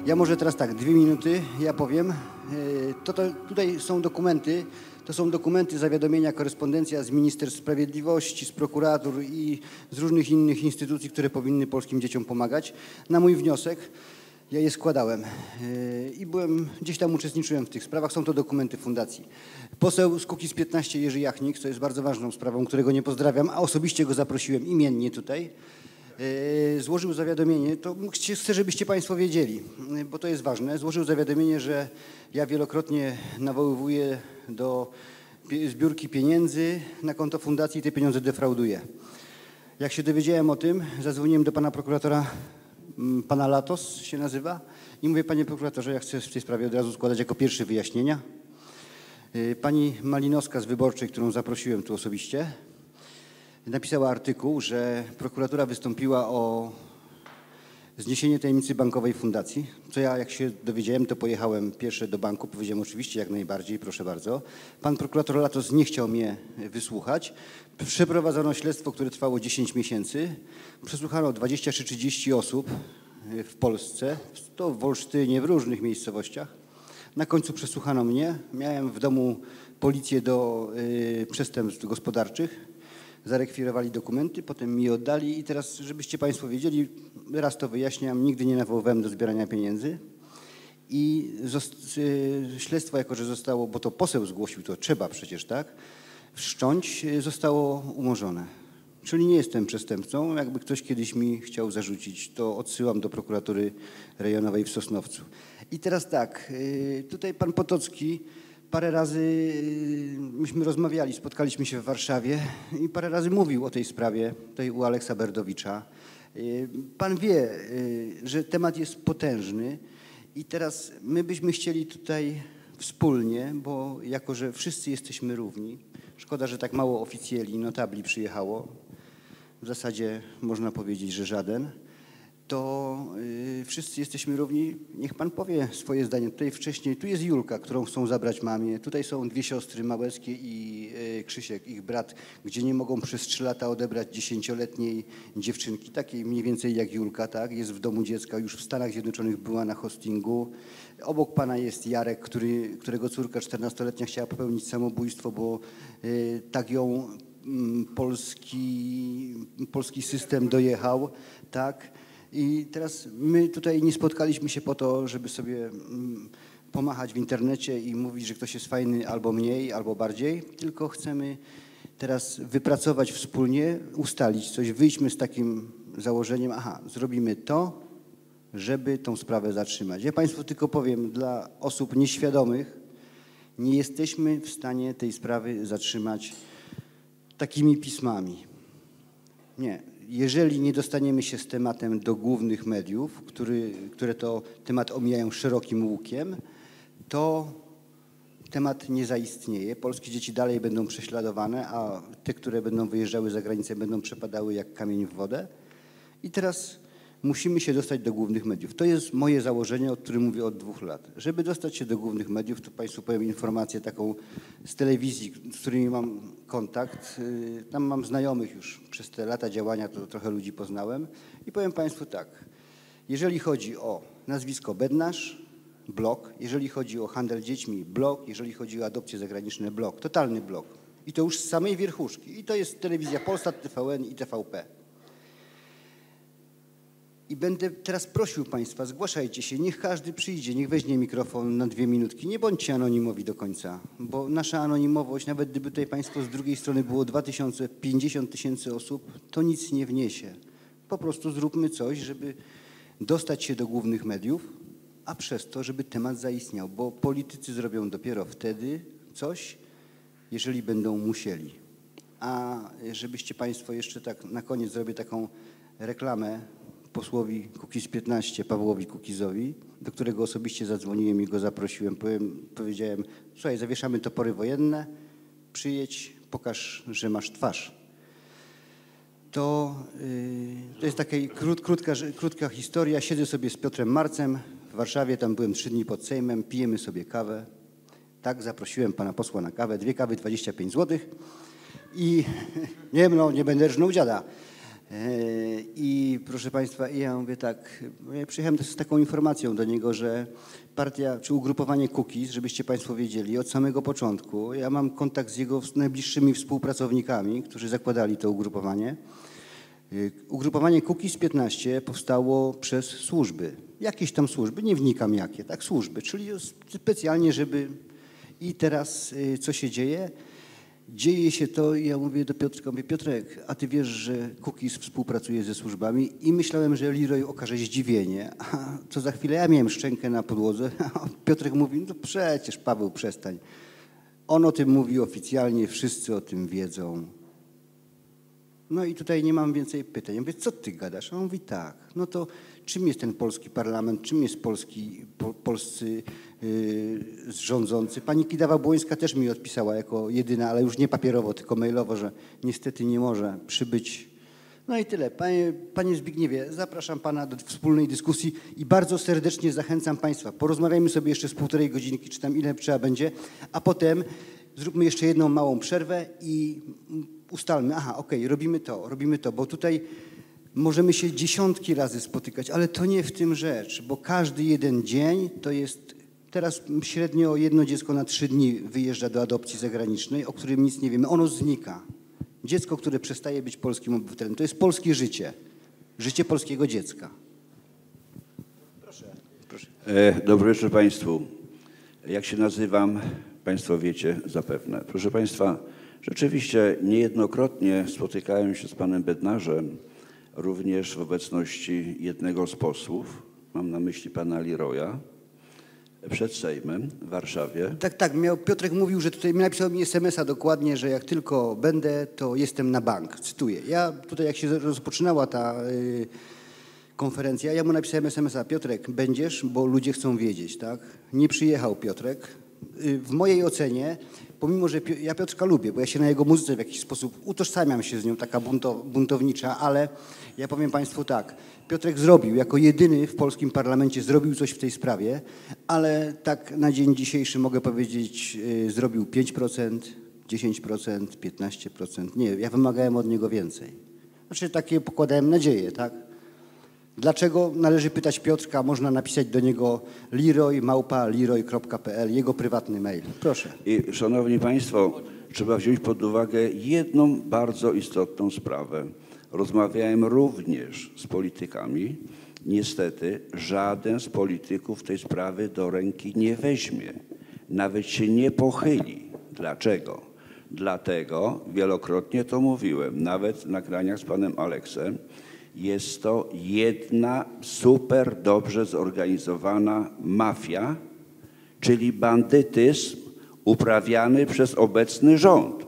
Ja może teraz tak, 2 minuty, ja powiem. Tutaj są dokumenty, to są dokumenty, zawiadomienia, korespondencja z Ministerstw Sprawiedliwości, z prokuratur i z różnych innych instytucji, które powinny polskim dzieciom pomagać. Na mój wniosek ja je składałem i gdzieś tam uczestniczyłem w tych sprawach. Są to dokumenty fundacji. Poseł z Kukiz15 Jerzy Jachnik, co jest bardzo ważną sprawą, którego nie pozdrawiam, a osobiście go zaprosiłem imiennie tutaj, złożył zawiadomienie, to chcę, żebyście Państwo wiedzieli, bo to jest ważne, złożył zawiadomienie, że ja wielokrotnie nawoływuję do zbiórki pieniędzy na konto fundacji i te pieniądze defrauduję. Jak się dowiedziałem o tym, zadzwoniłem do pana prokuratora, pana Latos się nazywa, i mówię: panie prokuratorze, ja chcę w tej sprawie od razu składać jako pierwszy wyjaśnienia. Pani Malinowska z Wyborczej, którą zaprosiłem tu osobiście, napisała artykuł, że prokuratura wystąpiła o zniesienie tajemnicy bankowej fundacji. Co ja, jak się dowiedziałem, to pojechałem pierwszy do banku, powiedziałem: oczywiście, jak najbardziej, proszę bardzo. Pan prokurator Latos nie chciał mnie wysłuchać. Przeprowadzono śledztwo, które trwało 10 miesięcy. Przesłuchano 20 czy 30 osób w Polsce, to w Olsztynie, w różnych miejscowościach. Na końcu przesłuchano mnie. Miałem w domu policję do przestępstw gospodarczych. Zarekwirowali dokumenty, potem mi je oddali i teraz, żebyście Państwo wiedzieli, raz to wyjaśniam, nigdy nie nawoływałem do zbierania pieniędzy i śledztwo, jako że zostało, bo to poseł zgłosił, to trzeba przecież, tak, wszcząć, zostało umorzone. Czyli nie jestem przestępcą. Jakby ktoś kiedyś mi chciał zarzucić, to odsyłam do prokuratury rejonowej w Sosnowcu. I teraz tak, tutaj pan Potocki parę razy myśmy rozmawiali, spotkaliśmy się w Warszawie i parę razy mówił o tej sprawie, tutaj u Aleksa Berdowicza. Pan wie, że temat jest potężny i teraz my byśmy chcieli tutaj wspólnie, bo jako że wszyscy jesteśmy równi, szkoda, że tak mało oficjeli, notabli przyjechało, w zasadzie można powiedzieć, że żaden, to wszyscy jesteśmy równi. Niech pan powie swoje zdanie. Tutaj wcześniej, tu jest Julka, którą chcą zabrać mamie. Tutaj są dwie siostry, Małeckie i Krzysiek, ich brat, gdzie nie mogą przez 3 lata odebrać 10-letniej dziewczynki, takiej mniej więcej jak Julka, tak? Jest w domu dziecka, już w Stanach Zjednoczonych była na hostingu. Obok pana jest Jarek, którego córka 14-letnia chciała popełnić samobójstwo, bo tak ją polski system dojechał, tak? I teraz my tutaj nie spotkaliśmy się po to, żeby sobie pomachać w internecie i mówić, że ktoś jest fajny albo mniej, albo bardziej, tylko chcemy teraz wypracować wspólnie, ustalić coś, wyjdźmy z takim założeniem: aha, zrobimy to, żeby tą sprawę zatrzymać. Ja Państwu tylko powiem, dla osób nieświadomych, nie jesteśmy w stanie tej sprawy zatrzymać takimi pismami. Nie. Jeżeli nie dostaniemy się z tematem do głównych mediów, które to temat omijają szerokim łukiem, to temat nie zaistnieje. Polskie dzieci dalej będą prześladowane, a te, które będą wyjeżdżały za granicę, będą przepadały jak kamień w wodę. I teraz musimy się dostać do głównych mediów. To jest moje założenie, o którym mówię od 2 lat. Żeby dostać się do głównych mediów, to Państwu powiem informację taką z telewizji, z którymi mam kontakt. Tam mam znajomych już przez te lata działania, to trochę ludzi poznałem. I powiem Państwu tak, jeżeli chodzi o nazwisko Bednarz, blok, jeżeli chodzi o handel dziećmi, blok, jeżeli chodzi o adopcje zagraniczne, blok, totalny blok. I to już z samej wierchuszki. I to jest telewizja Polsat, TVN i TVP. I będę teraz prosił Państwa, zgłaszajcie się, niech każdy przyjdzie, niech weźmie mikrofon na 2 minutki. Nie bądźcie anonimowi do końca, bo nasza anonimowość, nawet gdyby tutaj Państwo z drugiej strony było 2000, 50 000 osób, to nic nie wniesie. Po prostu zróbmy coś, żeby dostać się do głównych mediów, a przez to, żeby temat zaistniał, bo politycy zrobią dopiero wtedy coś, jeżeli będą musieli. A żebyście Państwo jeszcze tak na koniec zrobię taką reklamę posłowi Kukiz15, Pawłowi Kukizowi, do którego osobiście zadzwoniłem i go zaprosiłem. Powiedziałem: słuchaj, zawieszamy topory wojenne, przyjedź, pokaż, że masz twarz. To jest taka krótka historia. Siedzę sobie z Piotrem Marcem w Warszawie, tam byłem 3 dni pod Sejmem, pijemy sobie kawę. Tak, zaprosiłem pana posła na kawę, 2 kawy 25 zł. I nie będę rżnął dziada. I proszę Państwa, ja mówię tak, ja przyjechałem też z taką informacją do niego, że partia czy ugrupowanie Kukiz, żebyście Państwo wiedzieli, od samego początku, ja mam kontakt z jego najbliższymi współpracownikami, którzy zakładali to ugrupowanie. Ugrupowanie Kukiz 15 powstało przez służby, jakieś tam służby, nie wnikam jakie, tak, służby, czyli specjalnie, żeby... I teraz co się dzieje? Dzieje się to i ja mówię do Piotrka, mówię, Piotrek, a ty wiesz, że Kukiz współpracuje ze służbami? I myślałem, że Leroy okaże zdziwienie, a co za chwilę ja miałem szczękę na podłodze, a Piotrek mówi, no przecież Paweł, przestań. On o tym mówi oficjalnie, wszyscy o tym wiedzą. No i tutaj nie mam więcej pytań. Ja mówię, co ty gadasz? A on mówi tak, no to czym jest ten polski parlament, czym jest polscy rządzący? Pani Kidawa-Błońska też mi odpisała jako jedyna, ale już nie papierowo, tylko mailowo, że niestety nie może przybyć. No i tyle. Panie Zbigniewie, zapraszam Pana do wspólnej dyskusji i bardzo serdecznie zachęcam Państwa. Porozmawiajmy sobie jeszcze z 1,5 godzinki, czy tam ile trzeba będzie, a potem zróbmy jeszcze jedną małą przerwę i ustalmy, aha, okej, robimy to, bo tutaj możemy się dziesiątki razy spotykać, ale to nie w tym rzecz, bo każdy jeden dzień to jest, teraz średnio 1 dziecko na 3 dni wyjeżdża do adopcji zagranicznej, o którym nic nie wiemy, ono znika. Dziecko, które przestaje być polskim obywatelem, to jest polskie życie, życie polskiego dziecka. Proszę. Dobry wieczór Państwu. Jak się nazywam, Państwo wiecie zapewne. Proszę Państwa, rzeczywiście niejednokrotnie spotykałem się z panem Bednarzem, również w obecności jednego z posłów, mam na myśli pana Leroya, przed Sejmem w Warszawie. Tak, Piotrek mówił, że tutaj napisał mi SMS-a dokładnie, że jak tylko będę, to jestem na bank. Cytuję. Ja tutaj jak się rozpoczynała ta konferencja, ja mu napisałem SMS-a, Piotrek, będziesz, bo ludzie chcą wiedzieć, tak? Nie przyjechał Piotrek. W mojej ocenie, pomimo że ja Piotrka lubię, bo ja się na jego muzyce w jakiś sposób utożsamiam się z nią, taka buntownicza, ale ja powiem Państwu tak, Piotrek zrobił, jako jedyny w polskim parlamencie zrobił coś w tej sprawie, ale tak na dzień dzisiejszy mogę powiedzieć, zrobił 5%, 10%, 15%. Nie, ja wymagałem od niego więcej. Znaczy takie pokładałem nadzieję, tak? Dlaczego? Należy pytać Piotrka, można napisać do niego leroy@leroy.pl, jego prywatny mail. Proszę. I szanowni Państwo, trzeba wziąć pod uwagę jedną bardzo istotną sprawę. Rozmawiałem również z politykami. Niestety żaden z polityków tej sprawy do ręki nie weźmie. Nawet się nie pochyli. Dlaczego? Dlatego, wielokrotnie to mówiłem, nawet w nagraniach z panem Aleksem, jest to jedna super dobrze zorganizowana mafia, czyli bandytyzm uprawiany przez obecny rząd.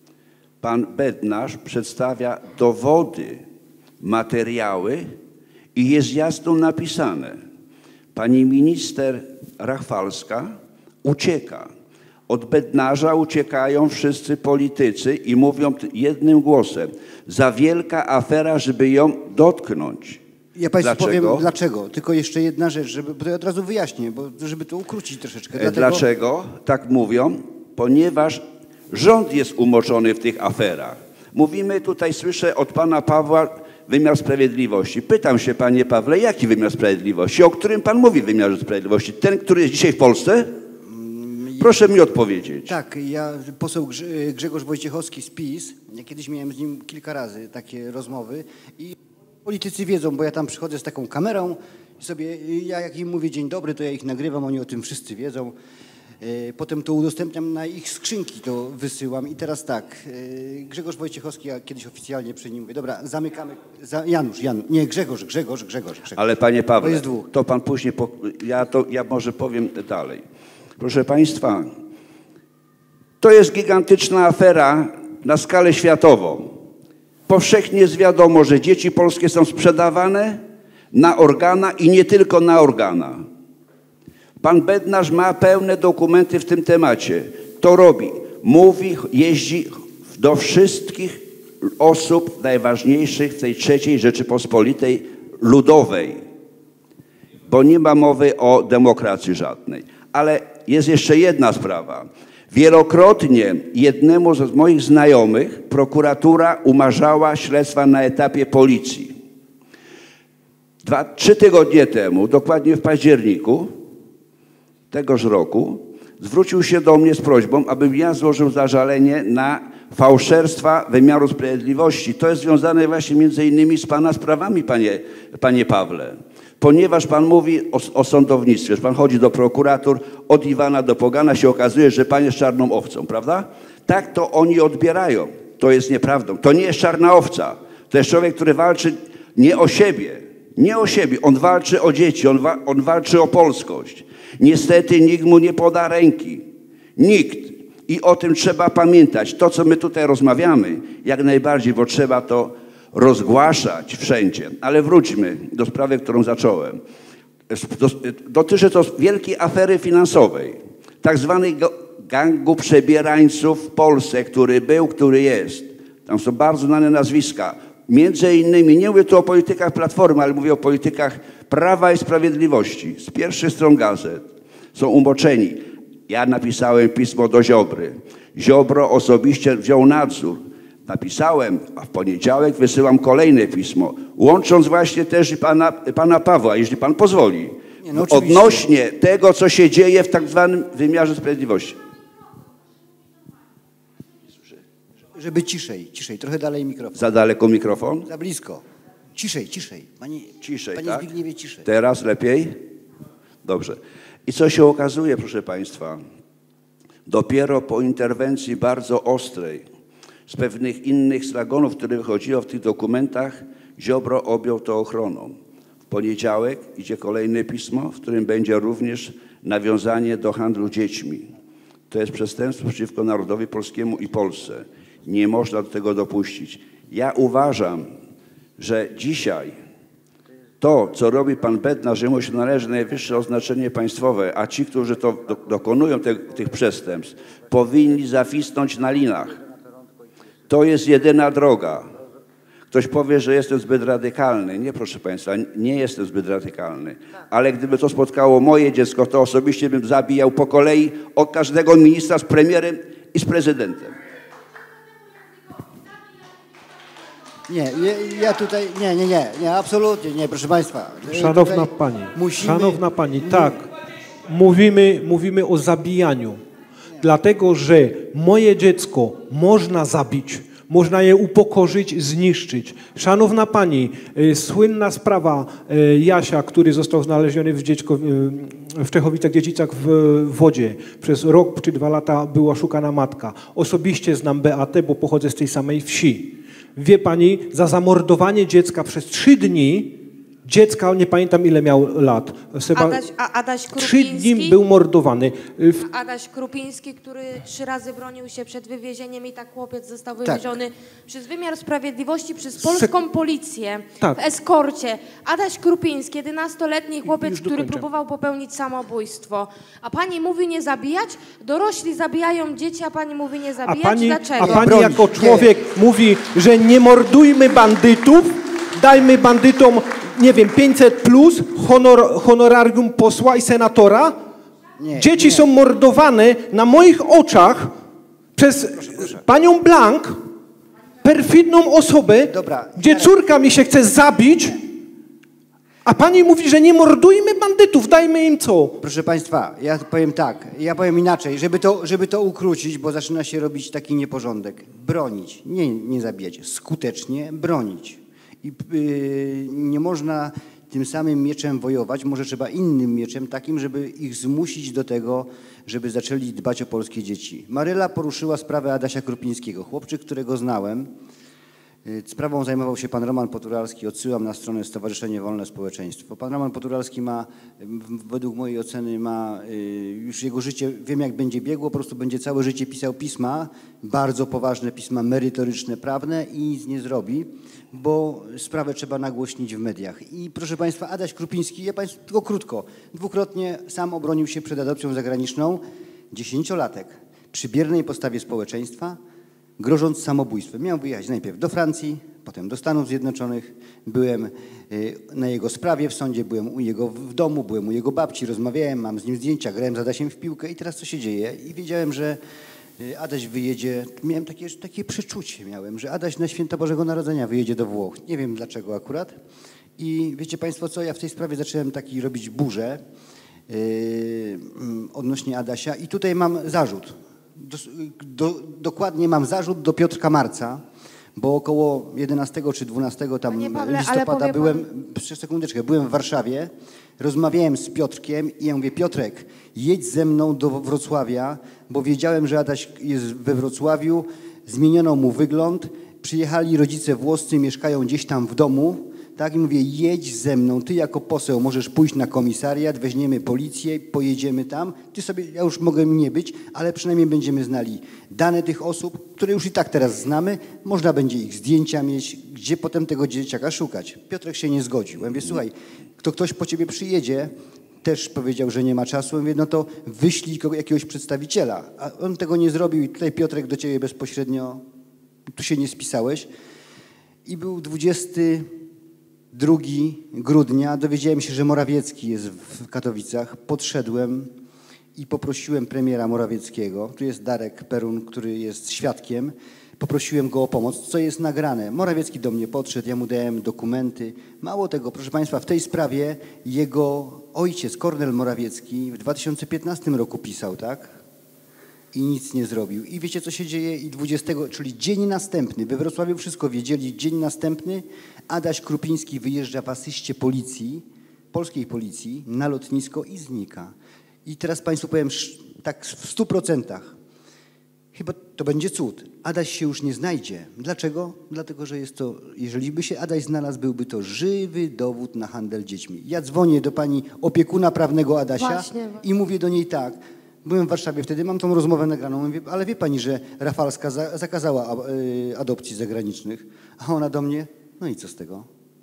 Pan Bednarz przedstawia dowody, materiały i jest jasno napisane. Pani minister Rachwalska ucieka. Od Bednarza uciekają wszyscy politycy i mówią jednym głosem, za wielka afera, żeby ją dotknąć. Ja Państwu powiem dlaczego, tylko jeszcze jedna rzecz, bo to ja od razu wyjaśnię, bo żeby to ukrócić troszeczkę. Dlaczego tak mówią? Ponieważ rząd jest umoczony w tych aferach. Mówimy tutaj, słyszę od pana Pawła, wymiar sprawiedliwości. Pytam się, panie Pawle, jaki wymiar sprawiedliwości? O którym pan mówi wymiarze sprawiedliwości? Ten, który jest dzisiaj w Polsce? Proszę mi odpowiedzieć. Tak, poseł Grzegorz Wojciechowski z PiS, ja kiedyś miałem z nim kilka razy takie rozmowy i politycy wiedzą, bo ja tam przychodzę z taką kamerą i sobie, ja jak im mówię dzień dobry, to ja ich nagrywam, oni o tym wszyscy wiedzą. Potem to udostępniam na ich skrzynki, to wysyłam i teraz tak, Grzegorz Wojciechowski, ja kiedyś oficjalnie przy nim mówię, dobra, zamykamy, Grzegorz. Ale panie Pawle, to jest dwóch. To pan później, ja może powiem dalej. Proszę Państwa, to jest gigantyczna afera na skalę światową. Powszechnie jest wiadomo, że dzieci polskie są sprzedawane na organa i nie tylko na organa. Pan Bednarz ma pełne dokumenty w tym temacie. To robi. Mówi, jeździ do wszystkich osób najważniejszych w tej III Rzeczypospolitej Ludowej, bo nie ma mowy o demokracji żadnej. Ale jest jeszcze jedna sprawa. Wielokrotnie jednemu z moich znajomych prokuratura umarzała śledztwa na etapie policji. 3 tygodnie temu, dokładnie w październiku tegoż roku, zwrócił się do mnie z prośbą, abym ja złożył zażalenie na fałszerstwa wymiaru sprawiedliwości. To jest związane właśnie między innymi z pana sprawami, panie Pawle. Ponieważ pan mówi o sądownictwie, że pan chodzi do prokuratur, od Iwana do Pogana się okazuje, że pan jest czarną owcą, prawda? Tak to oni odbierają. To jest nieprawdą. To nie jest czarna owca. To jest człowiek, który walczy nie o siebie. Nie o siebie. On walczy o dzieci. On walczy o polskość. Niestety nikt mu nie poda ręki. Nikt. I o tym trzeba pamiętać. To, co my tutaj rozmawiamy, jak najbardziej, bo trzeba to rozgłaszać wszędzie. Ale wróćmy do sprawy, którą zacząłem. Dotyczy to wielkiej afery finansowej, tak zwanej gangu przebierańców w Polsce, który był, który jest. Tam są bardzo znane nazwiska. Między innymi, nie mówię tu o politykach Platformy, ale mówię o politykach Prawa i Sprawiedliwości. Z pierwszych stron gazet są umoczeni. Ja napisałem pismo do Ziobry. Ziobro osobiście wziął nadzór. Napisałem, a w poniedziałek wysyłam kolejne pismo, łącząc właśnie też i pana Pawła, jeśli pan pozwoli, no odnośnie tego, co się dzieje w tak zwanym wymiarze sprawiedliwości. Żeby ciszej, trochę dalej mikrofon. Za daleko mikrofon? Za blisko. Ciszej. Ciszej, panie tak? Zbigniewie, ciszej. Teraz lepiej? Dobrze. I co się okazuje, proszę państwa? Dopiero po interwencji bardzo ostrej, z pewnych innych slagonów, które wychodziło w tych dokumentach, Ziobro objął to ochroną. W poniedziałek idzie kolejne pismo, w którym będzie również nawiązanie do handlu dziećmi. To jest przestępstwo przeciwko narodowi polskiemu i Polsce. Nie można do tego dopuścić. Ja uważam, że dzisiaj to, co robi pan Bednarz, że mu się należy najwyższe oznaczenie państwowe, a ci, którzy to dokonują tych przestępstw, powinni zawisnąć na linach. To jest jedyna droga. Ktoś powie, że jestem zbyt radykalny. Nie, proszę państwa, nie jestem zbyt radykalny. Ale gdyby to spotkało moje dziecko, to osobiście bym zabijał po kolei od każdego ministra z premierem i z prezydentem. Ja tutaj, nie, absolutnie nie, proszę państwa. Szanowna pani, tak, mówimy o zabijaniu. Dlatego, że moje dziecko można zabić, można je upokorzyć, zniszczyć. Szanowna pani, słynna sprawa Jasia, który został znaleziony w Czechowicach-Dziedzicach w wodzie. Przez rok czy 2 lata była szukana matka. Osobiście znam Beatę, bo pochodzę z tej samej wsi. Wie pani, za zamordowanie dziecka przez 3 dni, dziecka, nie pamiętam ile miał lat. Adaś Krupiński, 3 dni był mordowany. Adaś Krupiński, który 3 razy bronił się przed wywiezieniem i tak chłopiec został wywieziony przez wymiar sprawiedliwości, przez polską policję w eskorcie. Adaś Krupiński, 11-letni chłopiec, który próbował popełnić samobójstwo. A pani mówi nie zabijać? Dorośli zabijają dzieci, a pani mówi nie zabijać? Dlaczego? A pani jako człowiek mówi, że nie mordujmy bandytów, dajmy bandytom, nie wiem, 500 plus, honorarium posła i senatora. Dzieci są mordowane na moich oczach przez panią Blank, perfidną osobę, gdzie córka mi się chce zabić, a pani mówi, że nie mordujmy bandytów, dajmy im co? Proszę państwa, ja powiem tak, ja powiem inaczej, żeby to ukrócić, bo zaczyna się robić taki nieporządek. Bronić, nie zabijać, skutecznie bronić. I nie można tym samym mieczem wojować, może trzeba innym mieczem, takim, żeby ich zmusić do tego, żeby zaczęli dbać o polskie dzieci. Maryla poruszyła sprawę Adasia Krupińskiego, chłopczyk, którego znałem. Sprawą zajmował się pan Roman Poturalski, odsyłam na stronę Stowarzyszenie Wolne Społeczeństwo. Pan Roman Poturalski ma, według mojej oceny, już jego życie, wiem jak będzie biegło, po prostu będzie całe życie pisał pisma, bardzo poważne pisma merytoryczne, prawne i nic nie zrobi, bo sprawę trzeba nagłośnić w mediach. I proszę państwa, Adaś Krupiński, ja państwu tylko krótko, 2-krotnie sam obronił się przed adopcją zagraniczną, 10-latek, przy biernej postawie społeczeństwa, grożąc samobójstwem. Miał wyjechać najpierw do Francji, potem do Stanów Zjednoczonych. Byłem na jego sprawie w sądzie, byłem u niego w domu, byłem u jego babci, rozmawiałem, mam z nim zdjęcia, grałem z Adasiem w piłkę i teraz co się dzieje? I wiedziałem, że Adaś wyjedzie, miałem takie przeczucie, że Adaś na święta Bożego Narodzenia wyjedzie do Włoch. Nie wiem dlaczego akurat. I wiecie Państwo co, ja w tej sprawie zacząłem robić burzę odnośnie Adasia i tutaj mam zarzut. Dokładnie mam zarzut do Piotrka Marca, bo około 11 czy 12 listopada byłem w Warszawie, rozmawiałem z Piotrkiem i ja mówię, Piotrek, jedź ze mną do Wrocławia, bo wiedziałem, że Adaś jest we Wrocławiu, zmieniono mu wygląd, przyjechali rodzice włoscy, mieszkają gdzieś tam w domu, tak, i mówię, jedź ze mną, ty jako poseł możesz pójść na komisariat, weźmiemy policję, pojedziemy tam, ty sobie, ja już mogę nie być, ale przynajmniej będziemy znali dane tych osób, które już i tak teraz znamy, można będzie ich zdjęcia mieć, gdzie potem tego dzieciaka szukać. Piotrek się nie zgodził. Ja mówię, słuchaj, ktoś po ciebie przyjedzie, też powiedział, że nie ma czasu, ja mówię, no to wyślij jakiegoś przedstawiciela, a on tego nie zrobił i tutaj Piotrek do ciebie bezpośrednio, tu się nie spisałeś i był 22 grudnia, dowiedziałem się, że Morawiecki jest w Katowicach. Podszedłem i poprosiłem premiera Morawieckiego, tu jest Darek Perun, który jest świadkiem, poprosiłem go o pomoc, co jest nagrane. Morawiecki do mnie podszedł, ja mu dałem dokumenty. Mało tego, proszę Państwa, w tej sprawie jego ojciec, Kornel Morawiecki, w 2015 roku pisał, tak? I nic nie zrobił. I wiecie, co się dzieje? I 20, czyli dzień następny, we Wrocławiu wszystko wiedzieli, dzień następny Adaś Krupiński wyjeżdża w asyście policji, polskiej policji, na lotnisko i znika. I teraz Państwu powiem tak w 100%. Chyba to będzie cud. Adaś się już nie znajdzie. Dlaczego? Dlatego, że jest to, jeżeli by się Adaś znalazł, byłby to żywy dowód na handel dziećmi. Ja dzwonię do pani opiekuna prawnego Adasia i mówię do niej tak. Byłem w Warszawie wtedy, mam tą rozmowę nagraną, mówię, ale wie pani, że Rafalska zakazała adopcji zagranicznych, a ona do mnie, no i co z tego?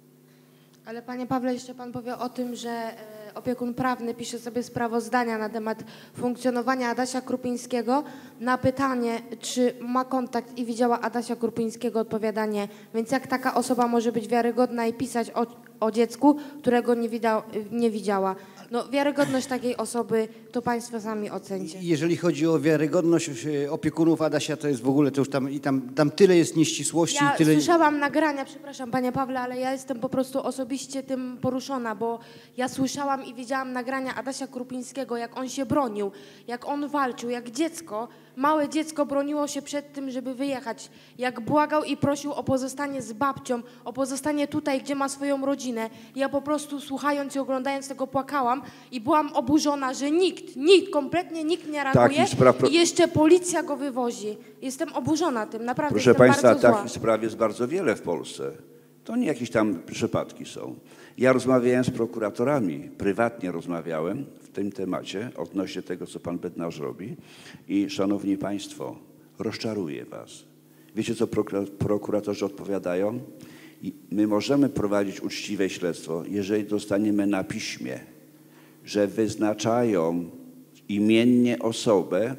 Ale panie Pawle, jeszcze pan powie o tym, że opiekun prawny pisze sobie sprawozdania na temat funkcjonowania Adasia Krupińskiego. Na pytanie, czy ma kontakt i widziała Adasia Krupińskiego, odpowiada nie. Więc jak taka osoba może być wiarygodna i pisać o dziecku, którego nie widziała? No, wiarygodność takiej osoby to państwo sami ocencie. Jeżeli chodzi o wiarygodność opiekunów Adasia, to jest w ogóle, to już tam tyle jest nieścisłości. Ja tyle... słyszałam nagrania, przepraszam panie Pawle, ale ja jestem po prostu osobiście tym poruszona, bo ja słyszałam i widziałam nagrania Adasia Krupińskiego, jak on się bronił, jak on walczył, jak dziecko, małe dziecko broniło się przed tym, żeby wyjechać, jak błagał i prosił o pozostanie z babcią, o pozostanie tutaj, gdzie ma swoją rodzinę. Ja po prostu słuchając i oglądając tego płakałam i byłam oburzona, że kompletnie nikt nie reaguje i jeszcze policja go wywozi. Jestem oburzona tym, naprawdę. Proszę Państwa, takich spraw jest bardzo wiele w Polsce. To nie jakieś tam przypadki są. Ja rozmawiałem z prokuratorami, prywatnie rozmawiałem w tym temacie odnośnie tego, co pan Bednarz robi i szanowni państwo, rozczaruję was. Wiecie, co prokuratorzy odpowiadają? My możemy prowadzić uczciwe śledztwo, jeżeli dostaniemy na piśmie, że wyznaczają imiennie osobę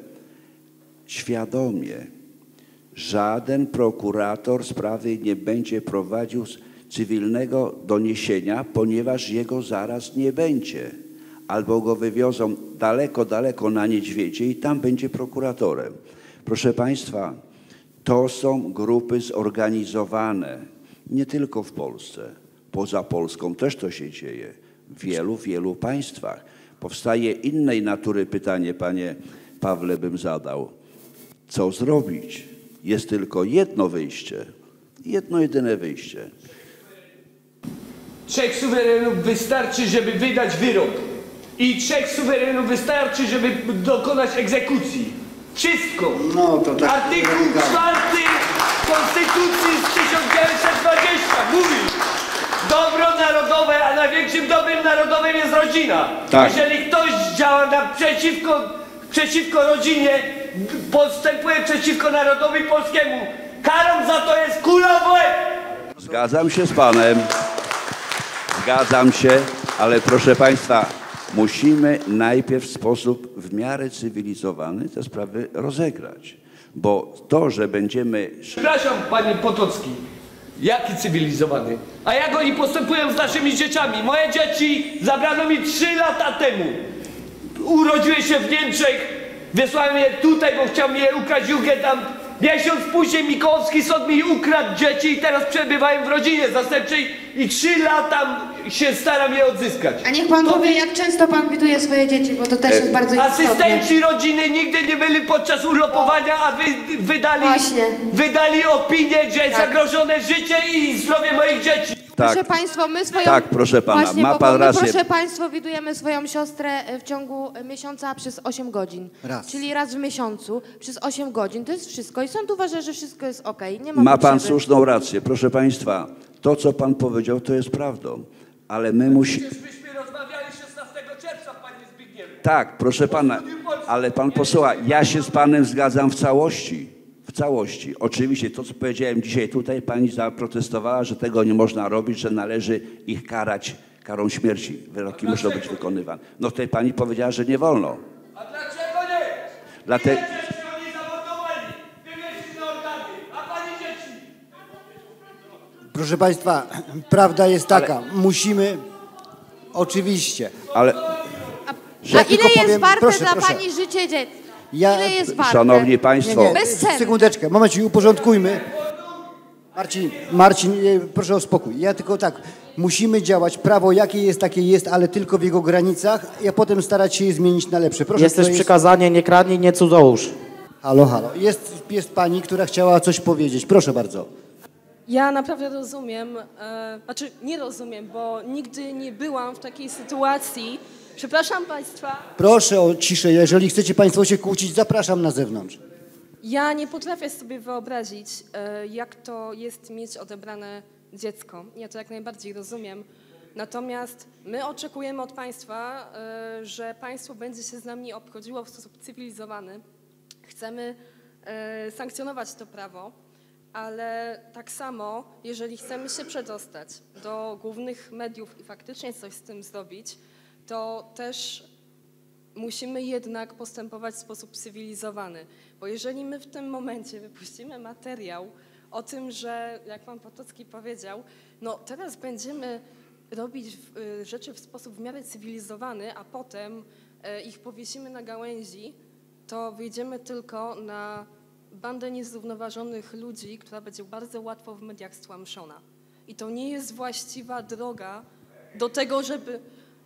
świadomie. Żaden prokurator sprawy nie będzie prowadził cywilnego doniesienia, ponieważ jego zaraz nie będzie. Albo go wywiozą daleko, daleko na niedźwiedzie i tam będzie prokuratorem. Proszę Państwa, to są grupy zorganizowane. Nie tylko w Polsce. Poza Polską też to się dzieje. W wielu państwach. Powstaje innej natury pytanie, panie Pawle, bym zadał. Co zrobić? Jest tylko jedno wyjście. Jedno, jedyne wyjście. 3 suwerenów wystarczy, żeby wydać wyrok. I 3 suwerenów wystarczy, żeby dokonać egzekucji. Wszystko. No, to tak. Artykuł 4 Konstytucji z 1920 mówi: dobro narodowe, a największym dobrem narodowym jest rodzina. Tak. Jeżeli ktoś działa przeciwko rodzinie, postępuje przeciwko narodowi polskiemu, karą za to jest kula w łeb. Zgadzam się z panem. Zgadzam się, ale proszę państwa, musimy najpierw w sposób w miarę cywilizowany te sprawy rozegrać. Bo to, że będziemy... Przepraszam, panie Potocki, jaki cywilizowany? A jak oni postępują z naszymi dzieciami? Moje dzieci zabrano mi 3 lata temu. Urodziły się w Niemczech, wysłałem je tutaj, bo chciał mi je ukraść Jugendamt. Miesiąc później Mikołowski sąd mi ukradł dzieci i teraz przebywają w rodzinie zastępczej i 3 lata się staram je odzyskać. A niech pan powie, jak często pan widuje swoje dzieci, bo to też jest bardzo istotne. Asystenci rodziny nigdy nie byli podczas urlopowania, a wydali opinię, że jest zagrożone życie i zdrowie moich dzieci. Tak. Proszę państwa, my swoją... Tak, proszę pana, właśnie, ma pan rację. Proszę państwa, widujemy swoją siostrę w ciągu miesiąca przez 8 godzin. Czyli raz w miesiącu przez 8 godzin. To jest wszystko i sąd uważa, że wszystko jest okej. Nie ma pan potrzeby. słuszną rację. Proszę państwa, to co pan powiedział, to jest prawdą. Ale my musimy... Myśmy rozmawiali 16 czerwca, panie Zbigniew. Tak, proszę pana, ale pan posłucha, ja się z panem zgadzam w całości. W całości. Oczywiście to, co powiedziałem dzisiaj tutaj, pani zaprotestowała, że tego nie można robić, że należy ich karać karą śmierci. Wyroki muszą być wykonywane. No tutaj pani powiedziała, że nie wolno. A dlaczego nie? Dlatego... Ile dzieci oni zamordowali? Wywieźli na organy, a pani dzieci? Proszę państwa, prawda jest taka, musimy, oczywiście. Ale... A ile jest warte dla pani życie dziecka? Ile jest warte? Szanowni państwo... Nie, sekundeczkę, momencik, uporządkujmy. Marcin, proszę o spokój. Ja tylko tak, musimy działać, prawo jakie jest, takie jest, ale tylko w jego granicach, a potem starać się je zmienić na lepsze. Proszę, jest też przykazanie, nie kradnij, nie cudzołóż. Halo. Jest pani, która chciała coś powiedzieć. Proszę bardzo. Ja naprawdę rozumiem, znaczy nie rozumiem, bo nigdy nie byłam w takiej sytuacji. Przepraszam państwa. Proszę o ciszę, jeżeli chcecie państwo się kłócić, zapraszam na zewnątrz. Ja nie potrafię sobie wyobrazić, jak to jest mieć odebrane dziecko. Ja to jak najbardziej rozumiem. Natomiast my oczekujemy od państwa, że państwo będzie się z nami obchodziło w sposób cywilizowany. Chcemy sankcjonować to prawo, ale tak samo, jeżeli chcemy się przedostać do głównych mediów i faktycznie coś z tym zrobić, to też musimy jednak postępować w sposób cywilizowany. Bo jeżeli my w tym momencie wypuścimy materiał o tym, że, jak pan Potocki powiedział, no teraz będziemy robić rzeczy w sposób w miarę cywilizowany, a potem ich powiesimy na gałęzi, to wyjdziemy tylko na bandę niezrównoważonych ludzi, która będzie bardzo łatwo w mediach stłamszona. I to nie jest właściwa droga do tego, żeby...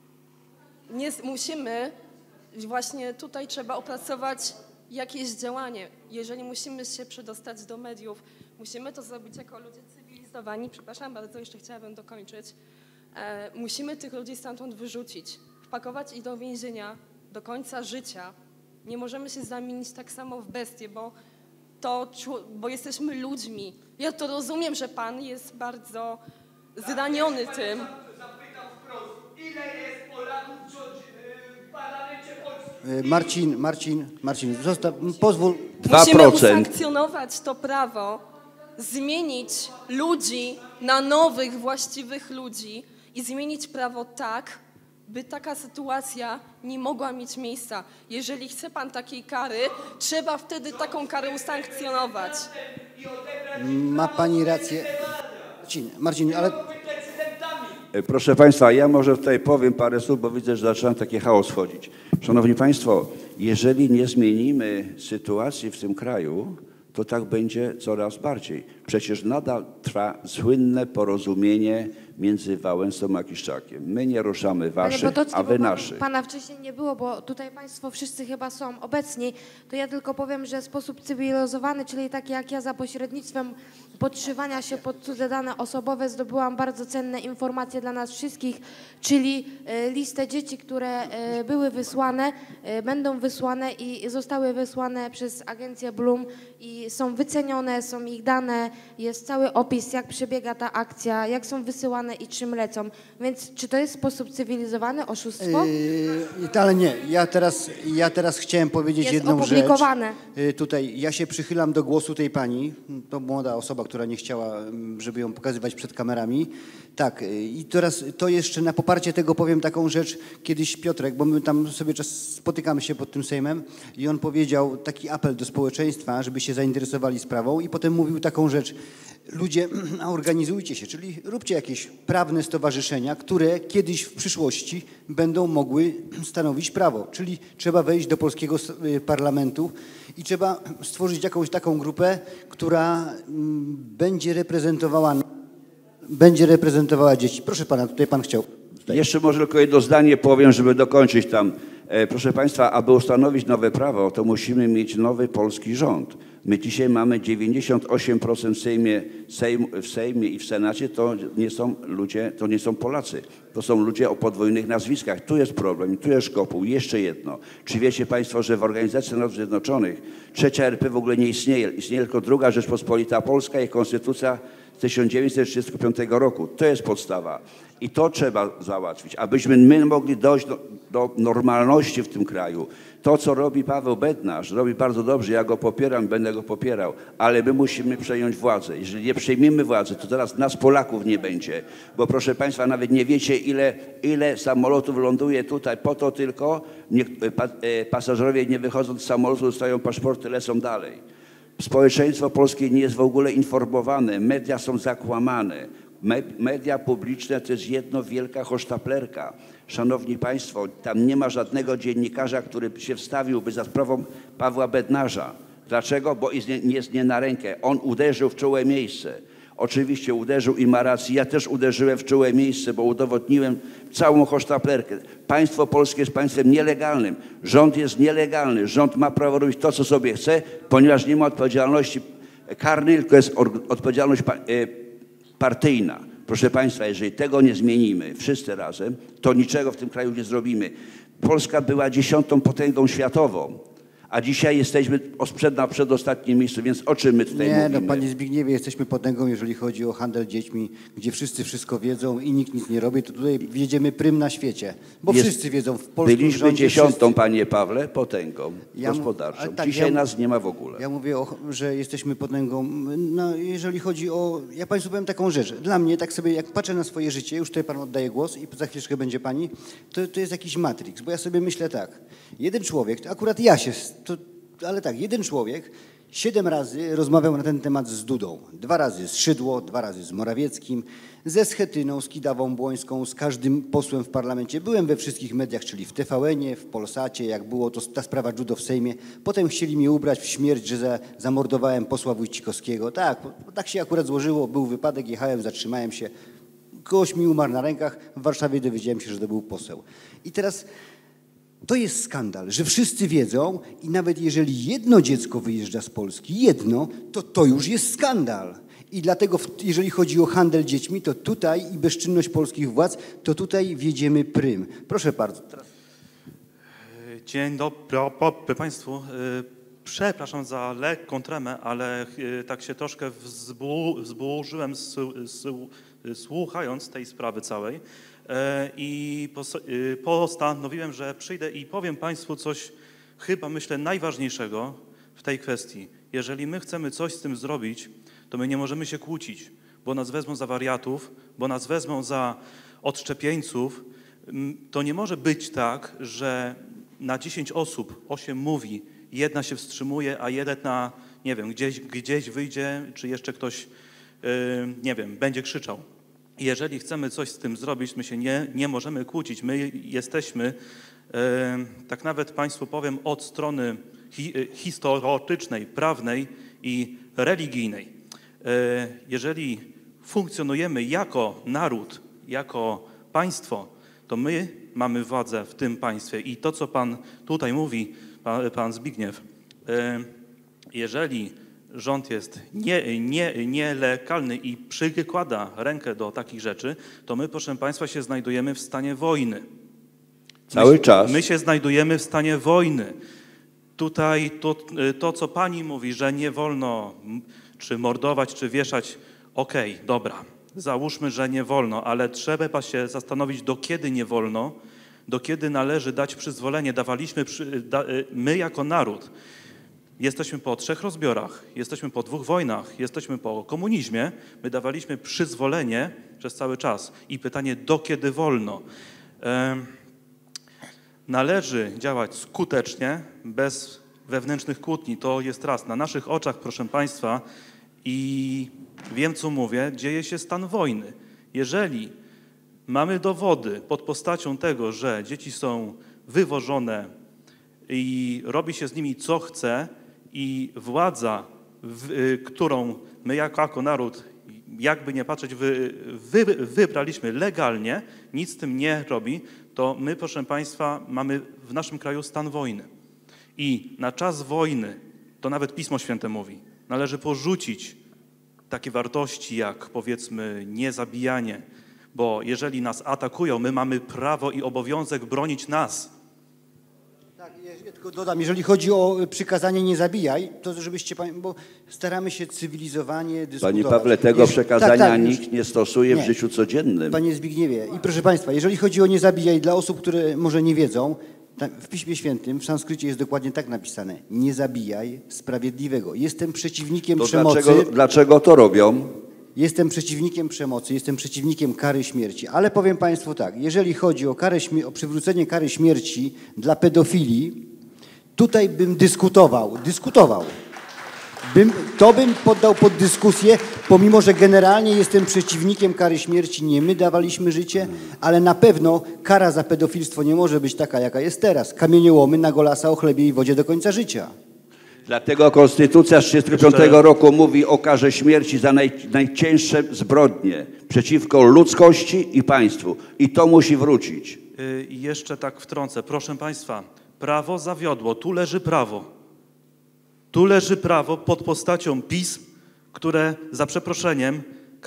musimy, właśnie tutaj trzeba opracować jakieś działanie. Jeżeli musimy się przedostać do mediów, musimy to zrobić jako ludzie cywilizowani. Przepraszam bardzo, jeszcze chciałabym dokończyć. Musimy tych ludzi stamtąd wyrzucić, wpakować ich do więzienia do końca życia. Nie możemy się zamienić tak samo w bestie, bo jesteśmy ludźmi. Ja to rozumiem, że pan jest bardzo zraniony tym. Zapytam wprost, ile jest Polaków w parlamencie polskim? Marcin, pozwól. 2%. Musimy usankcjonować to prawo, zmienić ludzi na nowych, właściwych ludzi i zmienić prawo tak, by taka sytuacja nie mogła mieć miejsca. Jeżeli chce pan takiej kary, trzeba wtedy taką karę usankcjonować. Ma pani rację. Marcin, ale... Proszę państwa, ja może tutaj powiem parę słów, bo widzę, że zaczynam taki chaos wchodzić. Szanowni państwo, jeżeli nie zmienimy sytuacji w tym kraju, to tak będzie coraz bardziej. Przecież nadal trwa słynne porozumienie między Wałęsą a Kiszczakiem. My nie ruszamy waszych, a wy naszych. Pana wcześniej nie było, bo tutaj państwo wszyscy chyba są obecni. To ja tylko powiem, że sposób cywilizowany, czyli taki jak ja za pośrednictwem podszywania się pod cudze dane osobowe zdobyłam bardzo cenne informacje dla nas wszystkich, czyli listę dzieci, które były wysłane, będą wysłane i zostały wysłane przez agencję Bloom i są wycenione, są ich dane, jest cały opis, jak przebiega ta akcja, jak są wysyłane zarejestrowane i czym lecą. Więc czy to jest sposób cywilizowany, oszustwo? Ale nie, ja teraz chciałem powiedzieć jest jedną opublikowane. rzecz. Tutaj ja się przychylam do głosu tej pani, to młoda osoba, która nie chciała, żeby ją pokazywać przed kamerami. Tak, i teraz to jeszcze na poparcie tego powiem taką rzecz. Kiedyś Piotrek, bo my tam sobie czas spotykamy się pod tym Sejmem i on powiedział taki apel do społeczeństwa, żeby się zainteresowali sprawą i potem mówił taką rzecz. Ludzie, organizujcie się, czyli róbcie jakieś prawne stowarzyszenia, które kiedyś w przyszłości będą mogły stanowić prawo. Czyli trzeba wejść do polskiego parlamentu i trzeba stworzyć jakąś taką grupę, która będzie reprezentowała dzieci. Proszę pana, tutaj pan chciał. Jeszcze może tylko jedno zdanie powiem, żeby dokończyć tam. Proszę państwa, aby ustanowić nowe prawo, to musimy mieć nowy polski rząd. My dzisiaj mamy 98% w Sejmie i w Senacie, to nie są ludzie, to nie są Polacy. To są ludzie o podwójnych nazwiskach. Tu jest problem, tu jest szkopuł. Jeszcze jedno. Czy wiecie państwo, że w Organizacji Narodów Zjednoczonych trzecia RP w ogóle nie istnieje? Istnieje tylko druga Rzeczpospolita Polska i konstytucja z 1935 roku. To jest podstawa. I to trzeba załatwić, abyśmy my mogli dojść do normalności w tym kraju. To, co robi Paweł Bednarz, robi bardzo dobrze, ja go popieram, będę go popierał, ale my musimy przejąć władzę. Jeżeli nie przejmiemy władzy, to teraz nas Polaków nie będzie, bo proszę państwa, nawet nie wiecie, ile samolotów ląduje tutaj, po to tylko pasażerowie nie wychodząc z samolotu, dostają paszporty, lecą dalej. Społeczeństwo polskie nie jest w ogóle informowane, media są zakłamane. Media publiczne to jest jedno wielka hosztaplerka. Szanowni państwo, tam nie ma żadnego dziennikarza, który się wstawiłby za sprawą Pawła Bednarza. Dlaczego? Bo jest nie na rękę. On uderzył w czułe miejsce. Oczywiście uderzył i ma rację. Ja też uderzyłem w czułe miejsce, bo udowodniłem całą hosztaplerkę. Państwo polskie jest państwem nielegalnym. Rząd jest nielegalny. Rząd ma prawo robić to, co sobie chce, ponieważ nie ma odpowiedzialności karnej, tylko jest odpowiedzialność partyjna. Proszę państwa, jeżeli tego nie zmienimy wszyscy razem, to niczego w tym kraju nie zrobimy. Polska była 10. potęgą światową, a dzisiaj jesteśmy na przedostatnim miejscu, więc o czym my tutaj mówimy? Nie, no panie Zbigniewie, jesteśmy potęgą, jeżeli chodzi o handel dziećmi, gdzie wszyscy wszystko wiedzą i nikt nic nie robi, to tutaj wjedziemy prym na świecie, bo wszyscy wiedzą w polskim byliśmy rządzie 10., panie Pawle, potęgą gospodarczą. Tak, dzisiaj nas nie ma w ogóle. Ja mówię, że jesteśmy potęgą, no, jeżeli chodzi o, ja państwu powiem taką rzecz, dla mnie tak sobie, jak patrzę na swoje życie, już tutaj panu oddaję głos i za chwileczkę będzie pani, to jest jakiś matrix, bo ja sobie myślę tak, jeden człowiek, akurat ja się, ale tak, jeden człowiek 7 razy rozmawiał na ten temat z Dudą. 2 razy z Szydło, 2 razy z Morawieckim, ze Schetyną, z Kidawą-Błońską, z każdym posłem w parlamencie. Byłem we wszystkich mediach, czyli w TVN-ie, w Polsacie, jak było to ta sprawa judo w Sejmie. Potem chcieli mnie ubrać w śmierć, że zamordowałem posła Wójcikowskiego. Tak się akurat złożyło, był wypadek, jechałem, zatrzymałem się. Ktoś mi umarł na rękach, w Warszawie dowiedziałem się, że to był poseł. I teraz to jest skandal, że wszyscy wiedzą i nawet jeżeli jedno dziecko wyjeżdża z Polski, to już jest skandal. I dlatego, jeżeli chodzi o handel dziećmi, to tutaj i bezczynność polskich władz, to tutaj wjedziemy prym. Proszę bardzo. Dzień dobry Państwu. Przepraszam za lekką tremę, ale tak się troszkę wzburzyłem słuchając tej sprawy całej. I postanowiłem, że przyjdę i powiem Państwu coś chyba, myślę, najważniejszego w tej kwestii. Jeżeli my chcemy coś z tym zrobić, to my nie możemy się kłócić, bo nas wezmą za wariatów, bo nas wezmą za odszczepieńców. To nie może być tak, że na 10 osób 8 mówi, 1 się wstrzymuje, a 1 nie wiem, gdzieś wyjdzie, czy jeszcze ktoś, nie wiem, będzie krzyczał. Jeżeli chcemy coś z tym zrobić, my się nie możemy kłócić. My jesteśmy, tak nawet Państwu powiem, od strony historycznej, prawnej i religijnej. Jeżeli funkcjonujemy jako naród, jako państwo, to my mamy władzę w tym państwie. I to, co Pan tutaj mówi, pan Zbigniew, jeżeli rząd jest nielegalny i przykłada rękę do takich rzeczy, to my, proszę Państwa, się znajdujemy w stanie wojny. Cały czas. My się znajdujemy w stanie wojny. Tutaj to, co Pani mówi, że nie wolno czy mordować, czy wieszać, okej, dobra. załóżmy, że nie wolno, ale trzeba się zastanowić, do kiedy nie wolno, do kiedy należy dać przyzwolenie. My jako naród jesteśmy po 3 rozbiorach, jesteśmy po 2 wojnach, jesteśmy po komunizmie. My dawaliśmy przyzwolenie przez cały czas. I pytanie, do kiedy wolno? Należy działać skutecznie, bez wewnętrznych kłótni. To jest raz. Na naszych oczach, proszę Państwa, i wiem, co mówię, dzieje się stan wojny. Jeżeli mamy dowody pod postacią tego, że dzieci są wywożone i robi się z nimi co chce i władza, którą my jako naród, jakby nie patrzeć, wybraliśmy legalnie, nic z tym nie robi, to my, proszę Państwa, mamy w naszym kraju stan wojny. I na czas wojny, to nawet Pismo Święte mówi, należy porzucić takie wartości jak, powiedzmy, niezabijanie, bo jeżeli nas atakują, my mamy prawo i obowiązek bronić nas. Tak, ja tylko dodam, jeżeli chodzi o przykazanie nie zabijaj, to żebyście, bo staramy się cywilizowanie dyskutować. Panie Pawle, tego przekazania nikt nie stosuje w życiu codziennym. Panie Zbigniewie, i proszę Państwa, jeżeli chodzi o nie zabijaj, dla osób, które może nie wiedzą, w Piśmie Świętym, w sanskrycie jest dokładnie tak napisane. Nie zabijaj sprawiedliwego. Jestem przeciwnikiem przemocy. Dlaczego to robią? Jestem przeciwnikiem przemocy, jestem przeciwnikiem kary śmierci. Ale powiem Państwu tak, jeżeli chodzi o przywrócenie kary śmierci dla pedofilii, tutaj bym dyskutował. Bym poddał pod dyskusję, pomimo że generalnie jestem przeciwnikiem kary śmierci, nie my dawaliśmy życie, ale na pewno kara za pedofilstwo nie może być taka, jaka jest teraz. Kamieniołomy na golasa o chlebie i wodzie do końca życia. Dlatego Konstytucja z 1935 roku mówi o karze śmierci za najcięższe zbrodnie przeciwko ludzkości i państwu. I to musi wrócić. I jeszcze tak wtrącę. Proszę Państwa, prawo zawiodło. Tu leży prawo. Tu leży prawo pod postacią pism, które za przeproszeniem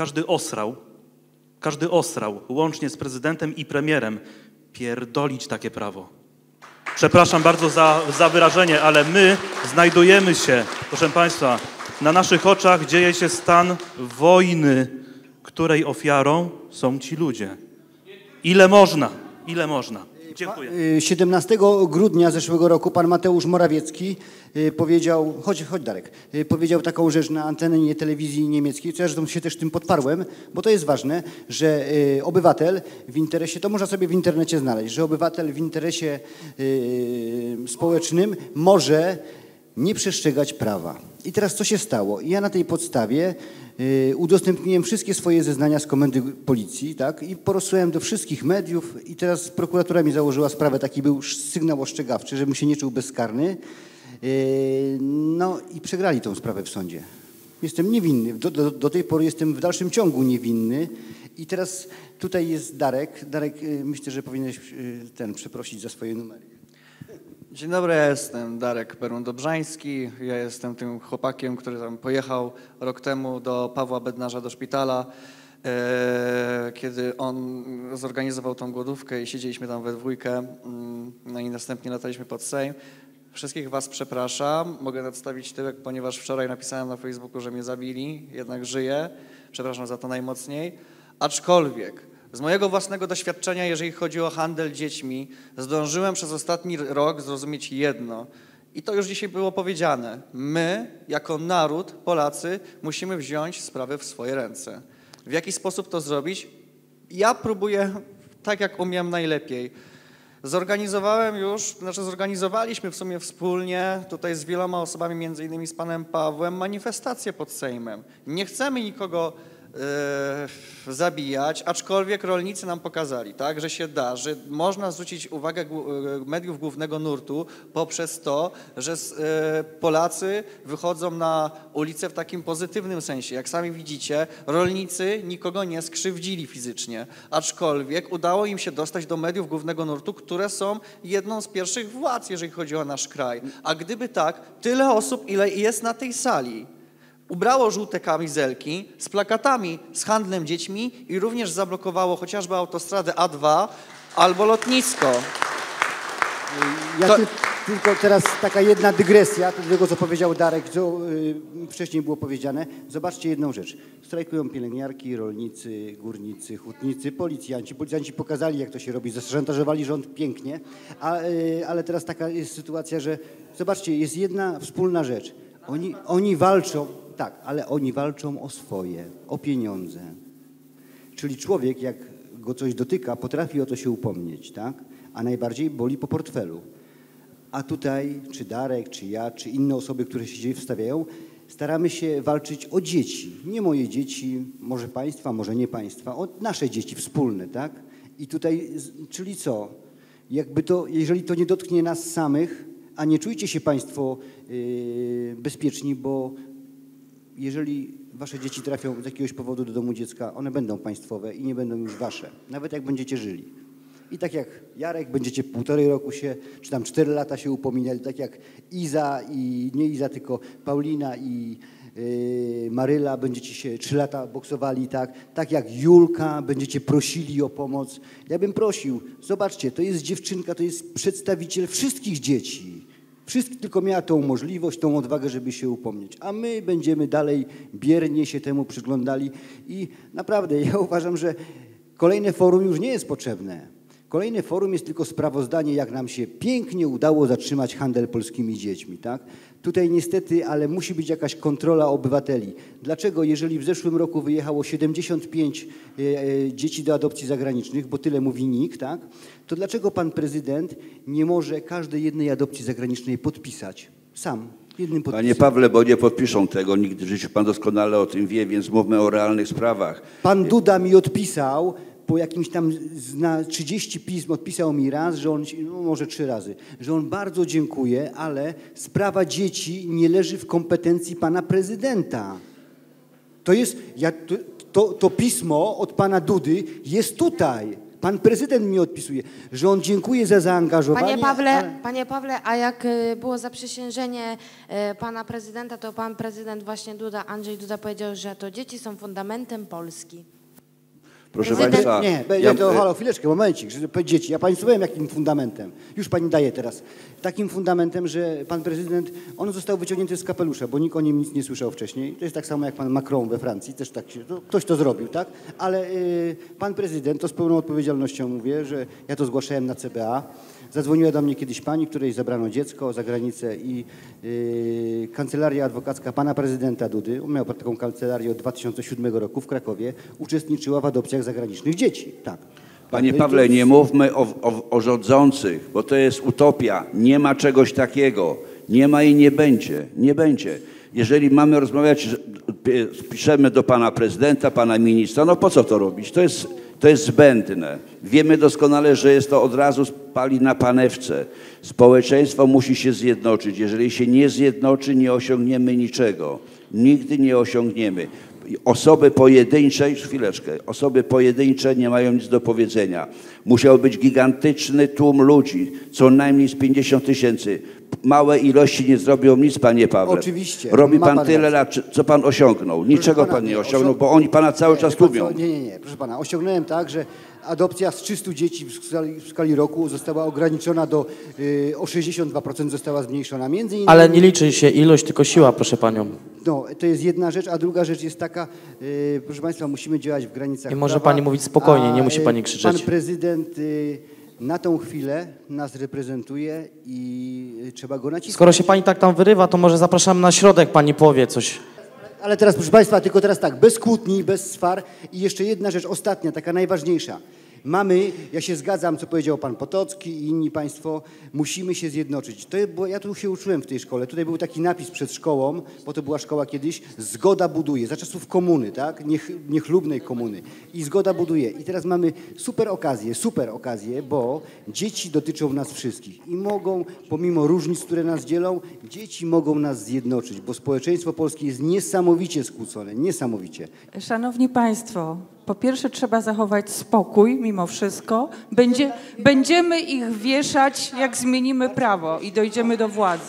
każdy osrał, łącznie z prezydentem i premierem, pierdolić takie prawo. Przepraszam bardzo za wyrażenie, ale my znajdujemy się, proszę Państwa, na naszych oczach dzieje się stan wojny, której ofiarą są ci ludzie. Ile można? Dziękuję. 17 grudnia zeszłego roku pan Mateusz Morawiecki powiedział, chodź Darek, powiedział taką rzecz na antenie telewizji niemieckiej, co ja zresztą się też tym podparłem, bo to jest ważne, że obywatel w interesie, to można sobie w internecie znaleźć, że obywatel w interesie społecznym może nie przestrzegać prawa. I teraz co się stało? I ja na tej podstawie udostępniłem wszystkie swoje zeznania z komendy policji, tak? I porozsłałem do wszystkich mediów i teraz prokuratura mi założyła sprawę, taki był sygnał ostrzegawczy, żebym się nie czuł bezkarny. No i przegrali tą sprawę w sądzie. Jestem niewinny. Do tej pory jestem w dalszym ciągu niewinny. I teraz tutaj jest Darek. Darek, myślę, że powinieneś przeprosić za swoje numery. Dzień dobry, ja jestem Darek Perun-Dobrzański. Ja jestem tym chłopakiem, który tam pojechał rok temu do Pawła Bednarza do szpitala, kiedy on zorganizował tą głodówkę i siedzieliśmy tam we dwójkę, no i następnie lataliśmy pod Sejm. Wszystkich was przepraszam, mogę nadstawić tyłek, ponieważ wczoraj napisałem na Facebooku, że mnie zabili, jednak żyję. Przepraszam za to najmocniej. Aczkolwiek z mojego własnego doświadczenia, jeżeli chodzi o handel dziećmi, zdążyłem przez ostatni rok zrozumieć jedno. I to już dzisiaj było powiedziane. My, jako naród, Polacy, musimy wziąć sprawę w swoje ręce. W jaki sposób to zrobić? Ja próbuję tak, jak umiem najlepiej. Zorganizowaliśmy w sumie wspólnie, tutaj z wieloma osobami, między innymi z panem Pawłem, manifestację pod Sejmem. Nie chcemy nikogo zabijać, aczkolwiek rolnicy nam pokazali, tak, że się da, że można zwrócić uwagę mediów głównego nurtu poprzez to, że Polacy wychodzą na ulicę w takim pozytywnym sensie. Jak sami widzicie, rolnicy nikogo nie skrzywdzili fizycznie, aczkolwiek udało im się dostać do mediów głównego nurtu, które są jedną z pierwszych władz, jeżeli chodzi o nasz kraj. A gdyby tak, tyle osób, ile jest na tej sali, ubrało żółte kamizelki z plakatami z handlem dziećmi i również zablokowało chociażby autostradę A2 albo lotnisko. Tylko teraz taka jedna dygresja do tego, co powiedział Darek, co wcześniej było powiedziane. Zobaczcie jedną rzecz. Strajkują pielęgniarki, rolnicy, górnicy, hutnicy, policjanci. Policjanci pokazali, jak to się robi, zaszantażowali rząd pięknie, ale teraz taka jest sytuacja, że zobaczcie, jest jedna wspólna rzecz. Oni walczą, tak, ale oni walczą o swoje, o pieniądze. Czyli człowiek, jak go coś dotyka, potrafi o to się upomnieć, tak? A najbardziej boli po portfelu. A tutaj, czy Darek, czy ja, czy inne osoby, które się wstawiają, staramy się walczyć o dzieci. Nie moje dzieci, może państwa, może nie państwa, o nasze dzieci wspólne, tak? I tutaj, czyli co? Jakby to, jeżeli to nie dotknie nas samych, a nie czujcie się państwo bezpieczni, bo jeżeli wasze dzieci trafią z jakiegoś powodu do domu dziecka, one będą państwowe i nie będą już wasze, nawet jak będziecie żyli. I tak jak Jarek, będziecie 1,5 roku się, czy tam 4 lata się upominali, tak jak Iza i nie Iza, tylko Paulina i Maryla, będziecie się 3 lata boksowali, tak jak Julka, będziecie prosili o pomoc. Ja bym prosił, zobaczcie, to jest dziewczynka, to jest przedstawiciel wszystkich dzieci. Wszystkich, tylko miała tą możliwość, tą odwagę, żeby się upomnieć. A my będziemy dalej biernie się temu przyglądali i naprawdę ja uważam, że kolejne forum już nie jest potrzebne. Kolejne forum jest tylko sprawozdanie, jak nam się pięknie udało zatrzymać handel polskimi dziećmi, tak? Tutaj niestety, ale musi być jakaś kontrola obywateli. Dlaczego, jeżeli w zeszłym roku wyjechało 75 dzieci do adopcji zagranicznych, bo tyle mówi NIK, tak? To dlaczego pan prezydent nie może każdej jednej adopcji zagranicznej podpisać? Sam, jednym podpisem. Panie Pawle, bo nie podpiszą tego nigdy w życiu. Pan doskonale o tym wie, więc mówmy o realnych sprawach. Pan Duda mi odpisał, po jakimś tam 30 pism odpisał mi raz, że on, no może 3 razy, że on bardzo dziękuję, ale sprawa dzieci nie leży w kompetencji pana prezydenta. To jest, to pismo od pana Dudy jest tutaj. Pan prezydent mi odpisuje, że on dziękuję za zaangażowanie. Panie Pawle, a jak było zaprzysiężenie pana prezydenta, to pan prezydent właśnie Andrzej Duda powiedział, że to dzieci są fundamentem Polski. Proszę państwa. Nie, to halo, chwileczkę, momencik, że dzieci. Ja państwu powiem, jakim fundamentem. Już pani daje teraz. Takim fundamentem, że pan prezydent, on został wyciągnięty z kapelusza, bo nikt o nim nic nie słyszał wcześniej. To jest tak samo jak pan Macron we Francji, też tak się, ktoś to zrobił, tak? Ale pan prezydent, to z pełną odpowiedzialnością mówię, że ja to zgłaszałem na CBA. Zadzwoniła do mnie kiedyś pani, której zabrano dziecko za granicę i kancelaria adwokacka pana prezydenta Dudy, on miał taką kancelarię od 2007 roku w Krakowie, uczestniczyła w adopcjach zagranicznych dzieci. Tak. Panie Pawle, nie mówmy o rządzących, bo to jest utopia. Nie ma czegoś takiego. Nie ma i nie będzie. Nie będzie. Jeżeli mamy rozmawiać, piszemy do pana prezydenta, pana ministra, no po co to robić? To jest zbędne. Wiemy doskonale, że jest to od razu pali na panewce. Społeczeństwo musi się zjednoczyć. Jeżeli się nie zjednoczy, nie osiągniemy niczego. Nigdy nie osiągniemy. Osoby pojedyncze, osoby pojedyncze nie mają nic do powiedzenia. Musiał być gigantyczny tłum ludzi, co najmniej z 50 000. Małe ilości nie zrobią nic, panie Pawle. Oczywiście. Robi pan tyle lat, co pan osiągnął. Niczego pan nie osiągnął, bo oni pana cały czas lubią. Nie, proszę pana. Osiągnąłem tak, że adopcja z 300 dzieci w skali roku została ograniczona o 62% została zmniejszona. Między innymi, ale nie liczy się ilość, tylko siła, proszę panią. No, to jest jedna rzecz, a druga rzecz jest taka, proszę państwa, musimy działać w granicach prawa. Może pani mówić spokojnie, nie musi pani krzyczeć. Pan prezydent na tą chwilę nas reprezentuje i trzeba go nacisnąć. Skoro się pani tak tam wyrywa, to może zapraszam na środek, pani powie coś. Ale teraz, proszę państwa, tylko teraz tak, bez kłótni, bez swar i jeszcze jedna rzecz, ostatnia, taka najważniejsza. Ja się zgadzam, co powiedział pan Potocki i inni państwo, musimy się zjednoczyć. Ja tu się uczyłem w tej szkole, tutaj był taki napis przed szkołą, bo to była szkoła kiedyś, zgoda buduje, za czasów komuny, tak, niechlubnej komuny i zgoda buduje. I teraz mamy super okazję, bo dzieci dotyczą nas wszystkich i mogą, pomimo różnic, które nas dzielą, dzieci mogą nas zjednoczyć, bo społeczeństwo polskie jest niesamowicie skłócone, niesamowicie. Szanowni państwo, po pierwsze trzeba zachować spokój mimo wszystko. Będziemy ich wieszać, jak zmienimy prawo i dojdziemy do władzy.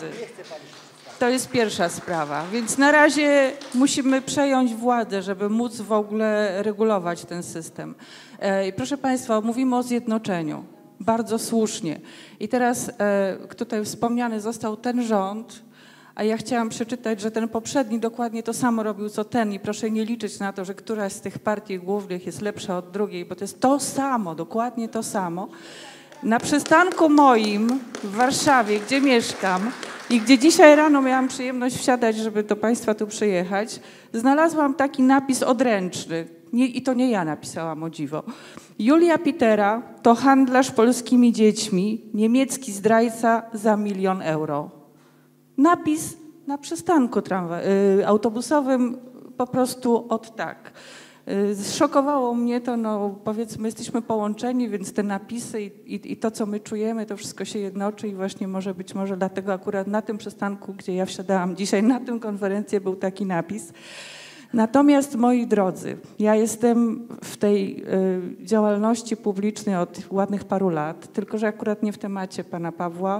To jest pierwsza sprawa. Więc na razie musimy przejąć władzę, żeby móc w ogóle regulować ten system. Proszę państwa, mówimy o zjednoczeniu. Bardzo słusznie. I teraz tutaj wspomniany został ten rząd, a ja chciałam przeczytać, że ten poprzedni dokładnie to samo robił, co ten i proszę nie liczyć na to, że któraś z tych partii głównych jest lepsza od drugiej, bo to jest to samo, dokładnie to samo. Na przystanku moim w Warszawie, gdzie mieszkam i gdzie dzisiaj rano miałam przyjemność wsiadać, żeby do Państwa tu przyjechać, znalazłam taki napis odręczny. I to nie ja napisałam, o dziwo. Julia Pitera to handlarz polskimi dziećmi, niemiecki zdrajca za 1 000 000 euro. Napis na przystanku autobusowym po prostu od tak. Zszokowało mnie to, no powiedzmy, jesteśmy połączeni, więc te napisy i to, co my czujemy, to wszystko się jednoczy i właśnie być może dlatego akurat na tym przystanku, gdzie ja wsiadałam dzisiaj, na tę konferencję był taki napis. Natomiast, moi drodzy, ja jestem w tej działalności publicznej od ładnych paru lat, tylko że akurat nie w temacie pana Pawła,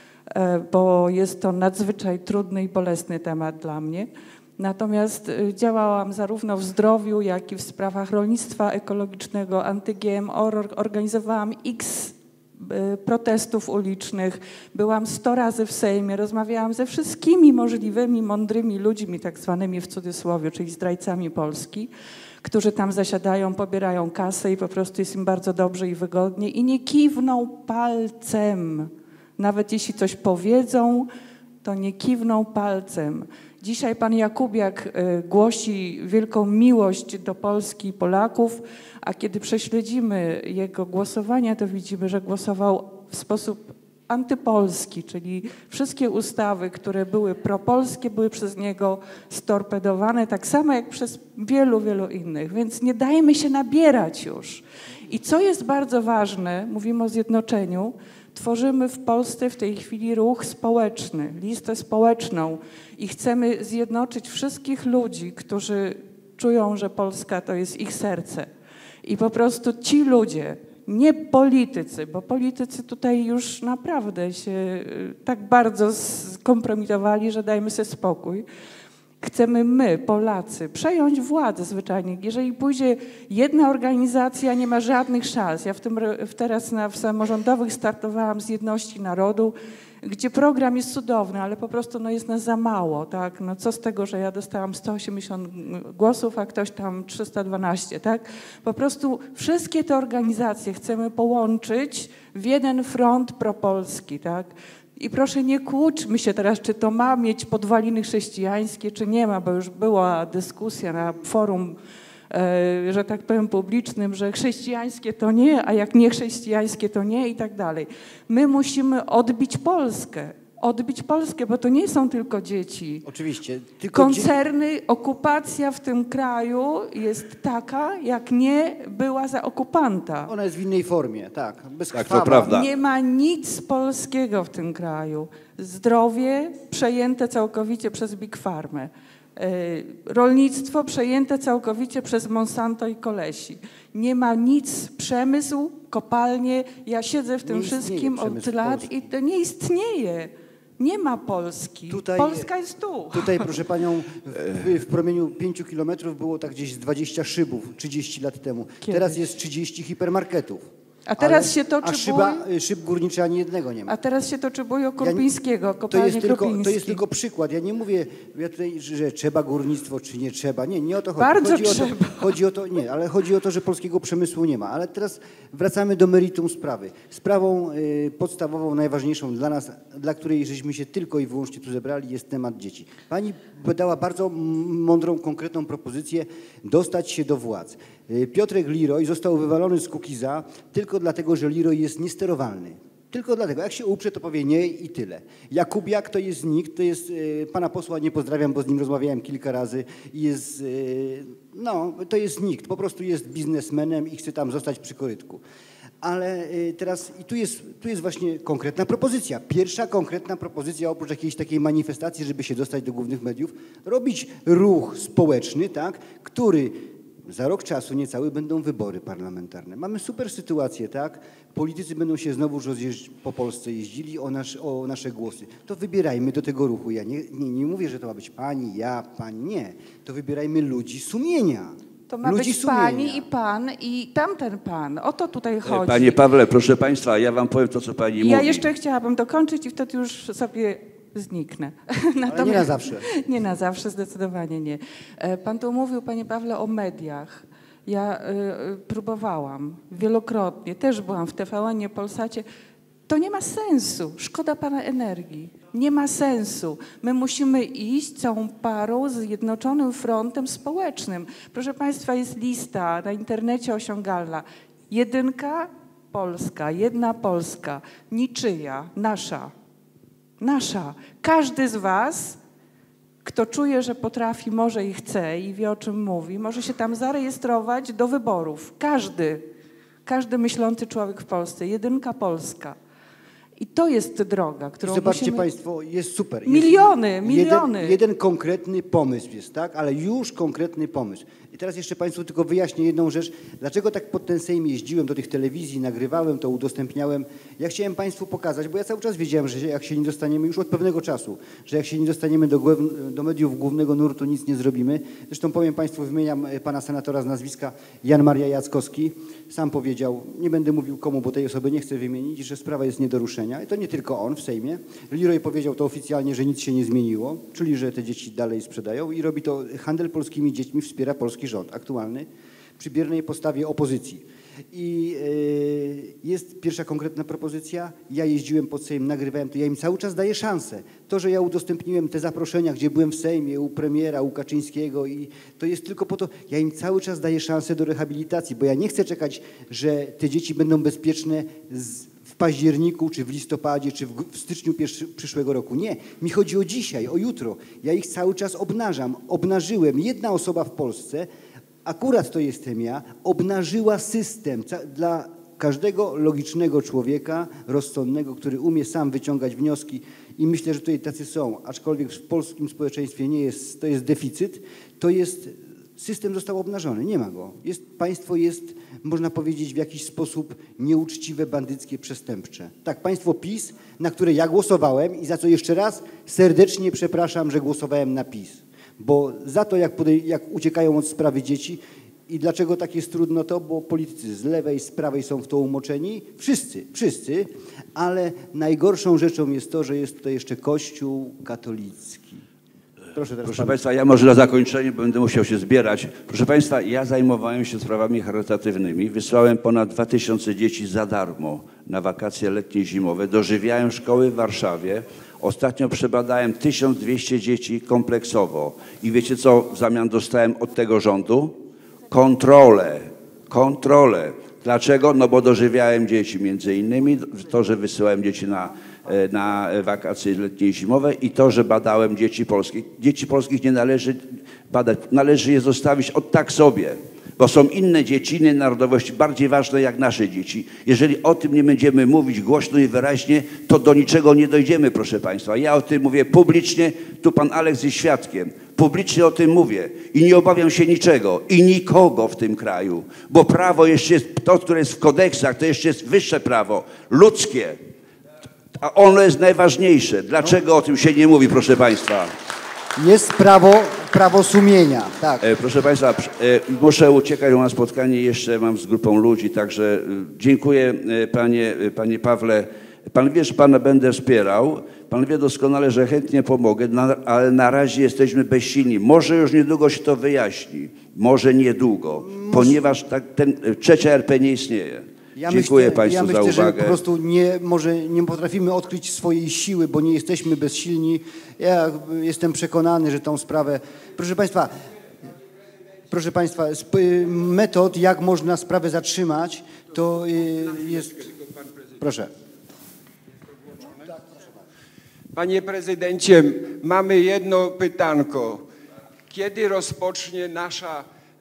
bo jest to nadzwyczaj trudny i bolesny temat dla mnie. Natomiast działałam zarówno w zdrowiu, jak i w sprawach rolnictwa ekologicznego, anty-GMO, organizowałam x protestów ulicznych, byłam 100 razy w Sejmie, rozmawiałam ze wszystkimi możliwymi mądrymi ludźmi, tak zwanymi w cudzysłowie, czyli zdrajcami Polski, którzy tam zasiadają, pobierają kasę i po prostu jest im bardzo dobrze i wygodnie i nie kiwną palcem. Nawet jeśli coś powiedzą, to nie kiwną palcem. Dzisiaj pan Jakubiak głosi wielką miłość do Polski i Polaków, a kiedy prześledzimy jego głosowania, to widzimy, że głosował w sposób antypolski, czyli wszystkie ustawy, które były propolskie, były przez niego storpedowane, tak samo jak przez wielu, wielu innych. Więc nie dajmy się nabierać już. I co jest bardzo ważne, mówimy o zjednoczeniu, tworzymy w Polsce w tej chwili ruch społeczny, listę społeczną i chcemy zjednoczyć wszystkich ludzi, którzy czują, że Polska to jest ich serce. I po prostu ci ludzie, nie politycy, bo politycy tutaj już naprawdę się tak bardzo skompromitowali, że dajmy sobie spokój. Chcemy my, Polacy, przejąć władzę zwyczajnie. Jeżeli pójdzie jedna organizacja, nie ma żadnych szans. Ja teraz w samorządowych startowałam z Jedności Narodu, gdzie program jest cudowny, ale po prostu no, jest nas za mało. Tak? No, co z tego, że ja dostałam 180 głosów, a ktoś tam 312. Tak? Po prostu wszystkie te organizacje chcemy połączyć w jeden front propolski. Tak? I proszę, nie kłóćmy się teraz, czy to ma mieć podwaliny chrześcijańskie, czy nie ma, bo już była dyskusja na forum, że tak powiem, publicznym, że chrześcijańskie to nie, a jak nie chrześcijańskie to nie i tak dalej. My musimy odbić Polskę, bo to nie są tylko dzieci. Oczywiście. Koncerny, okupacja w tym kraju jest taka, jak nie była za okupanta. Ona jest w innej formie, tak. Tak, to prawda. Nie ma nic polskiego w tym kraju. Zdrowie przejęte całkowicie przez Big Pharmę. Rolnictwo przejęte całkowicie przez Monsanto i kolesi. Nie ma nic, przemysł, kopalnie. Ja siedzę w tym wszystkim od lat i to nie istnieje. Nie ma Polski. Polska jest tu. Tutaj, proszę panią, w promieniu 5 kilometrów było tak gdzieś 20 szybów 30 lat temu. Kiedyś. Teraz jest 30 hipermarketów. A teraz się toczy szyb górniczy ani jednego nie ma. A teraz się toczy bój o Krupińskiego, kopalnię Krupiński. To jest tylko przykład. Ja nie mówię tutaj, że trzeba górnictwo, czy nie trzeba. Nie o to chodzi. Bardzo trzeba. Chodzi o to, że polskiego przemysłu nie ma. Ale teraz wracamy do meritum sprawy. Sprawą podstawową, najważniejszą dla nas, dla której żeśmy się tylko i wyłącznie tu zebrali, jest temat dzieci. Pani dała bardzo mądrą, konkretną propozycję dostać się do władz. Piotrek Liroj został wywalony z Kukiza tylko dlatego, że Liroj jest niesterowalny. Tylko dlatego. Jak się uprze, to powie nie i tyle. Jakubiak to jest nikt, to jest, pana posła nie pozdrawiam, bo z nim rozmawiałem kilka razy i jest, to jest nikt. Po prostu jest biznesmenem i chce tam zostać przy korytku. Ale teraz tu jest właśnie konkretna propozycja. Pierwsza konkretna propozycja, oprócz jakiejś takiej manifestacji, żeby się dostać do głównych mediów, robić ruch społeczny, tak, który za rok czasu niecały będą wybory parlamentarne. Mamy super sytuację, tak? Politycy będą się znowu po Polsce jeździli o nasze głosy. To wybierajmy do tego ruchu. Ja nie mówię, że to ma być pani, ja, pani, nie. To wybierajmy ludzi sumienia. To ma ludzi być sumienia. pani i pan i tamten pan. O to tutaj chodzi. Panie Pawle, proszę państwa, ja wam powiem to, co pani mówi. Ja jeszcze chciałabym dokończyć i wtedy już sobie zniknę. Ale nie na zawsze. Nie na zawsze, zdecydowanie nie. Pan tu mówił, panie Pawle, o mediach. Ja próbowałam wielokrotnie, też byłam w TVN-ie, Polsacie. To nie ma sensu. Szkoda pana energii. Nie ma sensu. My musimy iść całą parą z Zjednoczonym Frontem Społecznym. Proszę państwa, jest lista na internecie osiągalna. 1 Polska, 1 Polska, niczyja, nasza. Nasza. Każdy z was, kto czuje, że potrafi, może i chce i wie, o czym mówi, może się tam zarejestrować do wyborów. Każdy. Każdy myślący człowiek w Polsce. 1 Polska. I to jest droga, którą zobaczcie musimy... państwo, jest super. Jest Miliony. Jeden konkretny pomysł jest, tak? Ale już konkretny pomysł. I teraz jeszcze państwu tylko wyjaśnię jedną rzecz. Dlaczego tak pod ten Sejm jeździłem do tych telewizji, nagrywałem to, udostępniałem. Ja chciałem państwu pokazać, bo ja cały czas wiedziałem, że jak się nie dostaniemy, już od pewnego czasu, że jak się nie dostaniemy do mediów głównego nurtu, nic nie zrobimy. Zresztą powiem państwu, wymieniam pana senatora z nazwiska, Jan Maria Jackowski. Sam powiedział, nie będę mówił komu, bo tej osoby nie chcę wymienić, że sprawa jest nie do ruszenia. I to nie tylko on w Sejmie. Leroy powiedział to oficjalnie, że nic się nie zmieniło, czyli że te dzieci dalej sprzedają i robi to handel polskimi dziećmi, wspiera polski rząd aktualny przy biernej postawie opozycji. I jest pierwsza konkretna propozycja. Ja jeździłem pod Sejm, nagrywałem to, ja im cały czas daję szansę. To, że ja udostępniłem te zaproszenia, gdzie byłem w Sejmie, u premiera, u Kaczyńskiego i to jest tylko po to, ja im cały czas daję szansę do rehabilitacji, bo ja nie chcę czekać, że te dzieci będą bezpieczne w październiku, czy w listopadzie, czy w styczniu przyszłego roku. Nie. Mi chodzi o dzisiaj, o jutro. Ja ich cały czas obnażam. Obnażyłem. Jedna osoba w Polsce, akurat to jestem ja, obnażyła system dla każdego logicznego człowieka, rozsądnego, który umie sam wyciągać wnioski i myślę, że tutaj tacy są, aczkolwiek w polskim społeczeństwie nie jest, to jest deficyt, to jest, system został obnażony, nie ma go. Państwo jest, można powiedzieć, w jakiś sposób nieuczciwe, bandyckie, przestępcze. Tak, państwo PiS, na które ja głosowałem i za co jeszcze raz serdecznie przepraszam, że głosowałem na PiS. Bo za to, jak uciekają od sprawy dzieci i dlaczego tak jest trudno to, bo politycy z lewej, z prawej są w to umoczeni, wszyscy, ale najgorszą rzeczą jest to, że jest to jeszcze Kościół katolicki. Proszę państwa, ja może na zakończenie będę musiał się zbierać. Proszę państwa, ja zajmowałem się sprawami charytatywnymi. Wysłałem ponad 2000 dzieci za darmo na wakacje letnie i zimowe. Dożywiałem szkoły w Warszawie. Ostatnio przebadałem 1200 dzieci kompleksowo. I wiecie, co w zamian dostałem od tego rządu? Kontrolę. Dlaczego? No bo dożywiałem dzieci, między innymi to, że wysyłałem dzieci na wakacje letnie i zimowe i to, że badałem dzieci polskie. Dzieci polskich nie należy badać, należy je zostawić tak sobie, bo są inne dzieci, innej narodowości, bardziej ważne jak nasze dzieci. Jeżeli o tym nie będziemy mówić głośno i wyraźnie, to do niczego nie dojdziemy, proszę państwa. Ja o tym mówię publicznie, tu pan Aleks jest świadkiem. Publicznie o tym mówię i nie obawiam się niczego i nikogo w tym kraju, bo prawo jeszcze jest, to, które jest w kodeksach, to jeszcze jest wyższe prawo, ludzkie. A ono jest najważniejsze. Dlaczego o tym się nie mówi, proszę państwa? Jest prawo sumienia, tak. Proszę państwa, muszę uciekać na spotkanie, jeszcze mam z grupą ludzi, także dziękuję panie Pawle. Pan wie, że pana będę wspierał. Pan wie doskonale, że chętnie pomogę, ale na razie jesteśmy bezsilni. Może już niedługo się to wyjaśni. Może niedługo, ponieważ trzecia RP nie istnieje. Dziękuję państwu za uwagę. Że po prostu nie potrafimy odkryć swojej siły, bo nie jesteśmy bezsilni. Ja jestem przekonany, że tą sprawę... Proszę państwa, metod, jak można sprawę zatrzymać, to jest... Proszę. Panie prezydencie, mamy jedno pytanko. Kiedy rozpocznie nasza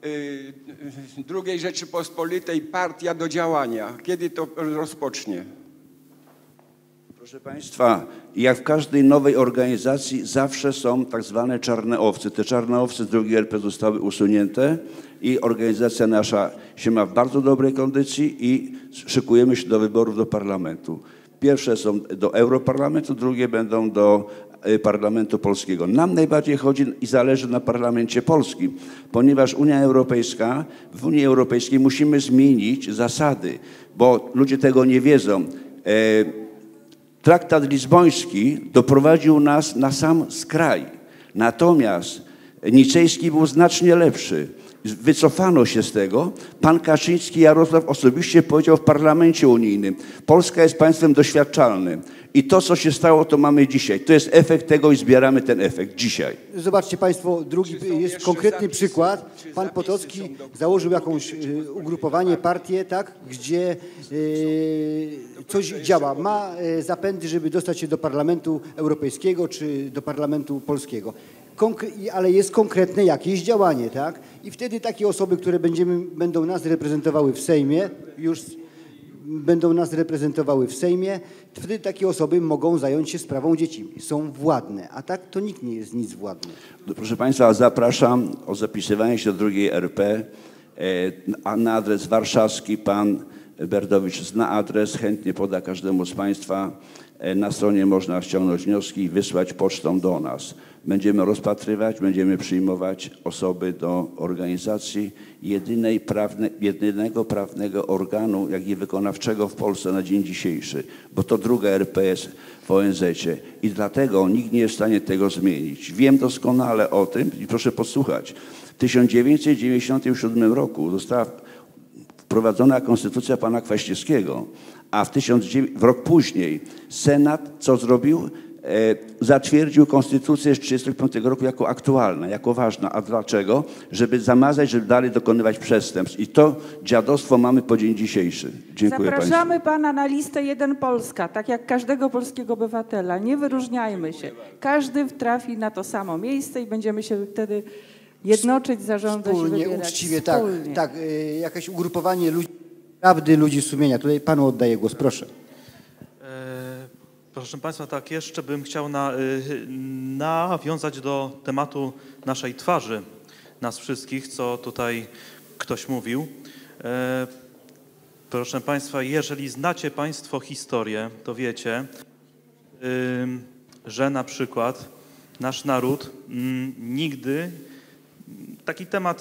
II Rzeczypospolitej partia do działania? Kiedy to rozpocznie? Proszę państwa, jak w każdej nowej organizacji zawsze są tak zwane czarne owce. Te czarne owce z II RP zostały usunięte i organizacja nasza się ma w bardzo dobrej kondycji i szykujemy się do wyborów do parlamentu. Pierwsze są do Europarlamentu, drugie będą do Parlamentu Polskiego. Nam najbardziej chodzi i zależy na Parlamencie Polskim, ponieważ w Unii Europejskiej musimy zmienić zasady, bo ludzie tego nie wiedzą. Traktat lizboński doprowadził nas na sam skraj, natomiast nicejski był znacznie lepszy. Wycofano się z tego. Pan Kaczyński Jarosław osobiście powiedział w Parlamencie Unijnym: Polska jest państwem doświadczalnym i to, co się stało, to mamy dzisiaj. To jest efekt tego i zbieramy ten efekt dzisiaj. Zobaczcie państwo, drugi jest konkretny przykład. Pan Potocki założył jakąś ugrupowanie, partię, tak, gdzie coś działa. Ma zapędy, żeby dostać się do Parlamentu Europejskiego czy do Parlamentu Polskiego. Ale jest konkretne jakieś działanie, tak? I wtedy takie osoby, które będą nas reprezentowały w Sejmie, wtedy takie osoby mogą zająć się sprawą dzieci. Są władne, a tak to nikt nie jest nic władny. Proszę państwa, zapraszam o zapisywanie się do drugiej RP na adres warszawski. Pan Berdowicz zna adres, chętnie poda każdemu z państwa. Na stronie można ściągnąć wnioski i wysłać pocztą do nas. Będziemy rozpatrywać, będziemy przyjmować osoby do organizacji jedynego prawnego organu, jak i wykonawczego w Polsce na dzień dzisiejszy, bo to druga RP jest w ONZ-cie i dlatego nikt nie jest w stanie tego zmienić. Wiem doskonale o tym i proszę posłuchać. W 1997 roku została wprowadzona konstytucja pana Kwaśniewskiego, a w rok później Senat co zrobił? Zatwierdził konstytucję z 1935 roku jako aktualna, jako ważna. A dlaczego? Żeby zamazać, żeby dalej dokonywać przestępstw. I to dziadostwo mamy po dzień dzisiejszy. Dziękuję państwu. Zapraszamy pana na listę Jeden Polska, tak jak każdego polskiego obywatela. Nie wyróżniajmy się. Każdy trafi na to samo miejsce i będziemy się wtedy jednoczyć, zarządzać i wybierać. Uczciwie, tak. Jakieś ugrupowanie ludzi prawdy, ludzi sumienia. Tutaj panu oddaję głos, proszę. Proszę państwa, tak, jeszcze bym chciał nawiązać do tematu naszej twarzy, nas wszystkich, co tutaj ktoś mówił. Proszę państwa, jeżeli znacie państwo historię, to wiecie, że na przykład nasz naród nigdy, taki temat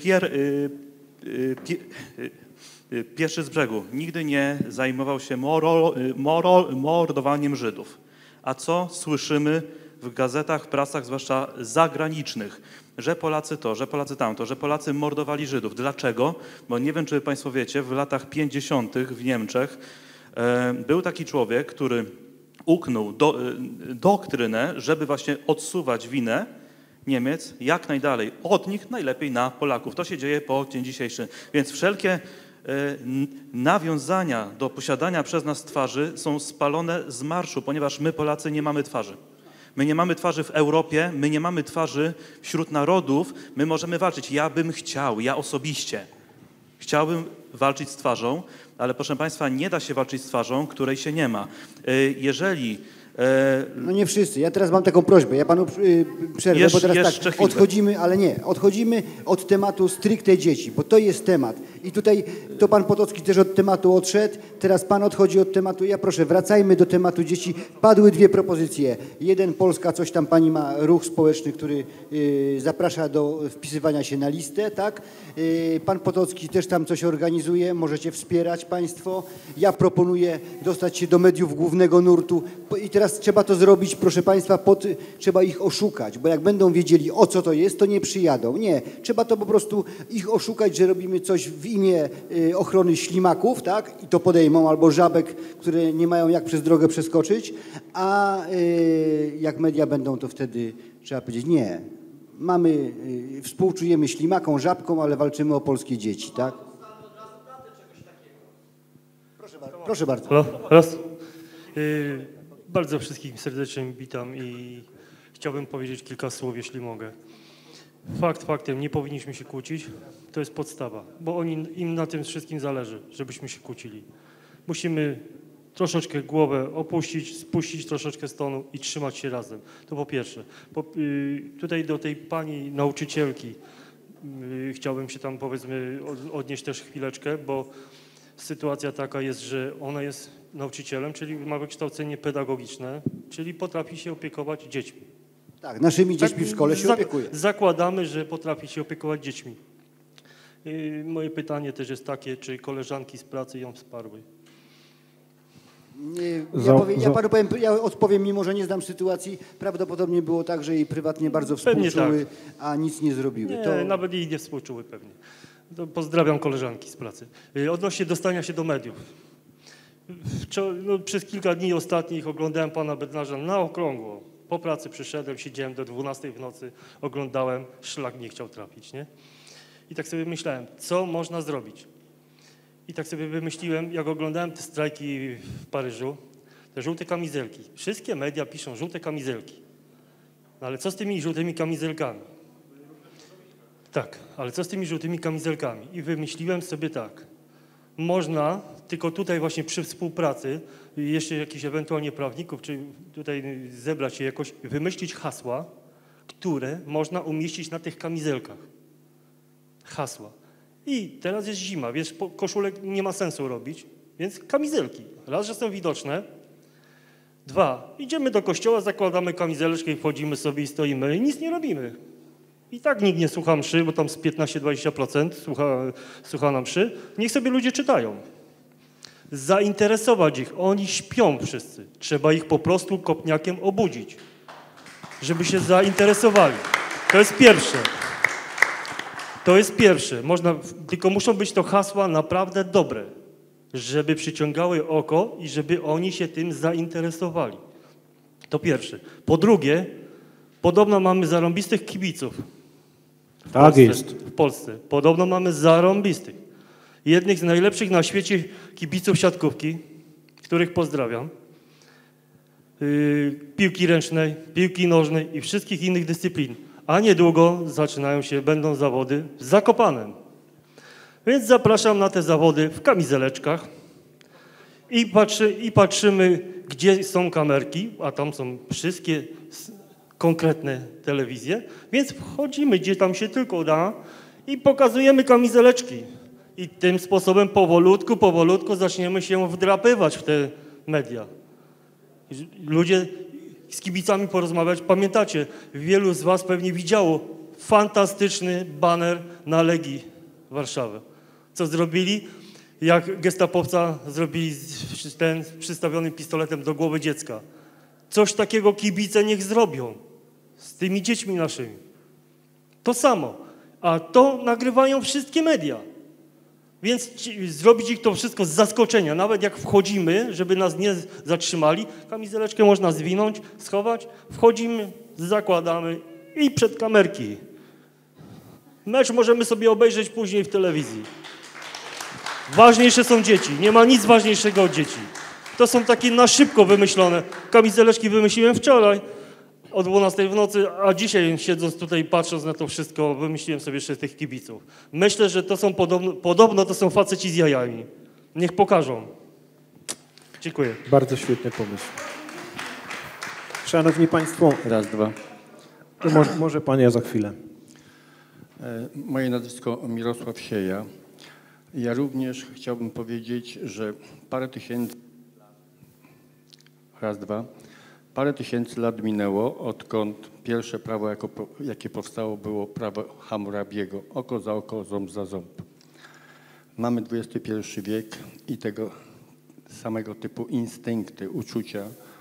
Pieszy z brzegu, nigdy nie zajmował się mordowaniem Żydów. A co słyszymy w gazetach, prasach, zwłaszcza zagranicznych? Że Polacy to, że Polacy tamto, że Polacy mordowali Żydów. Dlaczego? Bo nie wiem, czy państwo wiecie, w latach 50. w Niemczech był taki człowiek, który uknął doktrynę, żeby właśnie odsuwać winę Niemiec jak najdalej od nich, najlepiej na Polaków. To się dzieje po dzień dzisiejszy. Więc wszelkie nawiązania do posiadania przez nas twarzy są spalone z marszu, ponieważ my Polacy nie mamy twarzy. My nie mamy twarzy w Europie, my nie mamy twarzy wśród narodów, my możemy walczyć. Ja bym chciał, ja osobiście chciałbym walczyć z twarzą, ale proszę państwa, nie da się walczyć z twarzą, której się nie ma. Jeżeli no nie wszyscy. Ja teraz mam taką prośbę. Ja panu przerwę, bo teraz tak, odchodzimy, ale nie. Odchodzimy od tematu stricte dzieci, bo to jest temat. I tutaj to pan Potocki też od tematu odszedł. Teraz pan odchodzi od tematu. Ja proszę, wracajmy do tematu dzieci. Padły dwie propozycje. Jeden Polska, coś tam pani ma, ruch społeczny, który zaprasza do wpisywania się na listę, tak? Pan Potocki też tam coś organizuje. Możecie wspierać państwo. Ja proponuję dostać się do mediów głównego nurtu. I teraz trzeba to zrobić, proszę państwa, trzeba ich oszukać, bo jak będą wiedzieli, o co to jest, to nie przyjadą. Nie, trzeba to po prostu ich oszukać, że robimy coś w imię ochrony ślimaków, tak? I to podejmą, albo żabek, które nie mają jak przez drogę przeskoczyć, a jak media będą, to wtedy trzeba powiedzieć, nie, współczujemy ślimakom, żabkom, ale walczymy o polskie dzieci, tak? Proszę bardzo. Raz. Bardzo wszystkich serdecznie witam i chciałbym powiedzieć kilka słów, jeśli mogę. Fakt faktem, nie powinniśmy się kłócić, to jest podstawa, bo im na tym wszystkim zależy, żebyśmy się kłócili. Musimy troszeczkę głowę opuścić, spuścić troszeczkę z tonu i trzymać się razem. To po pierwsze. Tutaj do tej pani nauczycielki chciałbym się tam, powiedzmy, odnieść też chwileczkę, bo sytuacja taka jest, że ona jest nauczycielem, czyli ma wykształcenie pedagogiczne, czyli potrafi się opiekować dziećmi. Tak, naszymi dziećmi w szkole się opiekuje. Zakładamy, że potrafi się opiekować dziećmi. Moje pytanie też jest takie, czy koleżanki z pracy ją wsparły? Ja odpowiem, mimo że nie znam sytuacji, prawdopodobnie było tak, że jej prywatnie bardzo współczuły, a nic nie zrobiły. Nie, nawet jej nie współczuły pewnie. To pozdrawiam koleżanki z pracy. Odnośnie dostania się do mediów. Przez kilka dni ostatnich oglądałem pana Bednarza na okrągło. Po pracy przyszedłem, siedziałem do 12 w nocy, oglądałem, szlak nie chciał trafić, nie? I tak sobie myślałem, co można zrobić? I tak sobie wymyśliłem, jak oglądałem te strajki w Paryżu, te żółte kamizelki. Wszystkie media piszą żółte kamizelki. No ale co z tymi żółtymi kamizelkami? Tak, ale co z tymi żółtymi kamizelkami? I wymyśliłem sobie tak. Można, tylko tutaj właśnie przy współpracy, jeszcze jakichś ewentualnie prawników, czy tutaj zebrać się jakoś, wymyślić hasła, które można umieścić na tych kamizelkach. Hasła. I teraz jest zima, więc koszulek nie ma sensu robić, więc kamizelki. Raz, że są widoczne. 2, idziemy do kościoła, zakładamy kamizeleczkę i wchodzimy sobie i stoimy i nic nie robimy. I tak nikt nie słucha mszy, bo tam z 15-20% słucha na mszy. Niech sobie ludzie czytają. Zainteresować ich. Oni śpią wszyscy. Trzeba ich po prostu kopniakiem obudzić, żeby się zainteresowali. To jest pierwsze. To jest pierwsze. Tylko muszą być to hasła naprawdę dobre, żeby przyciągały oko i żeby oni się tym zainteresowali. To pierwsze. Po drugie, podobno mamy zarąbistych kibiców. W Polsce. Podobno mamy zarąbistych. Jednych z najlepszych na świecie kibiców siatkówki, których pozdrawiam. Piłki ręcznej, piłki nożnej i wszystkich innych dyscyplin. A niedługo będą zawody w Zakopanem. Więc zapraszam na te zawody w kamizeleczkach i patrzymy, gdzie są kamerki, a tam są wszystkie konkretne telewizje, więc wchodzimy, gdzie tam się tylko da i pokazujemy kamizeleczki. I tym sposobem powolutku zaczniemy się wdrapywać w te media. Ludzie z kibicami porozmawiać. Pamiętacie, wielu z was pewnie widziało fantastyczny baner na Legii Warszawy. Co zrobili? Jak gestapowca zrobili ten przystawionym pistoletem do głowy dziecka. Coś takiego kibice niech zrobią z tymi dziećmi naszymi. To samo. A to nagrywają wszystkie media. Więc zrobić ich to wszystko z zaskoczenia. Nawet jak wchodzimy, żeby nas nie zatrzymali, kamizeleczkę można zwinąć, schować, wchodzimy, zakładamy i przed kamerki. Mecz możemy sobie obejrzeć później w telewizji. Ważniejsze są dzieci. Nie ma nic ważniejszego od dzieci. To są takie na szybko wymyślone. Kamizeleczki wymyśliłem wczoraj o 12 w nocy, a dzisiaj siedząc tutaj, patrząc na to wszystko, wymyśliłem sobie jeszcze tych kibiców. Myślę, że to są podobno to są faceci z jajami. Niech pokażą. Dziękuję. Bardzo świetny pomysł. Szanowni Państwo. Raz, dwa. Może Pan, ja za chwilę. Moje nazwisko Mirosław Sieja. Ja również chciałbym powiedzieć, że parę tysięcy lat minęło, odkąd pierwsze prawo, jakie powstało, było prawo Hammurabiego. Oko za oko, ząb za ząb. Mamy XXI wiek i tego samego typu instynkty, uczucia.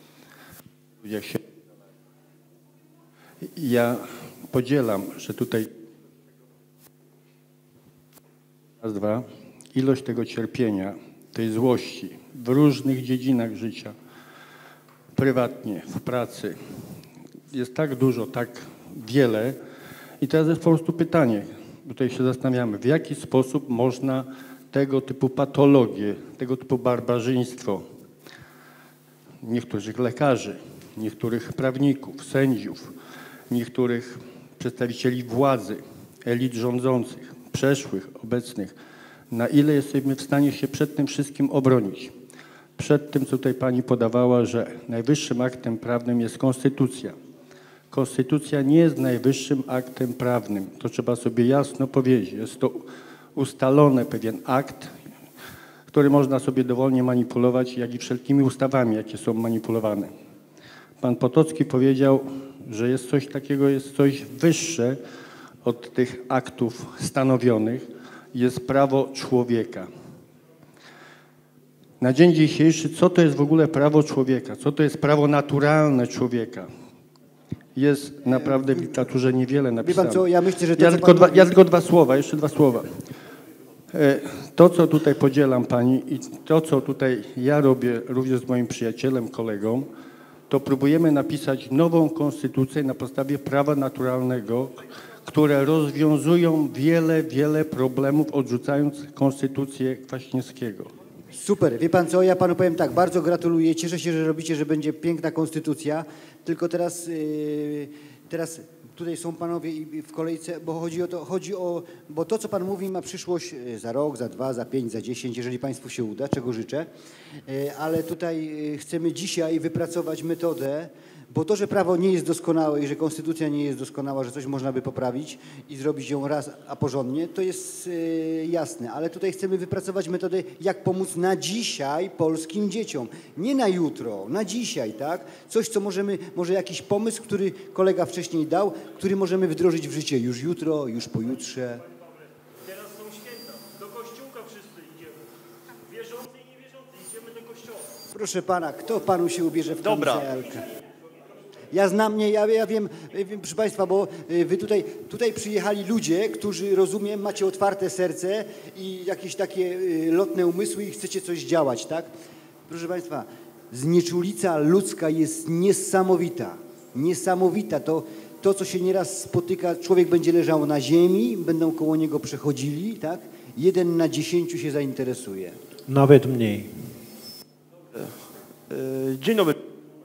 Ja podzielam, że tutaj raz, dwa, ilość tego cierpienia, tej złości w różnych dziedzinach życia, prywatnie, w pracy, jest tak dużo, tak wiele. I teraz jest po prostu pytanie, tutaj się zastanawiamy, w jaki sposób można tego typu patologie, tego typu barbarzyństwo niektórych lekarzy, niektórych prawników, sędziów, niektórych przedstawicieli władzy, elit rządzących, przeszłych, obecnych, na ile jesteśmy w stanie się przed tym wszystkim obronić. Przed tym, co tutaj pani podawała, że najwyższym aktem prawnym jest konstytucja. Konstytucja nie jest najwyższym aktem prawnym. To trzeba sobie jasno powiedzieć. Jest to ustalony pewien akt, który można sobie dowolnie manipulować, jak i wszelkimi ustawami, jakie są manipulowane. Pan Potocki powiedział, że jest coś takiego, jest coś wyższe od tych aktów stanowionych, jest prawo człowieka. Na dzień dzisiejszy, co to jest w ogóle prawo człowieka? Co to jest prawo naturalne człowieka? Jest naprawdę w literaturze niewiele napisane. Wie pan co, ja myślę, że ja tylko dwa słowa, jeszcze dwa słowa. To, co tutaj podzielam pani i to, co tutaj ja robię również z moim przyjacielem, kolegą, to próbujemy napisać nową konstytucję na podstawie prawa naturalnego, które rozwiązują wiele problemów, odrzucając konstytucję Kwaśniewskiego. Super. Wie pan co, ja panu powiem tak, bardzo gratuluję, cieszę się, że robicie, że będzie piękna konstytucja, tylko teraz tutaj są panowie w kolejce, bo bo to, co pan mówi, ma przyszłość za rok, za 2, za 5, za 10, jeżeli państwu się uda, czego życzę, ale tutaj chcemy dzisiaj wypracować metodę, bo to, że prawo nie jest doskonałe i że konstytucja nie jest doskonała, że coś można by poprawić i zrobić ją raz, a porządnie, to jest jasne, ale tutaj chcemy wypracować metodę, jak pomóc na dzisiaj polskim dzieciom. Nie na jutro, na dzisiaj, tak? Coś, co może jakiś pomysł, który kolega wcześniej dał, który możemy wdrożyć w życie już jutro, już pojutrze. Teraz są święta, do kościółka wszyscy idziemy. Wierzący i niewierzący, idziemy do kościoła. Proszę pana, kto panu się ubierze w kamizelkę? Ja znam, ja wiem, proszę państwa, bo wy tutaj przyjechali ludzie, którzy, rozumiem, macie otwarte serce i jakieś takie lotne umysły i chcecie coś działać, tak? Proszę państwa, znieczulica ludzka jest niesamowita. Niesamowita. To, co się nieraz spotyka, człowiek będzie leżał na ziemi, będą koło niego przechodzili, tak? 1 na 10 się zainteresuje. Nawet mniej. Dzień dobry.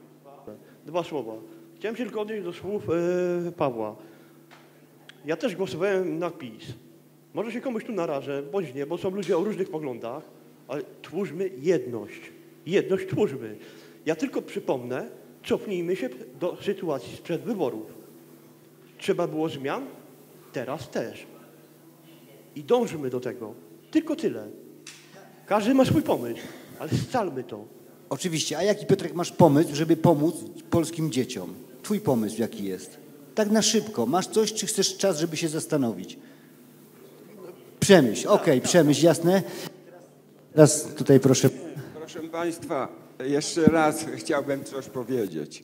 2 słowa. Chciałem się tylko odnieść do słów Pawła. Ja też głosowałem na PiS. Może się komuś tu narażę, bądź nie, bo są ludzie o różnych poglądach, ale twórzmy jedność. Jedność twórzmy. Ja tylko przypomnę, cofnijmy się do sytuacji sprzed wyborów. Trzeba było zmian, teraz też. I dążmy do tego. Tylko tyle. Każdy ma swój pomysł, ale scalmy to. Oczywiście. A jaki, Piotrek, masz pomysł, żeby pomóc polskim dzieciom? Twój pomysł jaki jest? Tak na szybko. Masz coś, czy chcesz czas, żeby się zastanowić? Przemyśl. Okej, przemyśl, jasne. Teraz tutaj proszę. Proszę państwa, jeszcze raz chciałbym coś powiedzieć.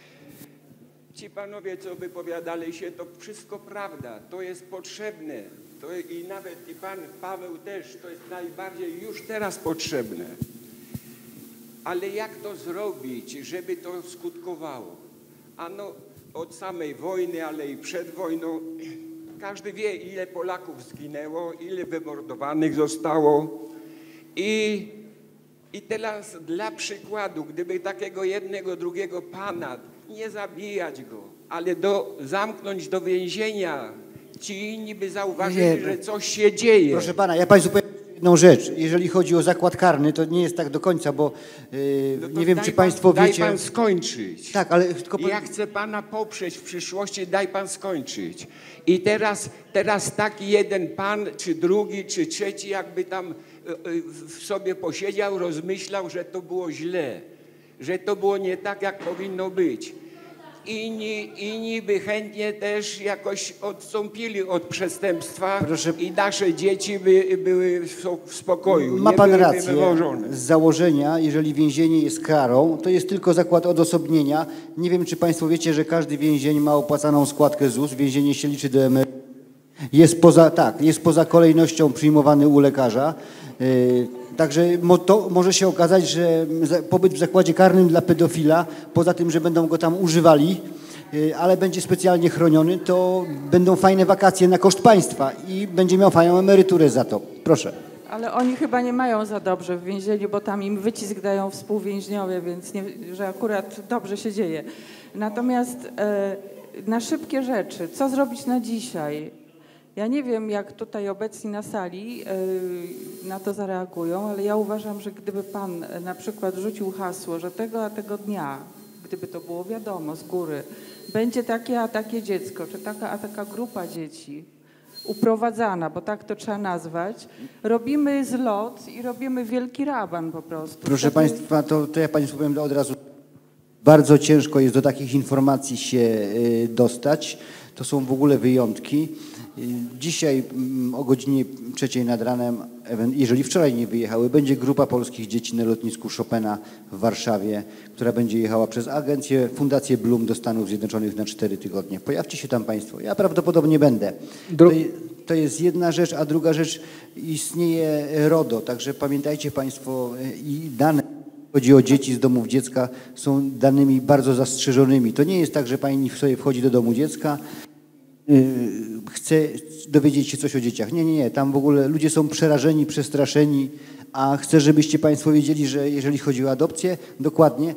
Ci panowie, co wypowiadali się, to wszystko prawda. To jest potrzebne. I nawet i pan Paweł też, to jest najbardziej już teraz potrzebne. Ale jak to zrobić, żeby to skutkowało? Ano od samej wojny, ale i przed wojną, każdy wie, ile Polaków zginęło, ile wymordowanych zostało. I teraz dla przykładu, gdyby takiego jednego, drugiego pana, nie zabijać go, ale zamknąć do więzienia, ci inni by zauważyli, że coś się dzieje. Proszę pana, ja państwu powiem jedną rzecz. Jeżeli chodzi o zakład karny, to nie jest tak do końca, bo nie wiem, czy państwo wiecie... Daj pan skończyć. Tak, ale tylko... Ja chcę pana poprzeć w przyszłości, daj pan skończyć. I teraz taki jeden pan, czy drugi, czy trzeci, jakby tam w sobie posiedział, rozmyślał, że to było źle, że to było nie tak, jak powinno być. Inni by chętnie też jakoś odstąpili od przestępstwa. Proszę. I nasze dzieci były w spokoju. Ma pan rację. Z założenia, jeżeli więzienie jest karą, to jest tylko zakład odosobnienia. Nie wiem, czy państwo wiecie, że każdy więzień ma opłacaną składkę ZUS. Więzienie się liczy do emerytury. Jest poza kolejnością przyjmowany u lekarza. Także to może się okazać, że pobyt w zakładzie karnym dla pedofila, poza tym, że będą go tam używali, ale będzie specjalnie chroniony, to będą fajne wakacje na koszt państwa i będzie miał fajną emeryturę za to. Proszę. Ale oni chyba nie mają za dobrze w więzieniu, bo tam im wycisk dają współwięźniowie, więc że akurat dobrze się dzieje. Natomiast na szybkie rzeczy, co zrobić na dzisiaj? Ja nie wiem, jak tutaj obecni na sali na to zareagują, ale ja uważam, że gdyby pan na przykład rzucił hasło, że tego a tego dnia, gdyby to było wiadomo z góry, będzie takie a takie dziecko, czy taka a taka grupa dzieci uprowadzana, bo tak to trzeba nazwać, robimy zlot i robimy wielki raban po prostu. Proszę Państwa, to ja Państwu powiem od razu, bardzo ciężko jest do takich informacji się dostać. To są w ogóle wyjątki. Dzisiaj o godzinie 3 nad ranem, jeżeli wczoraj nie wyjechały, będzie grupa polskich dzieci na lotnisku Chopina w Warszawie, która będzie jechała przez agencję, Fundację Bloom do Stanów Zjednoczonych na 4 tygodnie. Pojawcie się tam Państwo. Ja prawdopodobnie będę. To jest jedna rzecz, a druga rzecz, istnieje RODO, także pamiętajcie Państwo i dane, chodzi o dzieci z domów dziecka, są danymi bardzo zastrzeżonymi. To nie jest tak, że Pani sobie wchodzi do domu dziecka, chce dowiedzieć się coś o dzieciach. Nie. Tam w ogóle ludzie są przerażeni, przestraszeni, a chcę, żebyście Państwo wiedzieli, że jeżeli chodzi o adopcję, dokładnie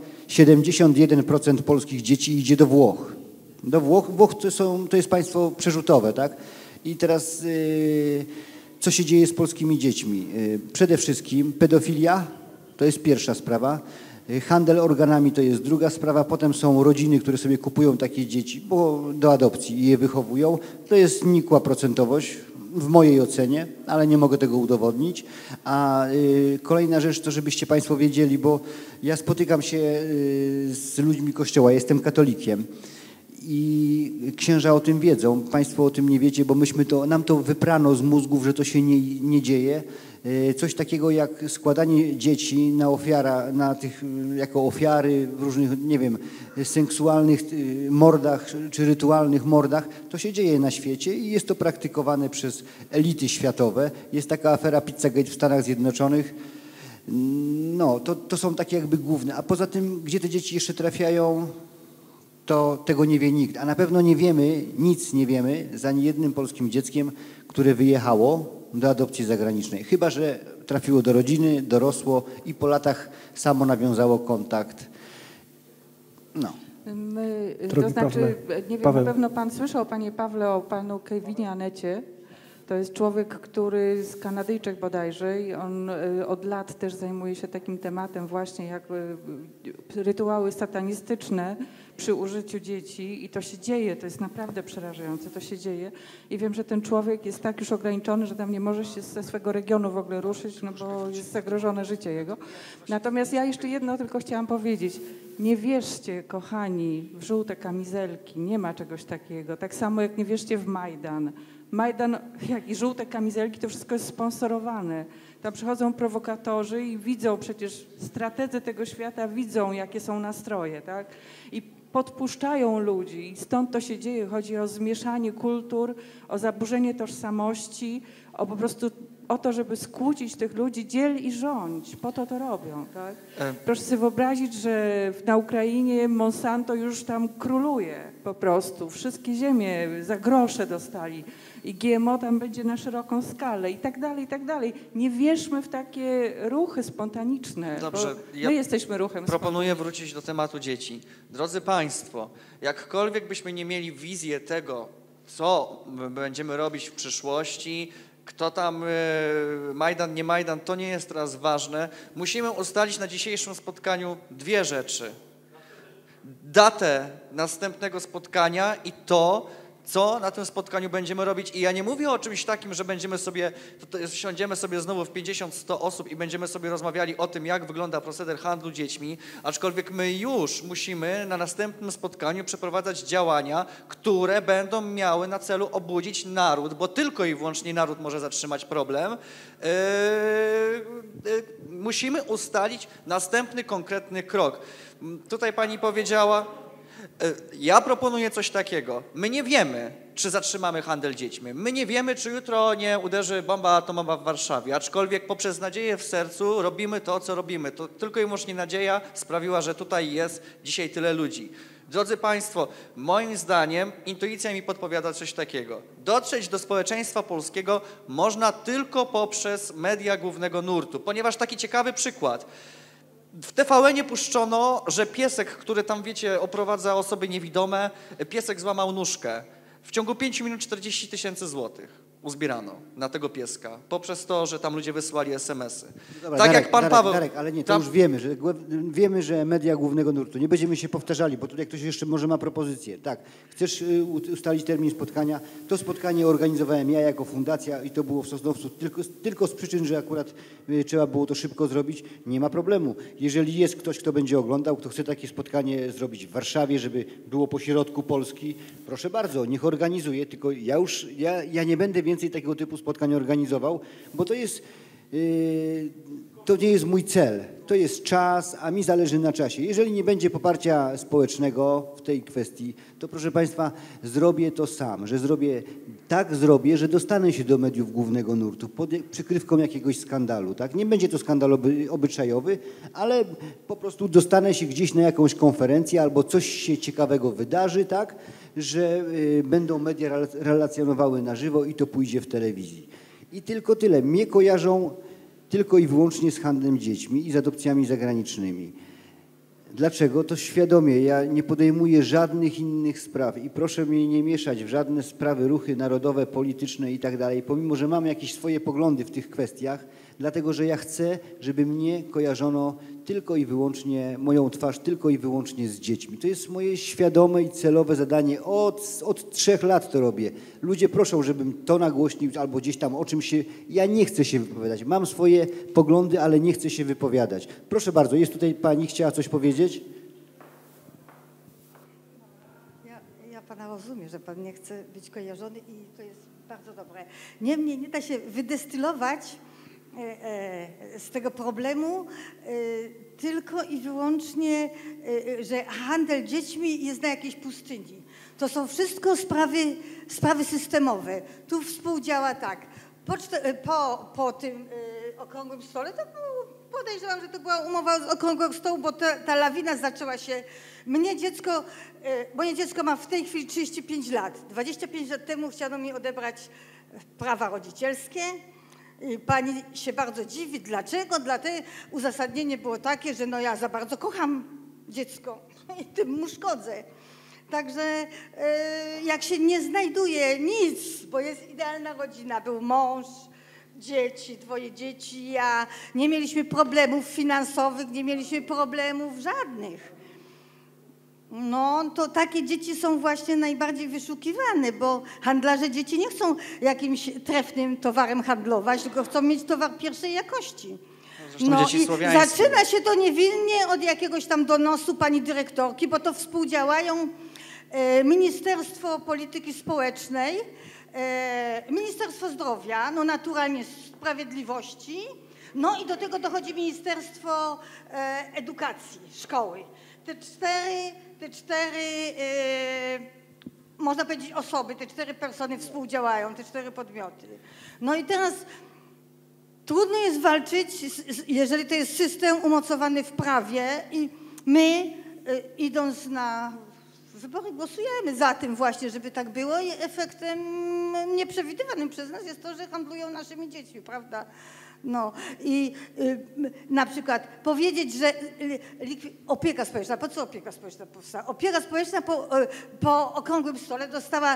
71% polskich dzieci idzie do Włoch. Do Włoch. Włoch to jest państwo przerzutowe, tak? I teraz co się dzieje z polskimi dziećmi? Przede wszystkim pedofilia, to jest pierwsza sprawa. Handel organami to jest druga sprawa, potem są rodziny, które sobie kupują takie dzieci do adopcji i je wychowują. To jest nikła procentowość w mojej ocenie, ale nie mogę tego udowodnić. A kolejna rzecz to, żebyście Państwo wiedzieli, bo ja spotykam się z ludźmi Kościoła, jestem katolikiem i księża o tym wiedzą, Państwo o tym nie wiecie, bo nam to wyprano z mózgów, że to się nie dzieje. Coś takiego jak składanie dzieci jako ofiary w różnych, nie wiem, seksualnych mordach czy rytualnych mordach, to się dzieje na świecie i jest to praktykowane przez elity światowe. Jest taka afera Pizzagate w Stanach Zjednoczonych. No, to są takie jakby główne. A poza tym, gdzie te dzieci jeszcze trafiają, to tego nie wie nikt. A na pewno nic nie wiemy za ani jednym polskim dzieckiem, które wyjechało do adopcji zagranicznej. Chyba że trafiło do rodziny, dorosło i po latach samo nawiązało kontakt. No. To znaczy, nie wiem, na pewno Pan słyszał, Panie Pawle, o Panu Kevinie Anecie. To jest człowiek, który z Kanadyjczyk bodajże i on od lat też zajmuje się takim tematem właśnie jak rytuały satanistyczne przy użyciu dzieci i to się dzieje, to jest naprawdę przerażające, to się dzieje i wiem, że ten człowiek jest tak już ograniczony, że tam nie może się ze swego regionu w ogóle ruszyć, no bo jest zagrożone życie jego. Natomiast ja jeszcze jedno tylko chciałam powiedzieć. Nie wierzcie, kochani, w żółte kamizelki, nie ma czegoś takiego. Tak samo jak nie wierzcie w Majdan. Majdan, jak i żółte kamizelki, to wszystko jest sponsorowane. Tam przychodzą prowokatorzy i widzą przecież, strategzy tego świata widzą, jakie są nastroje, tak? I podpuszczają ludzi i stąd to się dzieje. Chodzi o zmieszanie kultur, o zaburzenie tożsamości, o po prostu o to, żeby skłócić tych ludzi, dziel i rządź. Po to robią, tak? Proszę sobie wyobrazić, że na Ukrainie Monsanto już tam króluje po prostu. Wszystkie ziemie za grosze dostali i GMO tam będzie na szeroką skalę i tak dalej, i tak dalej. Nie wierzmy w takie ruchy spontaniczne. Dobrze, my jesteśmy ruchem proponuję wrócić do tematu dzieci. Drodzy Państwo, jakkolwiek byśmy nie mieli wizję tego, co będziemy robić w przyszłości, kto tam Majdan, nie Majdan, to nie jest teraz ważne. Musimy ustalić na dzisiejszym spotkaniu dwie rzeczy. Datę następnego spotkania i to, co na tym spotkaniu będziemy robić. I ja nie mówię o czymś takim, że siądziemy sobie znowu w 50-100 osób i będziemy sobie rozmawiali o tym, jak wygląda proceder handlu dziećmi, aczkolwiek my już musimy na następnym spotkaniu przeprowadzać działania, które będą miały na celu obudzić naród, bo tylko i wyłącznie naród może zatrzymać problem. Musimy ustalić następny konkretny krok. Tutaj pani powiedziała... Ja proponuję coś takiego. My nie wiemy, czy zatrzymamy handel dziećmi. My nie wiemy, czy jutro nie uderzy bomba atomowa w Warszawie, aczkolwiek poprzez nadzieję w sercu robimy to, co robimy. To tylko i wyłącznie nadzieja sprawiła, że tutaj jest dzisiaj tyle ludzi. Drodzy Państwo, moim zdaniem intuicja mi podpowiada coś takiego. Dotrzeć do społeczeństwa polskiego można tylko poprzez media głównego nurtu, ponieważ taki ciekawy przykład. W TVN-ie puszczono, że piesek, który tam, wiecie, oprowadza osoby niewidome, piesek złamał nóżkę. W ciągu 5 minut 40 000 złotych. uzbierano na tego pieska poprzez to, że tam ludzie wysyłali SMS-y. Dobra, tak Darek, jak pan Paweł... Darek, ale nie, to już wiemy, że media głównego nurtu. Nie będziemy się powtarzali, bo tutaj ktoś jeszcze może ma propozycję. Tak, chcesz ustalić termin spotkania. To spotkanie organizowałem ja jako fundacja i to było w Sosnowcu tylko z przyczyn, że akurat trzeba było to szybko zrobić. Nie ma problemu. Jeżeli jest ktoś, kto będzie oglądał, kto chce takie spotkanie zrobić w Warszawie, żeby było po środku Polski, proszę bardzo, niech organizuje, tylko ja nie będę więcej takiego typu spotkań organizował, bo to jest, to nie jest mój cel. To jest czas, a mi zależy na czasie. Jeżeli nie będzie poparcia społecznego w tej kwestii, to proszę Państwa, zrobię to sam, zrobię, że dostanę się do mediów głównego nurtu pod przykrywką jakiegoś skandalu. Tak? Nie będzie to skandal obyczajowy, ale po prostu dostanę się gdzieś na jakąś konferencję albo coś się ciekawego wydarzy, tak? Że będą media relacjonowały na żywo i to pójdzie w telewizji. I tylko tyle. Mnie kojarzą tylko i wyłącznie z handlem dziećmi i z adopcjami zagranicznymi. Dlaczego? To świadomie. Ja nie podejmuję żadnych innych spraw i proszę mnie nie mieszać w żadne sprawy, ruchy narodowe, polityczne i tak dalej, pomimo że mam jakieś swoje poglądy w tych kwestiach, dlatego że ja chcę, żeby mnie kojarzono tylko i wyłącznie, moją twarz tylko i wyłącznie z dziećmi. To jest moje świadome i celowe zadanie. Od 3 lat to robię. Ludzie proszą, żebym to nagłośnił albo gdzieś tam o czymś się... Ja nie chcę się wypowiadać. Mam swoje poglądy, ale nie chcę się wypowiadać. Proszę bardzo, jest tutaj pani, chciała coś powiedzieć? Ja pana rozumiem, że pan nie chce być kojarzony i to jest bardzo dobre. Niemniej nie da się wydestylować z tego problemu tylko i wyłącznie, że handel dziećmi jest na jakiejś pustyni. To są wszystko sprawy systemowe. Tu współdziała tak. Po tym okrągłym stole, to podejrzewam, że to była umowa z okrągłego stołu, bo ta lawina zaczęła się. Moje dziecko ma w tej chwili 35 lat. 25 lat temu chciano mi odebrać prawa rodzicielskie. Pani się bardzo dziwi. Dlaczego? Dlatego uzasadnienie było takie, że no ja za bardzo kocham dziecko i tym mu szkodzę. Także jak się nie znajduje nic, bo jest idealna rodzina, był mąż, dzieci, 2 dzieci, ja, nie mieliśmy problemów finansowych, nie mieliśmy problemów żadnych. No to takie dzieci są właśnie najbardziej wyszukiwane, bo handlarze dzieci nie chcą jakimś trefnym towarem handlować, tylko chcą mieć towar pierwszej jakości. No i zaczyna się to niewinnie od jakiegoś tam donosu pani dyrektorki, bo to współdziałają Ministerstwo Polityki Społecznej, Ministerstwo Zdrowia, no naturalnie Sprawiedliwości, no i do tego dochodzi Ministerstwo Edukacji, Szkoły. Te cztery można powiedzieć osoby, te 4 persony współdziałają, te 4 podmioty. No i teraz trudno jest walczyć, jeżeli to jest system umocowany w prawie i my idąc na wybory głosujemy za tym właśnie, żeby tak było i efektem nieprzewidywanym przez nas jest to, że handlują naszymi dziećmi, prawda? No i na przykład powiedzieć, że opieka społeczna, po co opieka społeczna powstała? Opieka społeczna po okrągłym stole dostała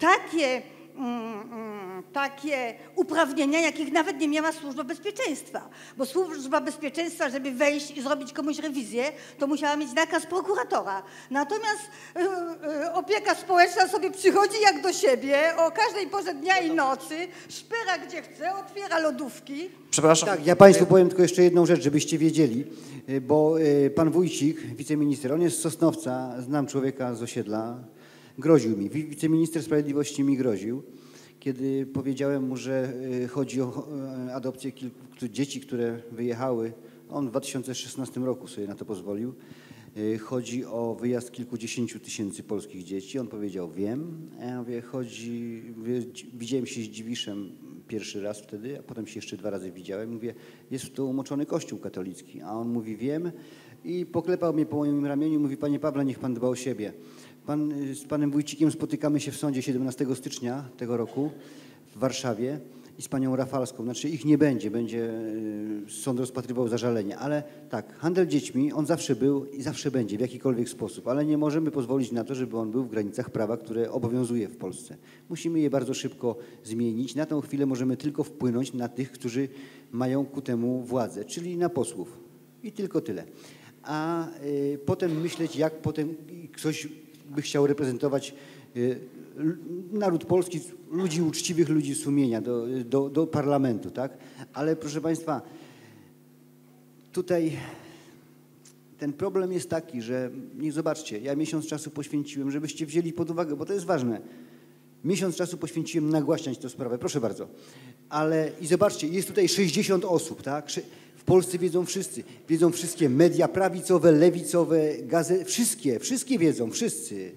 takie uprawnienia, jakich nawet nie miała Służba Bezpieczeństwa. Bo Służba Bezpieczeństwa, żeby wejść i zrobić komuś rewizję, to musiała mieć nakaz prokuratora. Natomiast opieka społeczna sobie przychodzi jak do siebie o każdej porze dnia i nocy, szpera gdzie chce, otwiera lodówki. Przepraszam. Tak, ja Państwu powiem tylko jeszcze jedną rzecz, żebyście wiedzieli, bo pan Wójcik, wiceminister, on jest z Sosnowca, znam człowieka z osiedla, groził mi, wiceminister sprawiedliwości mi groził, kiedy powiedziałem mu, że chodzi o adopcję kilku dzieci, które wyjechały. On w 2016 roku sobie na to pozwolił. Chodzi o wyjazd kilkudziesięciu tysięcy polskich dzieci. On powiedział, wiem. A ja mówię, widziałem się z Dziwiszem pierwszy raz wtedy, a potem się jeszcze 2 razy widziałem. Mówię, jest tu umoczony Kościół katolicki. A on mówi, wiem. I poklepał mnie po moim ramieniu. Mówi, panie Pawle, niech pan dba o siebie. Z panem Wójcikiem spotykamy się w sądzie 17 stycznia tego roku w Warszawie i z panią Rafalską. Znaczy ich nie będzie, będzie sąd rozpatrywał zażalenie, ale tak, handel dziećmi, on zawsze był i zawsze będzie w jakikolwiek sposób, ale nie możemy pozwolić na to, żeby on był w granicach prawa, które obowiązuje w Polsce. Musimy je bardzo szybko zmienić. Na tę chwilę możemy tylko wpłynąć na tych, którzy mają ku temu władzę, czyli na posłów. I tylko tyle. A potem myśleć, jak potem ktoś by chciał reprezentować naród polski, ludzi uczciwych, ludzi sumienia do parlamentu, tak? Ale proszę Państwa, tutaj ten problem jest taki, że niech zobaczcie, ja miesiąc czasu poświęciłem, żebyście wzięli pod uwagę, bo to jest ważne. Miesiąc czasu poświęciłem nagłaśniać tę sprawę, proszę bardzo. Ale i zobaczcie, jest tutaj 60 osób, tak? W Polsce wiedzą wszyscy, wiedzą wszystkie media prawicowe, lewicowe, gazety, wszystkie wiedzą, wszyscy.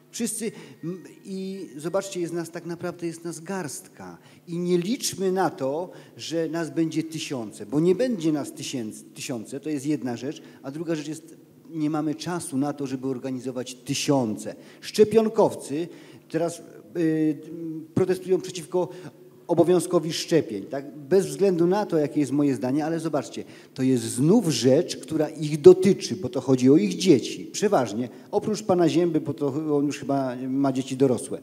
I zobaczcie, jest nas tak naprawdę, jest nas garstka. I nie liczmy na to, że nas będzie tysiące, bo nie będzie nas tysiące, to jest jedna rzecz, a druga rzecz jest, nie mamy czasu na to, żeby organizować tysiące. Szczepionkowcy teraz protestują przeciwko obowiązkowi szczepień, tak? Bez względu na to, jakie jest moje zdanie, ale zobaczcie, to jest znów rzecz, która ich dotyczy, bo to chodzi o ich dzieci, przeważnie, oprócz pana Zięby, bo to on już chyba ma dzieci dorosłe,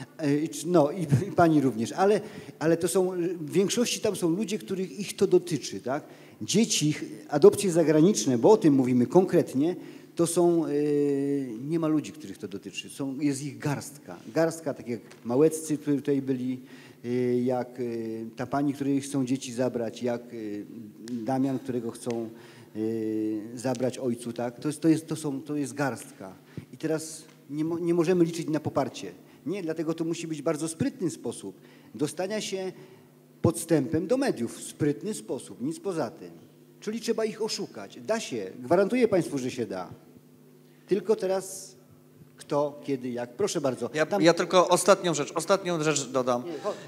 no i pani również, ale to są, w większości tam są ludzie, których ich to dotyczy, tak? Dzieci, adopcje zagraniczne, bo o tym mówimy konkretnie, to są, nie ma ludzi, których to dotyczy, jest ich garstka, tak jak Małeccy, którzy tutaj byli, jak ta pani, której chcą dzieci zabrać, jak Damian, którego chcą zabrać ojcu, tak? To jest garstka. I teraz nie możemy liczyć na poparcie. Nie, dlatego to musi być bardzo sprytny sposób dostania się podstępem do mediów. Sprytny sposób, nic poza tym. Czyli trzeba ich oszukać. Da się, gwarantuję Państwu, że się da. Tylko teraz kto, kiedy, jak. Proszę bardzo. Ja tylko ostatnią rzecz dodam.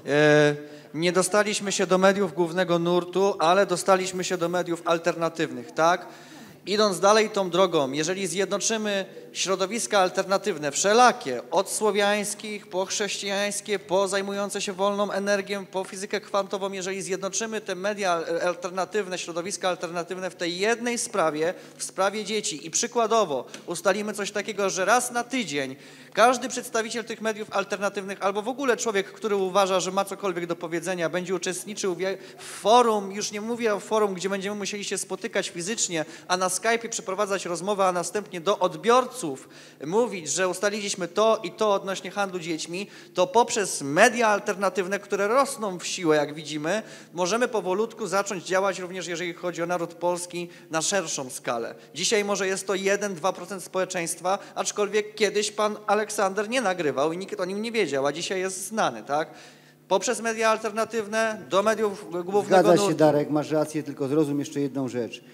Nie dostaliśmy się do mediów głównego nurtu, ale dostaliśmy się do mediów alternatywnych, tak? Idąc dalej tą drogą, jeżeli zjednoczymy środowiska alternatywne, wszelakie, od słowiańskich, po chrześcijańskie, po zajmujące się wolną energią, po fizykę kwantową, jeżeli zjednoczymy te media alternatywne, środowiska alternatywne w tej jednej sprawie, w sprawie dzieci i przykładowo ustalimy coś takiego, że raz na tydzień każdy przedstawiciel tych mediów alternatywnych albo w ogóle człowiek, który uważa, że ma cokolwiek do powiedzenia, będzie uczestniczył w forum, już nie mówię o forum, gdzie będziemy musieli się spotykać fizycznie, a na Skype'ie przeprowadzać rozmowę, a następnie do odbiorców mówić, że ustaliliśmy to i to odnośnie handlu dziećmi, to poprzez media alternatywne, które rosną w siłę, jak widzimy, możemy powolutku zacząć działać również, jeżeli chodzi o naród polski, na szerszą skalę. Dzisiaj może jest to 1-2% społeczeństwa, aczkolwiek kiedyś pan Aleksander nie nagrywał i nikt o nim nie wiedział, a dzisiaj jest znany, tak? Poprzez media alternatywne do mediów głównego nurtu. Zgadza się, Darek, masz rację, tylko zrozum jeszcze jedną rzecz.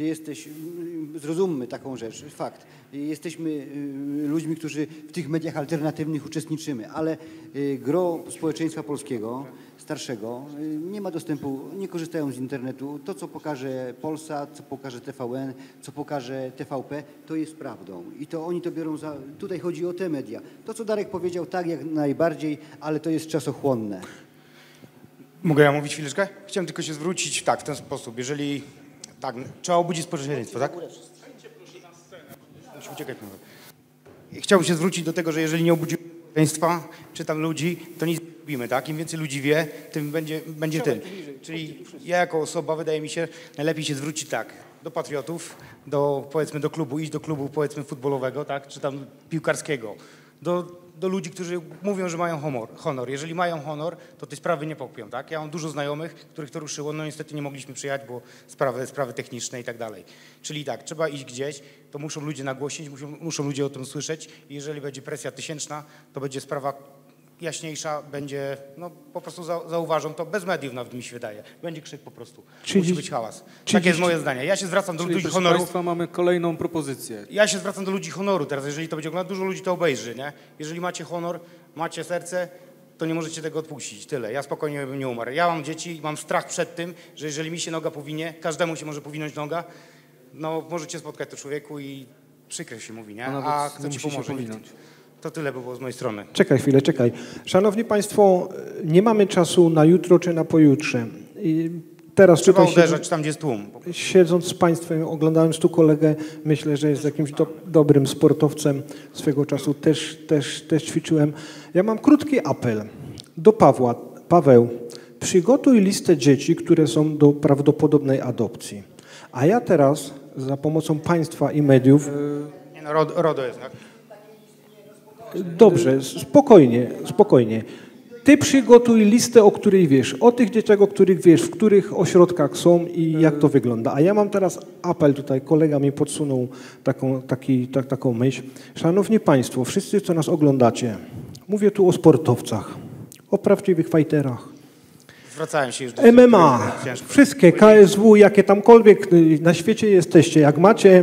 Zrozummy taką rzecz, fakt. Jesteśmy ludźmi, którzy w tych mediach alternatywnych uczestniczymy, ale gro społeczeństwa polskiego, starszego, nie ma dostępu, nie korzystają z internetu. To, co pokaże Polsat, co pokaże TVN, co pokaże TVP, to jest prawdą. I to oni to biorą za... Tutaj chodzi o te media. To, co Darek powiedział, tak jak najbardziej, ale to jest czasochłonne. Mogę ja mówić chwileczkę? Chciałem tylko się zwrócić w ten sposób. Jeżeli... Tak, trzeba obudzić społeczeństwo, tak? Musimy uciekać. Chciałbym się zwrócić do tego, że jeżeli nie obudzimy społeczeństwa, czy tam ludzi, to nic nie robimy, tak? Im więcej ludzi wie, tym będzie tym. Czyli ja jako osoba, wydaje mi się, najlepiej się zwrócić tak, do patriotów, powiedzmy do klubu, iść do klubu powiedzmy futbolowego, tak? Czy tam piłkarskiego, do ludzi, którzy mówią, że mają honor. Jeżeli mają honor, to tej sprawy nie popią, tak? Ja mam dużo znajomych, których to ruszyło, no niestety nie mogliśmy przyjechać, bo sprawy techniczne i tak dalej. Czyli tak, trzeba iść gdzieś, to muszą ludzie nagłośnić, muszą ludzie o tym słyszeć i jeżeli będzie presja tysięczna, to będzie sprawa jaśniejsza, będzie, no po prostu zauważą to, bez mediów nawet mi się wydaje. Będzie krzyk po prostu. Musi być hałas. Takie jest moje zdanie. Ja się zwracam do ludzi honoru. Państwa, mamy kolejną propozycję. Ja się zwracam do ludzi honoru teraz, jeżeli to będzie oglądać, dużo ludzi to obejrzy, nie? Jeżeli macie honor, macie serce, to nie możecie tego odpuścić. Tyle. Ja spokojnie bym nie umarł. Ja mam dzieci, mam strach przed tym, że jeżeli mi się noga powinie, każdemu się może powinąć noga, no możecie spotkać to człowieku i przykre się mówi, nie? A kto ci pomoże? To tyle by było z mojej strony. Czekaj chwilę, czekaj. Szanowni Państwo, nie mamy czasu na jutro czy na pojutrze. I teraz trzeba tutaj uderzać tam, gdzie jest tłum. Siedząc z Państwem, oglądając tu kolegę, myślę, że jest jakimś dobrym sportowcem. Swego czasu też ćwiczyłem. Ja mam krótki apel do Pawła. Paweł, przygotuj listę dzieci, które są do prawdopodobnej adopcji. A ja teraz za pomocą Państwa i mediów... Nie no, RODO jest, tak? Dobrze, spokojnie. Ty przygotuj listę, o której wiesz, o tych dzieciach, o których wiesz, w których ośrodkach są i jak to wygląda. A ja mam teraz apel tutaj, kolega mi podsunął taką myśl. Szanowni Państwo, wszyscy, co nas oglądacie, mówię tu o sportowcach, o prawdziwych fajterach. Zwracałem się już do MMA, wszystkie KSW, jakie tamkolwiek na świecie jesteście, jak macie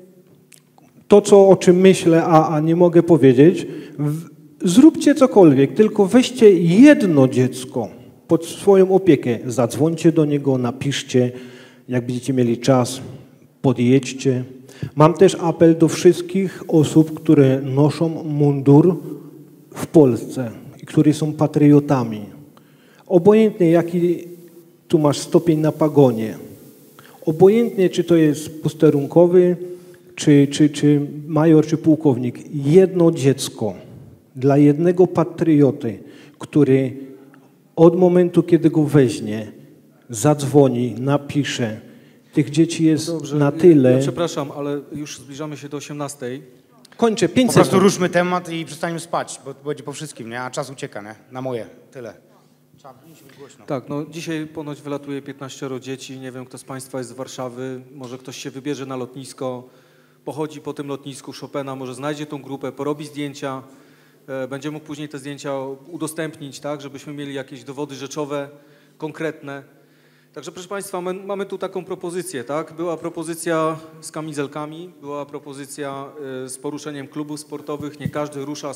to, o czym myślę, a nie mogę powiedzieć, zróbcie cokolwiek, tylko weźcie jedno dziecko pod swoją opiekę, zadzwońcie do niego, napiszcie, jak będziecie mieli czas, podjedźcie. Mam też apel do wszystkich osób, które noszą mundur w Polsce i które są patriotami. Obojętnie jaki tu masz stopień na pagonie, obojętnie czy to jest posterunkowy, czy major, czy pułkownik, jedno dziecko dla jednego patrioty, który od momentu, kiedy go weźmie, zadzwoni, napisze. Tych dzieci jest Dobrze, na tyle... Ja przepraszam, ale już zbliżamy się do 18:00. Kończę, 5 Po prostu ruszmy temat i przestaniemy spać, bo będzie po wszystkim, nie? A czas ucieka, nie? Na moje. Tyle. Tak, no dzisiaj ponoć wylatuje 15 dzieci. Nie wiem, kto z Państwa jest z Warszawy. Może ktoś się wybierze na lotnisko, pochodzi po tym lotnisku Chopina, może znajdzie tą grupę, porobi zdjęcia. Będzie mógł później te zdjęcia udostępnić, tak, żebyśmy mieli jakieś dowody rzeczowe, konkretne. Także proszę Państwa, mamy tu taką propozycję, tak? Była propozycja z kamizelkami, była propozycja z poruszeniem klubów sportowych. Nie każdy rusza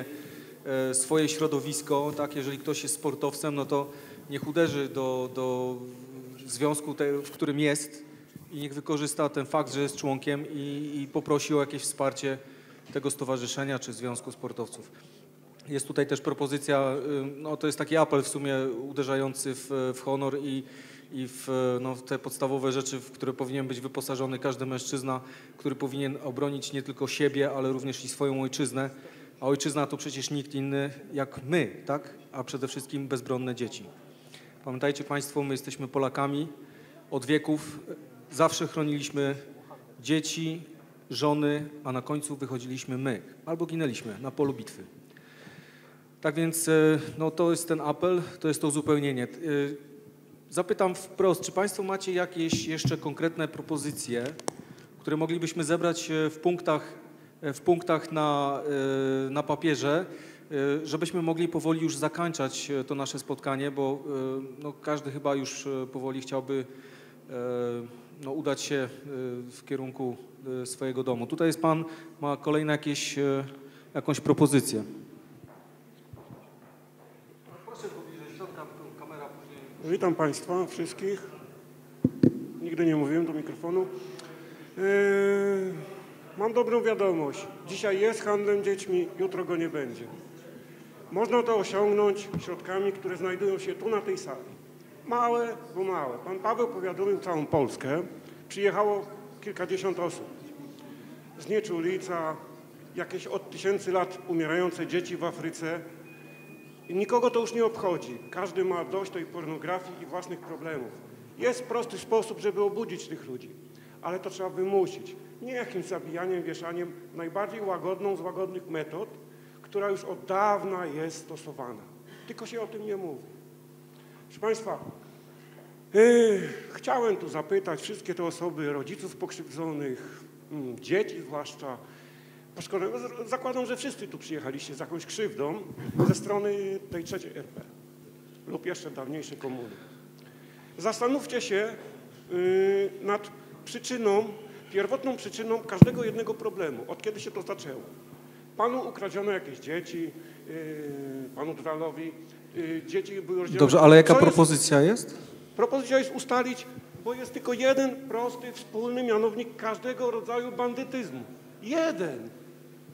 swoje środowisko, tak? Jeżeli ktoś jest sportowcem, no to niech uderzy do związku, w którym jest i niech wykorzysta ten fakt, że jest członkiem i poprosi o jakieś wsparcie tego stowarzyszenia czy związku sportowców. Jest tutaj też propozycja, no to jest taki apel w sumie uderzający w honor i w te podstawowe rzeczy, w które powinien być wyposażony każdy mężczyzna, który powinien obronić nie tylko siebie, ale również i swoją ojczyznę. A ojczyzna to przecież nikt inny jak my, tak? A przede wszystkim bezbronne dzieci. Pamiętajcie Państwo, my jesteśmy Polakami. Od wieków zawsze chroniliśmy dzieci, żony, a na końcu wychodziliśmy my, albo ginęliśmy na polu bitwy. Tak więc no, to jest ten apel, to jest to uzupełnienie. Zapytam wprost, czy Państwo macie jakieś jeszcze konkretne propozycje, które moglibyśmy zebrać w punktach na papierze, żebyśmy mogli powoli już zakończać to nasze spotkanie, bo no, każdy chyba już powoli chciałby no, udać się w kierunku swojego domu. Tutaj jest Pan, ma kolejne jakąś propozycję. Proszę pobliżej środka, kamera później. Witam Państwa wszystkich. Nigdy nie mówiłem do mikrofonu. Mam dobrą wiadomość. Dzisiaj jest handlem dziećmi, jutro go nie będzie. Można to osiągnąć środkami, które znajdują się tu na tej sali. Małe, bo małe. Pan Paweł powiadomił całą Polskę. Przyjechało kilkadziesiąt osób. Znieczulica, jakieś od 1000 lat umierające dzieci w Afryce. I nikogo to już nie obchodzi. Każdy ma dość tej pornografii i własnych problemów. Jest prosty sposób, żeby obudzić tych ludzi. Ale to trzeba wymusić. Nie jakimś zabijaniem, wieszaniem. Najbardziej łagodną z łagodnych metod, która już od dawna jest stosowana. Tylko się o tym nie mówi. Proszę Państwa, chciałem tu zapytać wszystkie te osoby, rodziców pokrzywdzonych, dzieci zwłaszcza, zakładam, że wszyscy tu przyjechaliście z jakąś krzywdą ze strony tej trzeciej RP lub jeszcze dawniejszej komuny. Zastanówcie się nad pierwotną przyczyną każdego jednego problemu, od kiedy się to zaczęło. Panu ukradziono jakieś dzieci, panu Dralowi, dzieci były rozdzielone. Dobrze, ale jaka propozycja jest? Propozycja jest ustalić, bo jest tylko jeden prosty, wspólny mianownik każdego rodzaju bandytyzmu. Jeden.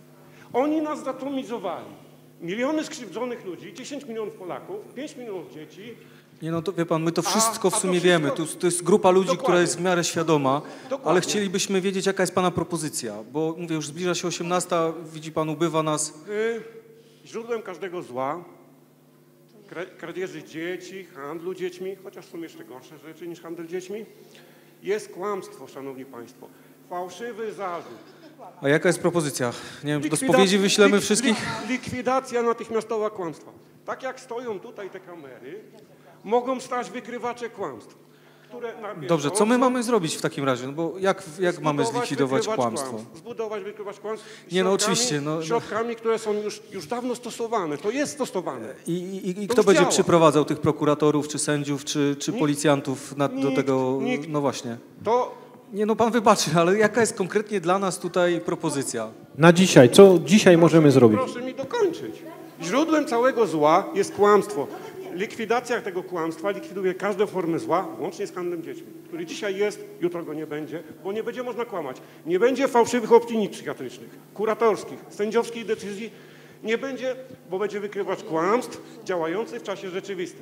Oni nas zatomizowali. Miliony skrzywdzonych ludzi, 10 milionów Polaków, 5 milionów dzieci. Nie no, to wie pan, my to wszystko w sumie wiemy. To jest grupa ludzi, która jest w miarę świadoma, ale chcielibyśmy wiedzieć, jaka jest pana propozycja, bo mówię, już zbliża się 18, widzi pan, ubywa nas. Źródłem każdego zła, kradzieży dzieci, handlu dziećmi, chociaż są jeszcze gorsze rzeczy niż handel dziećmi, jest kłamstwo, szanowni państwo. Fałszywy zarzut. A jaka jest propozycja? Nie wiem, do spowiedzi wyślemy wszystkich? Likwidacja natychmiastowa kłamstwa. Tak jak stoją tutaj te kamery, mogą stać wykrywacze kłamstw, które Dobrze, co my mamy zrobić w takim razie? No bo jak mamy zlikwidować kłamstwo? Zbudować wykrywacz kłamstw nie, no oczywiście. Środkami, które są już dawno stosowane. To jest stosowane. I kto będzie przyprowadzał tych prokuratorów, czy sędziów, czy policjantów do tego? No właśnie. Nie no, pan wybaczy, ale jaka jest konkretnie dla nas tutaj propozycja? Na dzisiaj, co dzisiaj możemy zrobić? Proszę mi dokończyć. Źródłem całego zła jest kłamstwo. Likwidacja tego kłamstwa likwiduje każde formy zła, łącznie z handlem dziećmi, który dzisiaj jest, jutro go nie będzie, bo nie będzie można kłamać. Nie będzie fałszywych opinii psychiatrycznych, kuratorskich, sędziowskich decyzji. Nie będzie, bo będzie wykrywacz kłamstw działający w czasie rzeczywistym.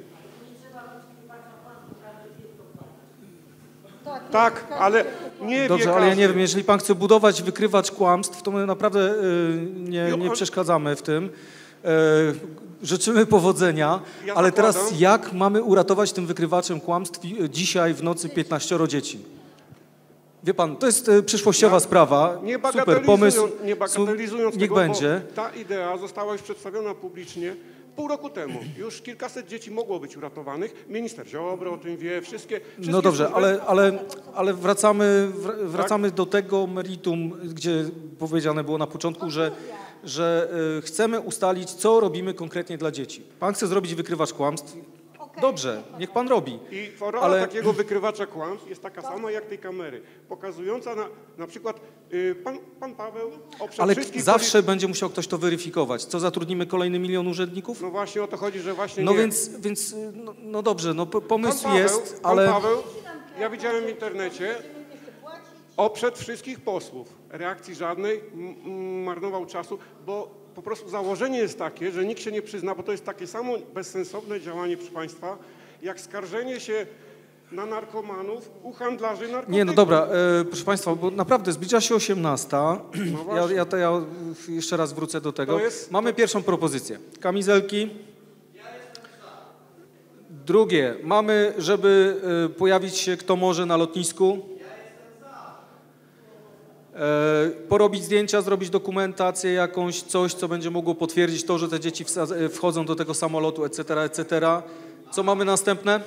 Tak, ale nie Dobrze, ale ja nie wiem, jeżeli pan chce budować wykrywacz kłamstw, to my naprawdę nie przeszkadzamy w tym. Życzymy powodzenia, ale teraz jak mamy uratować tym wykrywaczem kłamstw dzisiaj w nocy 15 dzieci? Wie pan, to jest przyszłościowa sprawa, super pomysł, nie bagatelizując niech tego, będzie. Ta idea została już przedstawiona publicznie pół roku temu. Już kilkaset dzieci mogło być uratowanych. Minister Ziobro o tym wie, wszystkie no dobrze, ale wracamy do tego meritum, gdzie powiedziane było na początku, że chcemy ustalić, co robimy konkretnie dla dzieci. Pan chce zrobić wykrywacz kłamstw. Dobrze, niech pan robi. I rola takiego wykrywacza kłamstw jest taka sama jak tej kamery, pokazująca na przykład pan Paweł ale zawsze będzie musiał ktoś to weryfikować. Co, zatrudnimy kolejny 1 milion urzędników? No właśnie o to chodzi, że właśnie no nie. Więc no dobrze, no pomysł jest, ale... Pan Paweł, ja widziałem w internecie, oprzed wszystkich posłów, reakcji żadnej, marnował czasu, bo po prostu założenie jest takie, że nikt się nie przyzna, bo to jest takie samo bezsensowne działanie, proszę państwa, jak skarżenie się na narkomanów u handlarzy narkotyków. Nie, no dobra, proszę państwa, bo naprawdę zbliża się 18. No ja jeszcze raz wrócę do tego. Mamy pierwszą propozycję. Kamizelki. Drugie, mamy, żeby pojawić się kto może na lotnisku. Porobić zdjęcia, zrobić dokumentację jakąś, coś, co będzie mogło potwierdzić to, że te dzieci wchodzą do tego samolotu, etc., etc. Co mamy następne?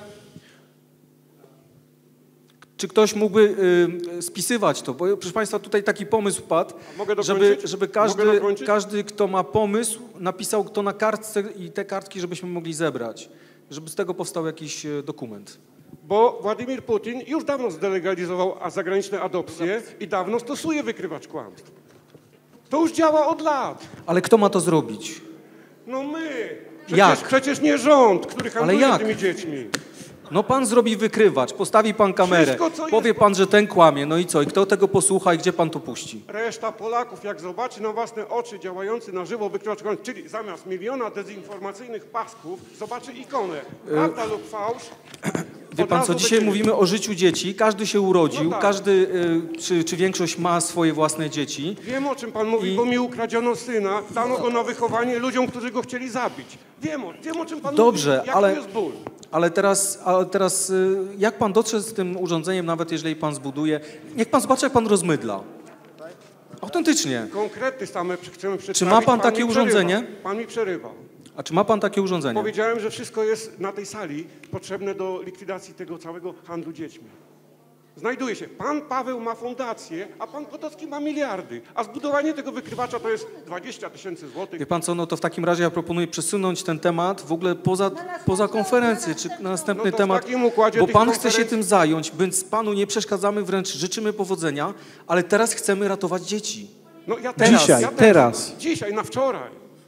Czy ktoś mógłby spisywać to? Bo proszę państwa, tutaj taki pomysł padł, żeby każdy, kto ma pomysł, napisał to na kartce i te kartki, żebyśmy mogli zebrać. Żeby z tego powstał jakiś dokument. Bo Władimir Putin już dawno zdelegalizował zagraniczne adopcje i dawno stosuje wykrywacz kłamstw. To już działa od lat. Ale kto ma to zrobić? No my. Przecież nie rząd, który handluje tymi dziećmi. No pan zrobi wykrywacz, postawi pan kamerę, powie pan, że ten kłamie, no i co? I kto tego posłucha i gdzie pan to puści? Reszta Polaków, jak zobaczy na własne oczy działający na żywo wykrywacz kłamstw, czyli zamiast 1 miliona dezinformacyjnych pasków, zobaczy ikonę, prawda lub fałsz. Wie pan co, dzisiaj mówimy o życiu dzieci, każdy się urodził, każdy, czy większość ma swoje własne dzieci. Wiem, o czym pan mówi, bo mi ukradziono syna, dano go na wychowanie ludziom, którzy go chcieli zabić. Wiem, o czym pan mówi, jak to jest ból. Ale teraz jak pan dotrze z tym urządzeniem, nawet jeżeli pan zbuduje, niech pan zobaczy, jak pan rozmydla. Autentycznie. Konkrety same chcemy przedstawić. Czy ma pan takie urządzenie? Pan mi przerywa. A czy ma pan takie urządzenie? Powiedziałem, że wszystko jest na tej sali potrzebne do likwidacji tego całego handlu dziećmi. Znajduje się. Pan Paweł ma fundację, a pan Potocki ma miliardy. A zbudowanie tego wykrywacza to jest 20 000 złotych. Wie pan co, no to w takim razie ja proponuję przesunąć ten temat w ogóle poza konferencję, czy na następny temat, bo pan chce się tym zająć, więc panu nie przeszkadzamy, wręcz życzymy powodzenia, ale teraz chcemy ratować dzieci. No teraz. Dzisiaj, na wczoraj.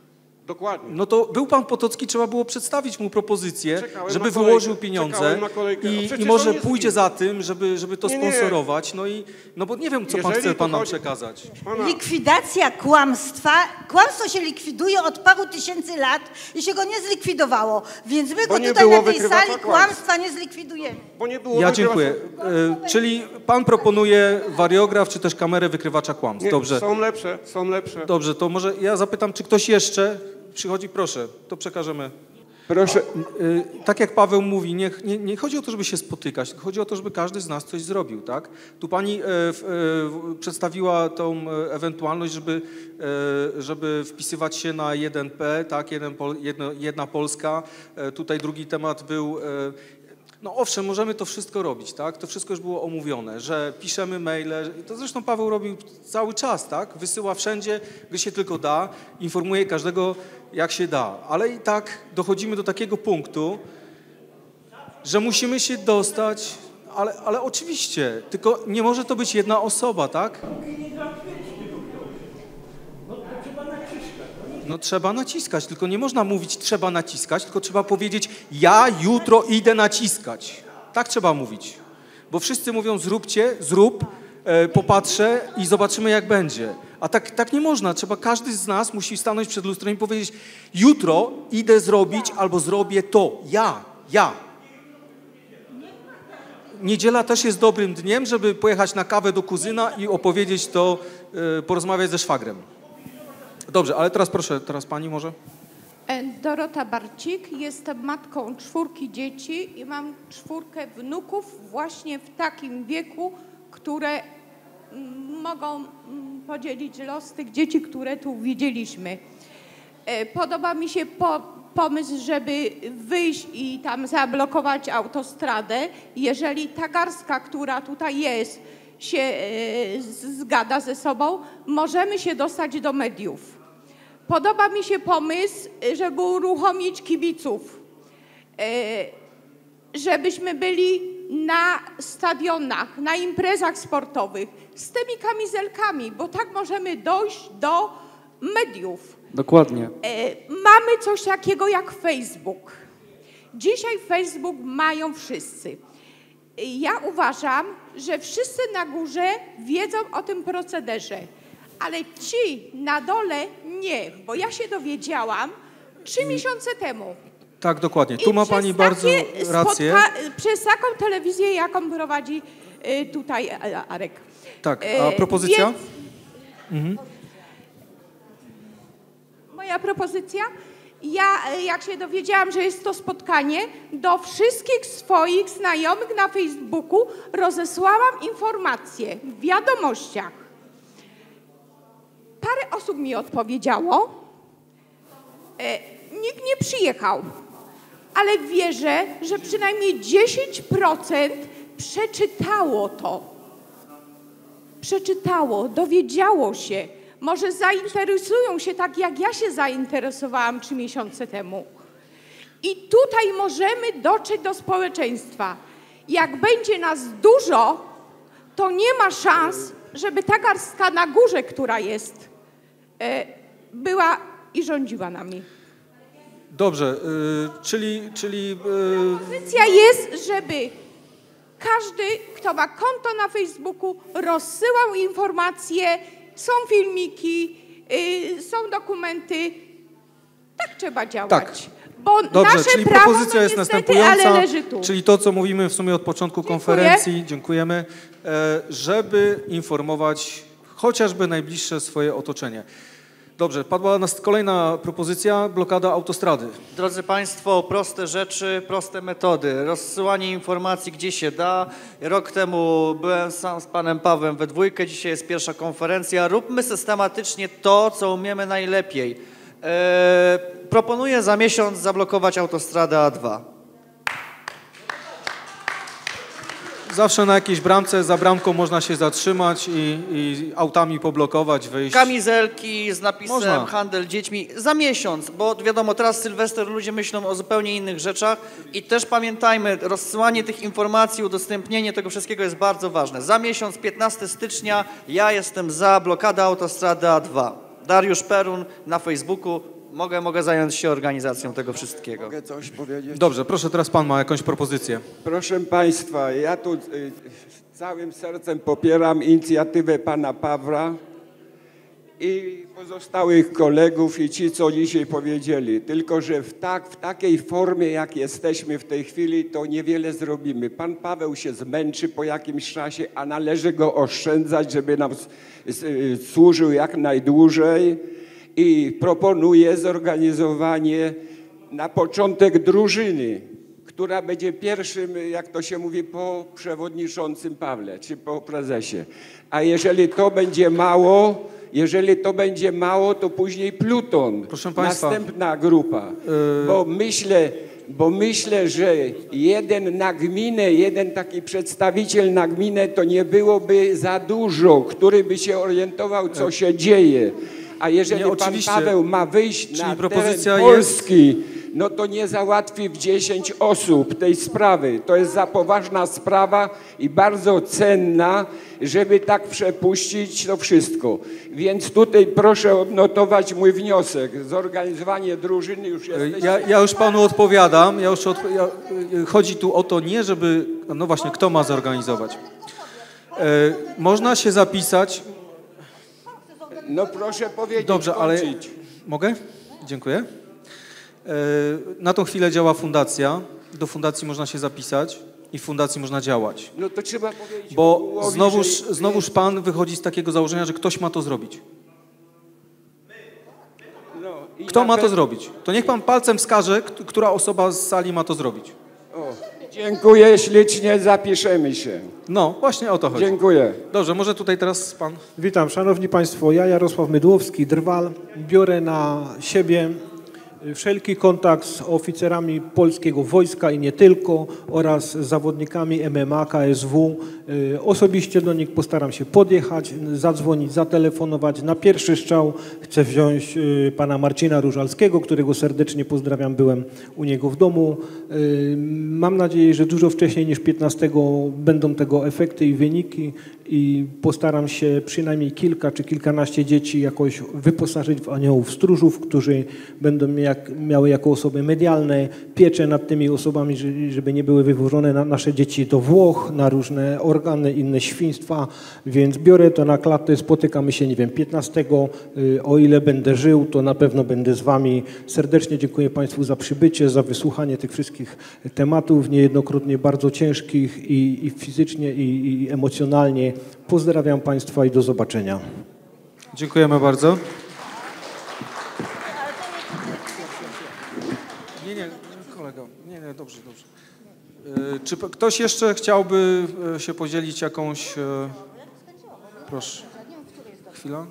Dokładnie. No to był pan Potocki, trzeba było przedstawić mu propozycję, Czekałem żeby na kolejkę, wyłożył pieniądze czekałem na kolejkę. A i przecież może on jest pójdzie kim? za tym, żeby to Nie. sponsorować. No bo nie wiem, co pan Jeżeli chce to nam chodzi- przekazać. Likwidacja kłamstwa. Kłamstwo się likwiduje od paru tysięcy lat i się go nie zlikwidowało. Więc my Bo go nie tutaj było na tej wykrywacza sali kłamstw. kłamstwa nie zlikwidujemy. Bo nie było Ja dziękuję. Czyli pan proponuje wariograf, czy też kamerę wykrywacza kłamstw. Nie, Dobrze. są lepsze. Dobrze, to może ja zapytam, czy ktoś jeszcze przychodzi? Proszę, to przekażemy. Proszę. Tak jak Paweł mówi, nie chodzi o to, żeby się spotykać, tylko chodzi o to, żeby każdy z nas coś zrobił, tak? Tu pani przedstawiła tą ewentualność, żeby wpisywać się na 1P, tak? Jedna Polska. Tutaj drugi temat był... No owszem, możemy to wszystko robić, tak? To wszystko już było omówione, że piszemy maile, to zresztą Paweł robił cały czas, tak? Wysyła wszędzie, gdzie się tylko da, informuje każdego, jak się da. Ale i tak dochodzimy do takiego punktu, że musimy się dostać, ale oczywiście, tylko nie może to być jedna osoba, tak? No trzeba naciskać, tylko nie można mówić trzeba naciskać, tylko trzeba powiedzieć ja jutro idę naciskać. Tak trzeba mówić. Bo wszyscy mówią zróbcie, zrób, popatrzę i zobaczymy jak będzie. A tak nie można. Każdy z nas musi stanąć przed lustrem i powiedzieć jutro idę zrobić albo zrobię to. Ja. Niedziela też jest dobrym dniem, żeby pojechać na kawę do kuzyna i opowiedzieć to, porozmawiać ze szwagrem. Dobrze, ale teraz proszę, teraz pani może. Dorota Barcik, jestem matką 4 dzieci i mam 4 wnuków właśnie w takim wieku, które mogą podzielić los tych dzieci, które tu widzieliśmy. Podoba mi się pomysł, żeby wyjść i tam zablokować autostradę. Jeżeli ta garstka, która tutaj jest, się zgada ze sobą, możemy się dostać do mediów. Podoba mi się pomysł, żeby uruchomić kibiców, żebyśmy byli na stadionach, na imprezach sportowych z tymi kamizelkami, bo tak możemy dojść do mediów. Dokładnie. Mamy coś takiego jak Facebook. Dzisiaj Facebook mają wszyscy. Ja uważam, że wszyscy na górze wiedzą o tym procederze, ale ci na dole nie, bo ja się dowiedziałam 3 miesiące temu. Tak, dokładnie. Tu ma pani bardzo rację. Przez taką telewizję, jaką prowadzi tutaj Arek. Tak, a propozycja? Moja propozycja? Ja, jak się dowiedziałam, że jest to spotkanie, do wszystkich swoich znajomych na Facebooku rozesłałam informacje w wiadomościach. Parę osób mi odpowiedziało. Nikt nie przyjechał, ale wierzę, że przynajmniej 10% przeczytało to. Przeczytało, dowiedziało się. Może zainteresują się tak, jak ja się zainteresowałam 3 miesiące temu. I tutaj możemy dotrzeć do społeczeństwa. Jak będzie nas dużo, to nie ma szans, żeby ta garstka na górze, która jest, była i rządziła nami. Dobrze, czyli Propozycja jest, żeby każdy, kto ma konto na Facebooku, rozsyłał informacje, są filmiki, są dokumenty. Tak trzeba działać. Tak. Bo dobrze, nasze czyli prawo, propozycja jest niestety, następująca, ale leży tu. czyli to, co mówimy w sumie od początku konferencji, dziękujemy, żeby informować chociażby najbliższe swoje otoczenie. Dobrze, padła kolejna propozycja, blokada autostrady. Drodzy Państwo, proste rzeczy, proste metody. Rozsyłanie informacji, gdzie się da. Rok temu byłem sam z panem Pawłem we dwójkę, dzisiaj jest pierwsza konferencja. Róbmy systematycznie to, co umiemy najlepiej. Proponuję za miesiąc zablokować autostradę A2. Zawsze na jakiejś bramce, za bramką można się zatrzymać i autami poblokować, wyjść. Kamizelki z napisem Można. handel dziećmi za miesiąc, bo wiadomo, teraz Sylwester, ludzie myślą o zupełnie innych rzeczach i też pamiętajmy, rozsyłanie tych informacji, udostępnienie tego wszystkiego jest bardzo ważne. Za miesiąc, 15 stycznia, ja jestem za blokada autostrady A2. Dariusz Perun na Facebooku, Mogę zająć się organizacją tego wszystkiego. Mogę coś powiedzieć? Dobrze, proszę, teraz pan ma jakąś propozycję. Proszę Państwa, ja tu całym sercem popieram inicjatywę pana Pawła i pozostałych kolegów i ci, co dzisiaj powiedzieli. Tylko że w takiej formie, jak jesteśmy w tej chwili, to niewiele zrobimy. Pan Paweł się zmęczy po jakimś czasie, a należy go oszczędzać, żeby nam służył jak najdłużej. I proponuję zorganizowanie na początek drużyny, która będzie pierwszym, jak to się mówi, po przewodniczącym Pawle, czy po prezesie. A jeżeli to będzie mało, to później pluton, proszę państwa, następna grupa. Bo myślę, że jeden na gminę, jeden taki przedstawiciel na gminę, to nie byłoby za dużo, który by się orientował, co się dzieje. A jeżeli pan Paweł ma wyjść na teren Polski, no to nie załatwi w 10 osób tej sprawy. To jest za poważna sprawa i bardzo cenna, żeby tak przepuścić to wszystko. Więc tutaj proszę odnotować mój wniosek. Zorganizowanie drużyny już jest... Ja już panu odpowiadam. Chodzi tu o to nie, żeby... No właśnie, kto ma zorganizować? Można się zapisać... No proszę powiedzieć, dobrze, ale mogę? Dziękuję. Na tą chwilę działa fundacja. Do fundacji można się zapisać i w fundacji można działać. No to trzeba powiedzieć. Bo znowuż pan wychodzi z takiego założenia, że ktoś ma to zrobić. Kto ma to zrobić? To niech pan palcem wskaże, która osoba z sali ma to zrobić. Dziękuję ślicznie, zapiszemy się. No, właśnie o to chodzi. Dziękuję. Dobrze, może tutaj teraz pan... Witam, szanowni państwo, ja Jarosław Mydłowski, Drwal, biorę na siebie wszelki kontakt z oficerami polskiego wojska i nie tylko oraz z zawodnikami MMA, KSW. Osobiście do nich postaram się podjechać, zadzwonić, zatelefonować. Na pierwszy strzał chcę wziąć pana Marcina Różalskiego, którego serdecznie pozdrawiam, byłem u niego w domu. Mam nadzieję, że dużo wcześniej niż 15 będą tego efekty i wyniki i postaram się przynajmniej kilka czy kilkanaście dzieci jakoś wyposażyć w aniołów stróżów, którzy będą miały jako osoby medialne pieczę nad tymi osobami, żeby nie były wywożone nasze dzieci do Włoch, na różne organy, inne świństwa, więc biorę to na klatę, spotykamy się, nie wiem, 15, o ile będę żył, to na pewno będę z wami. Serdecznie dziękuję państwu za przybycie, za wysłuchanie tych wszystkich tematów, niejednokrotnie bardzo ciężkich i fizycznie, i emocjonalnie. Pozdrawiam państwa i do zobaczenia. Dziękujemy bardzo. Nie, kolego. Nie, dobrze. Czy ktoś jeszcze chciałby się podzielić jakąś... Proszę. Chwila.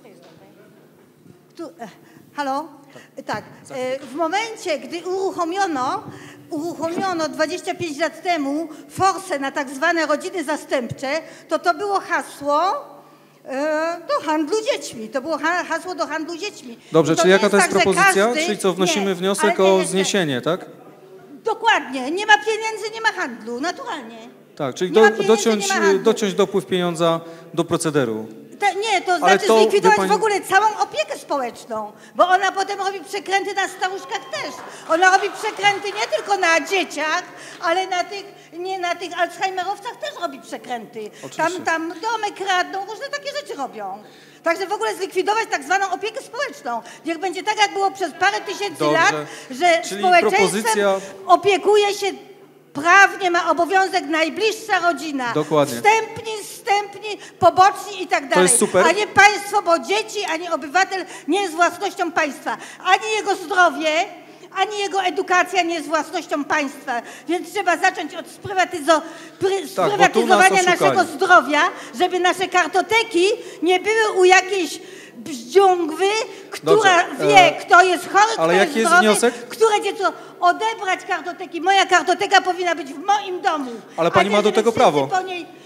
Halo? Tak. W momencie, gdy uruchomiono 25 lat temu forsę na tak zwane rodziny zastępcze, to było hasło do handlu dziećmi. To było hasło do handlu dziećmi. Dobrze, czyli jaka to jest propozycja? Czyli co, wnosimy wniosek o zniesienie, tak? Dokładnie. Nie ma pieniędzy, nie ma handlu. Naturalnie. Tak, czyli dociąć dopływ pieniądza do procederu. To znaczy zlikwidować w ogóle całą opiekę społeczną, bo ona potem robi przekręty na staruszkach też. Ona robi przekręty nie tylko na dzieciach, ale na tych alzheimerowcach też robi przekręty. Tam domy kradną, różne takie rzeczy robią. Także w ogóle zlikwidować tak zwaną opiekę społeczną. Niech będzie tak, jak było przez parę tysięcy lat, że społeczeństwem opiekuje się prawnie, ma obowiązek najbliższa rodzina. Dokładnie. Wstępni, poboczni i tak dalej. To jest super. A nie państwo, bo dzieci, ani obywatel nie jest własnością państwa. Ani jego zdrowie, ani jego edukacja nie jest własnością państwa. Więc trzeba zacząć od sprywatyzowania naszego zdrowia, żeby nasze kartoteki nie były u jakiejś bździągwy, która wie, kto jest chory, kto jest zdrowy, które dziecko odebrać kartoteki. Moja kartoteka powinna być w moim domu. Ale pani ma do tego prawo. Po niej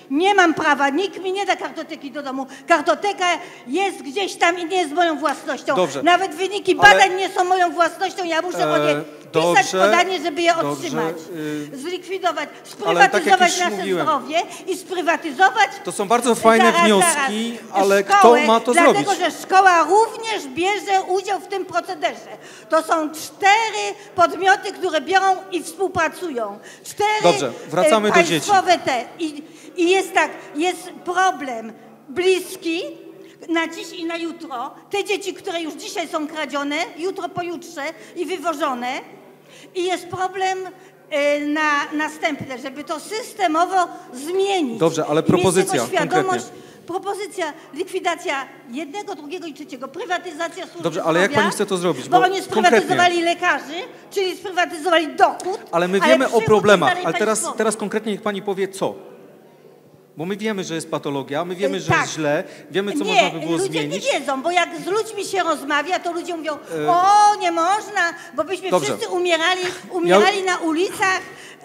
Nie mam prawa, nikt mi nie da kartoteki do domu. Kartoteka jest gdzieś tam i nie jest moją własnością. Dobrze. Nawet wyniki badań nie są moją własnością, ja muszę o nie pisać podanie, żeby je otrzymać. Zlikwidować, sprywatyzować nasze zdrowie i sprywatyzować... To są bardzo fajne wnioski, ale szkołę, kto ma to zrobić? Dlatego, że szkoła również bierze udział w tym procederze. To są 4 podmioty, które biorą i współpracują. 4 Dobrze, wracamy do dzieci. Te. I jest tak, jest problem bliski na dziś i na jutro. Te dzieci, które już dzisiaj są kradzione, jutro, pojutrze i wywożone. I jest problem następny, żeby to systemowo zmienić. Dobrze, ale propozycja konkretnie. Propozycja, likwidacja jednego, drugiego i trzeciego, prywatyzacja służby Dobrze, ale jak zdrowia, pani chce to zrobić? Bo oni sprywatyzowali lekarzy, czyli sprywatyzowali dochód. Ale my wiemy o problemach, ale teraz konkretnie niech pani powie co. Bo my wiemy, że jest patologia, my wiemy, że jest źle, wiemy, co można by było zmienić. Ludzie nie wiedzą, bo jak z ludźmi się rozmawia, to ludzie mówią, o, nie można, bo byśmy wszyscy umierali na ulicach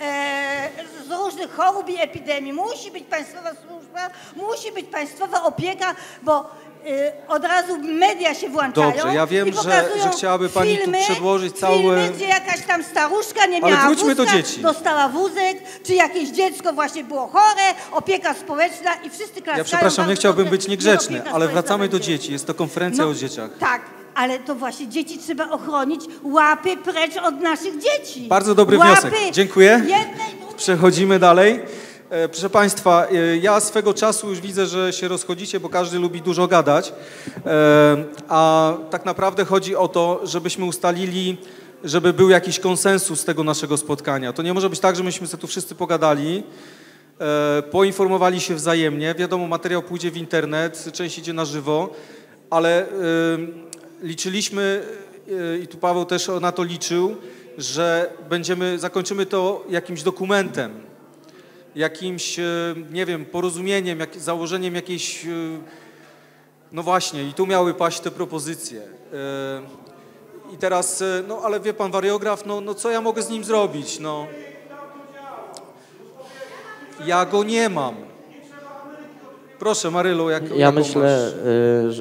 z różnych chorób i epidemii. Musi być państwowa służba, musi być państwowa opieka, bo od razu media się włączają. Dobrze, ja wiem, że chciałaby pani tu przedłożyć całe... Filmy, gdzie jakaś tam staruszka nie miała wózka, do dzieci. dostała wózek, czy jakieś dziecko właśnie było chore, opieka społeczna i wszyscy klaskają. Ja przepraszam, nie chciałbym być niegrzeczny, ale wracamy do dzieci. Jest to konferencja o dzieciach. Tak, ale to właśnie dzieci trzeba ochronić. Łapy precz od naszych dzieci. Bardzo dobry wniosek. Dziękuję. Przechodzimy dalej. Proszę Państwa, ja swego czasu już widzę, że się rozchodzicie, bo każdy lubi dużo gadać, a tak naprawdę chodzi o to, żebyśmy ustalili, żeby był jakiś konsensus tego naszego spotkania. To nie może być tak, że myśmy sobie tu wszyscy pogadali, poinformowali się wzajemnie, wiadomo, materiał pójdzie w internet, część idzie na żywo, ale liczyliśmy, i tu Paweł też na to liczył, że zakończymy to jakimś dokumentem, jakimś, nie wiem, porozumieniem, założeniem jakiejś, no właśnie, i tu miały paść te propozycje. I teraz, no ale wie pan, wariograf, no co ja mogę z nim zrobić, no. Ja go nie mam. Proszę, Marylo, ja myślę, że...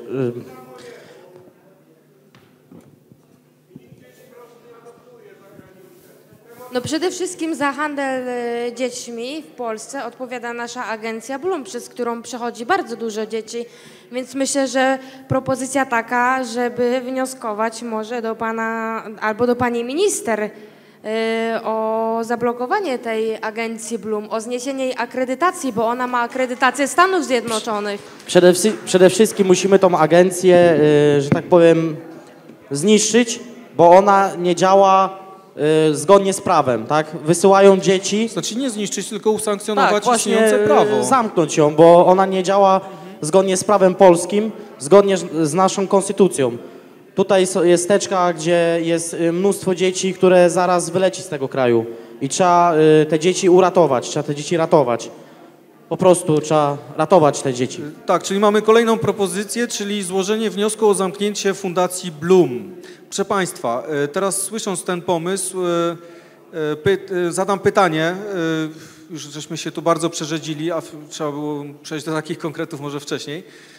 No przede wszystkim za handel dziećmi w Polsce odpowiada nasza agencja Bloom, przez którą przechodzi bardzo dużo dzieci, więc myślę, że propozycja taka, żeby wnioskować może do pana albo do pani minister o zablokowanie tej agencji Bloom, o zniesienie jej akredytacji, bo ona ma akredytację Stanów Zjednoczonych. Przede wszystkim musimy tą agencję, że tak powiem, zniszczyć, bo ona nie działa zgodnie z prawem, tak? Wysyłają dzieci... Znaczy nie zniszczyć, tylko usankcjonować tak, istniejące prawo. Zamknąć ją, bo ona nie działa zgodnie z prawem polskim, zgodnie z naszą konstytucją. Tutaj jest teczka, gdzie jest mnóstwo dzieci, które zaraz wyleci z tego kraju i trzeba te dzieci uratować, trzeba te dzieci ratować. Po prostu trzeba ratować te dzieci. Tak, czyli mamy kolejną propozycję, czyli złożenie wniosku o zamknięcie Fundacji Bloom. Proszę Państwa, teraz słysząc ten pomysł, zadam pytanie, już żeśmy się tu bardzo przerzedzili, a trzeba było przejść do takich konkretów może wcześniej.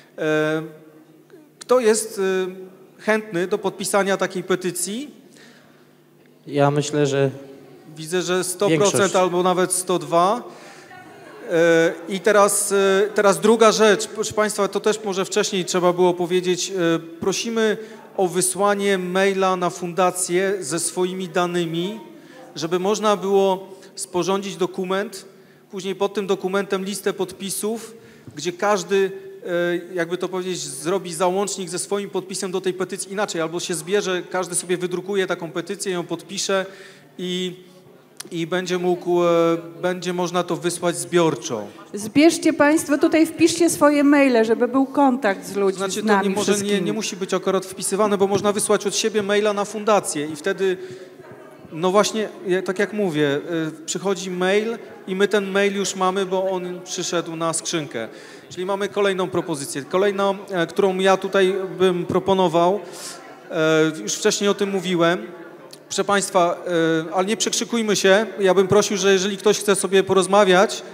Kto jest chętny do podpisania takiej petycji? Ja myślę, że widzę, że 100% większość. Albo nawet 102%. I teraz druga rzecz, proszę Państwa, to też może wcześniej trzeba było powiedzieć, prosimy o wysłanie maila na fundację ze swoimi danymi, żeby można było sporządzić dokument, później pod tym dokumentem listę podpisów, gdzie każdy, jakby to powiedzieć, zrobi załącznik ze swoim podpisem do tej petycji inaczej, albo się zbierze, każdy sobie wydrukuje taką petycję, ją podpisze i będzie można to wysłać zbiorczo. Zbierzcie Państwo, tutaj wpiszcie swoje maile, żeby był kontakt z ludźmi, znaczy, z nami to nie musi być akurat wpisywane, bo można wysłać od siebie maila na fundację i wtedy, no właśnie, tak jak mówię, przychodzi mail i my ten mail już mamy, bo on przyszedł na skrzynkę. Czyli mamy kolejną propozycję. Kolejną, którą ja tutaj bym proponował, już wcześniej o tym mówiłem. Proszę Państwa, ale nie przekrzykujmy się. Ja bym prosił, że jeżeli ktoś chce sobie porozmawiać,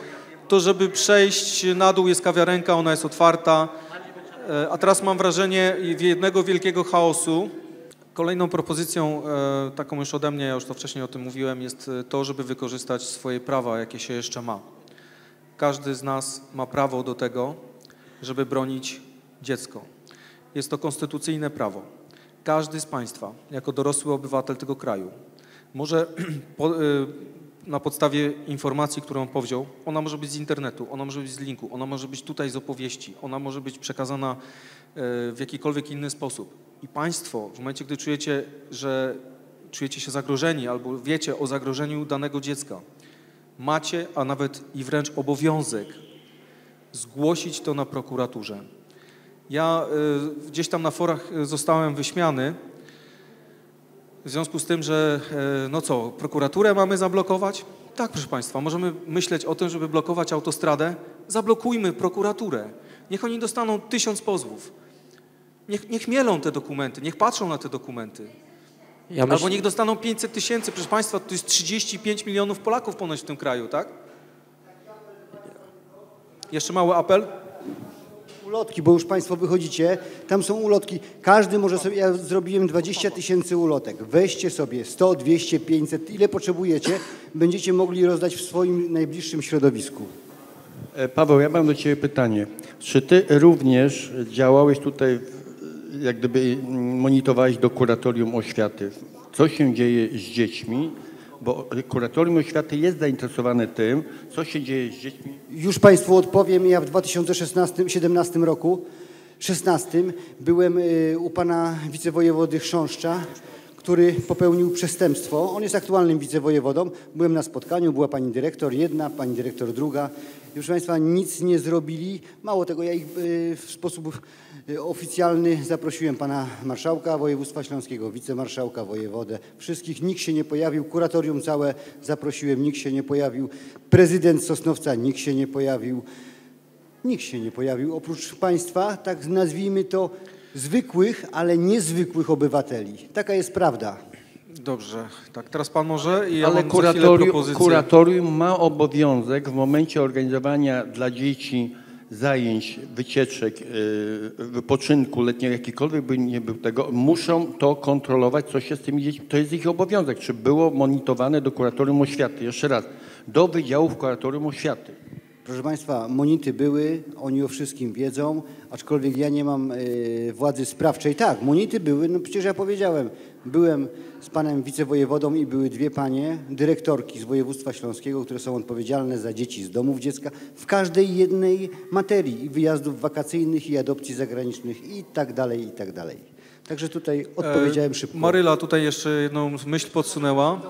to żeby przejść na dół jest kawiarenka, ona jest otwarta, a teraz mam wrażenie jednego wielkiego chaosu. Kolejną propozycją, taką już ode mnie, ja już to wcześniej o tym mówiłem, jest to, żeby wykorzystać swoje prawa, jakie się jeszcze ma. Każdy z nas ma prawo do tego, żeby bronić dziecko. Jest to konstytucyjne prawo. Każdy z państwa, jako dorosły obywatel tego kraju, może na podstawie informacji, którą powziął, ona może być z internetu, ona może być z linku, ona może być tutaj z opowieści, ona może być przekazana w jakikolwiek inny sposób. I państwo, w momencie, gdy czujecie, że czujecie się zagrożeni albo wiecie o zagrożeniu danego dziecka, macie, a nawet i wręcz obowiązek zgłosić to na prokuraturze. Ja gdzieś tam na forach zostałem wyśmiany w związku z tym, że no co, prokuraturę mamy zablokować? Tak, proszę państwa, możemy myśleć o tym, żeby blokować autostradę. Zablokujmy prokuraturę. Niech oni dostaną 1000 pozwów. Niech mielą te dokumenty, niech patrzą na te dokumenty. Albo niech dostaną 500 000. Proszę państwa, to jest 35 milionów Polaków ponoć w tym kraju, tak? Jeszcze mały apel. Ulotki, bo już państwo wychodzicie, tam są ulotki. Każdy może sobie, ja zrobiłem 20 000 ulotek. Weźcie sobie 100, 200, 500, ile potrzebujecie, będziecie mogli rozdać w swoim najbliższym środowisku. Paweł, ja mam do ciebie pytanie. Czy ty również działałeś tutaj, jak gdyby monitorowałeś do kuratorium oświaty? Co się dzieje z dziećmi? Bo kuratorium oświaty jest zainteresowane tym, co się dzieje z dziećmi. Już państwu odpowiem. Ja w 2017 roku byłem u pana wicewojewody Chrząszcza, który popełnił przestępstwo. On jest aktualnym wicewojewodą. Byłem na spotkaniu, była pani dyrektor jedna, pani dyrektor druga. Proszę państwa, nic nie zrobili. Mało tego, ja ich w sposób oficjalny zaprosiłem pana marszałka województwa śląskiego, wicemarszałka, wojewodę, wszystkich, nikt się nie pojawił, kuratorium całe zaprosiłem, nikt się nie pojawił, prezydent Sosnowca, nikt się nie pojawił, oprócz państwa, tak nazwijmy to, zwykłych, ale niezwykłych obywateli. Taka jest prawda. Dobrze, tak, teraz pan może i ja ale mam za chwilę propozycję. Kuratorium ma obowiązek w momencie organizowania dla dzieci zajęć, wycieczek, wypoczynku letniego, jakikolwiek by nie był tego, muszą to kontrolować, co się z tymi dziećmi, to jest ich obowiązek. Czy było monitorowane do kuratorium oświaty? Jeszcze raz, do wydziałów kuratorium oświaty. Proszę państwa, monity były, oni o wszystkim wiedzą, aczkolwiek ja nie mam władzy sprawczej. Tak, monity były, no przecież ja powiedziałem, byłem z panem wicewojewodą i były dwie panie dyrektorki z województwa śląskiego, które są odpowiedzialne za dzieci z domów dziecka w każdej jednej materii i wyjazdów wakacyjnych i adopcji zagranicznych i tak dalej, i tak dalej. Także tutaj odpowiedziałem szybko. Maryla tutaj jeszcze jedną myśl podsunęła.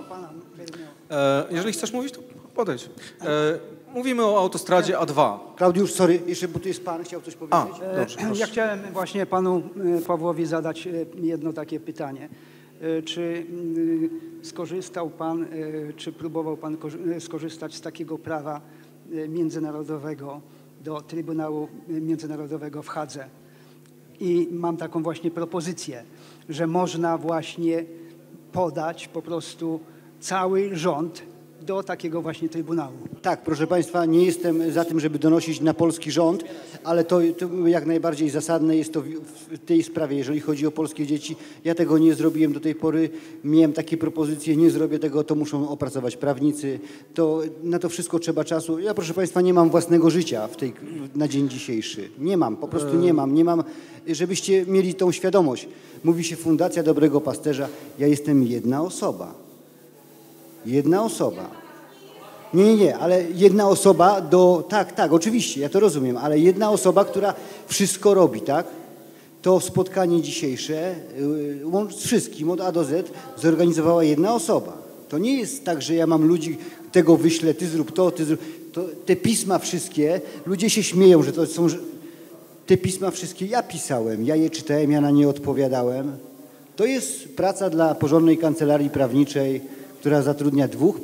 Jeżeli chcesz mówić, to podejdź. Mówimy o autostradzie A2. Klaudiusz, sorry, jeszcze, bo tu jest pan, chciał coś powiedzieć. Dobrze, ja chciałem właśnie panu Pawłowi zadać jedno takie pytanie. Czy skorzystał pan, czy próbował pan skorzystać z takiego prawa międzynarodowego do Trybunału Międzynarodowego w Hadze? I mam taką właśnie propozycję, że można właśnie podać po prostu cały rząd do takiego właśnie Trybunału. Tak, proszę państwa, nie jestem za tym, żeby donosić na polski rząd, ale to jak najbardziej zasadne jest to w tej sprawie, jeżeli chodzi o polskie dzieci. Ja tego nie zrobiłem do tej pory, miałem takie propozycje, nie zrobię tego, to muszą opracować prawnicy, na to wszystko trzeba czasu. Ja, proszę państwa, nie mam własnego życia na dzień dzisiejszy. Nie mam, po prostu nie mam, żebyście mieli tą świadomość. Mówi się Fundacja Dobrego Pasterza, ja jestem jedna osoba. Jedna osoba. Nie, ale jedna osoba tak, oczywiście, ja to rozumiem, ale jedna osoba, która wszystko robi, tak? To spotkanie dzisiejsze z wszystkim od A do Z zorganizowała jedna osoba. To nie jest tak, że ja mam ludzi, tego wyślę, ty zrób to, ty zrób to. Te pisma wszystkie, ludzie się śmieją, że to są... Te pisma wszystkie ja pisałem, ja je czytałem, ja na nie odpowiadałem. To jest praca dla porządnej kancelarii prawniczej, która zatrudnia dwóch